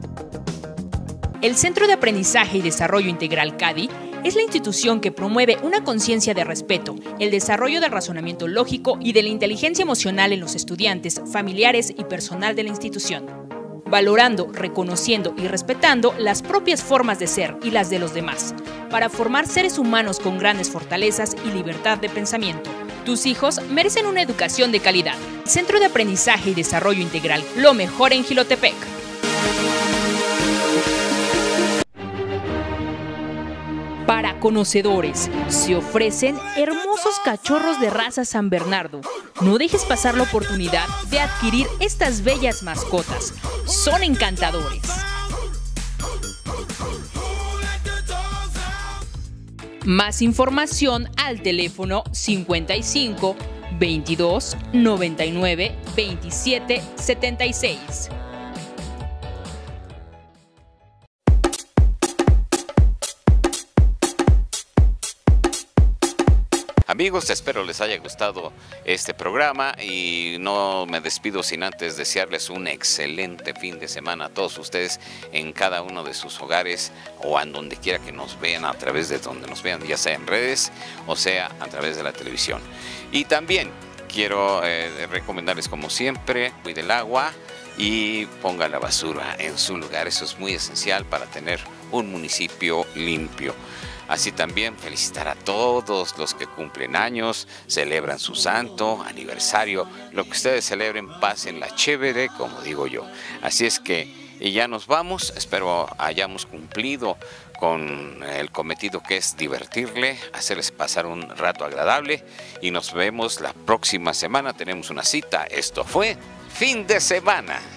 El Centro de Aprendizaje y Desarrollo Integral C A D I es la institución que promueve una conciencia de respeto, el desarrollo del razonamiento lógico y de la inteligencia emocional en los estudiantes, familiares y personal de la institución, valorando, reconociendo y respetando las propias formas de ser y las de los demás, para formar seres humanos con grandes fortalezas y libertad de pensamiento. Tus hijos merecen una educación de calidad. Centro de Aprendizaje y Desarrollo Integral, lo mejor en Jilotepec. Para conocedores, se ofrecen hermosos cachorros de raza San Bernardo. No dejes pasar la oportunidad de adquirir estas bellas mascotas. Son encantadores. Más información al teléfono cincuenta y cinco, veintidós, noventa y nueve, veintisiete, setenta y seis. Amigos, espero les haya gustado este programa y no me despido sin antes desearles un excelente fin de semana a todos ustedes en cada uno de sus hogares o en donde quiera que nos vean, a través de donde nos vean, ya sea en redes o sea a través de la televisión. Y también quiero eh, recomendarles, como siempre, cuide el agua y ponga la basura en su lugar. Eso es muy esencial para tener un municipio limpio. Así también felicitar a todos los que cumplen años, celebran su santo, aniversario, lo que ustedes celebren, pásenla chévere, como digo yo. Así es que y ya nos vamos, espero hayamos cumplido con el cometido que es divertirle, hacerles pasar un rato agradable y nos vemos la próxima semana, tenemos una cita. Esto fue Fin de Semana.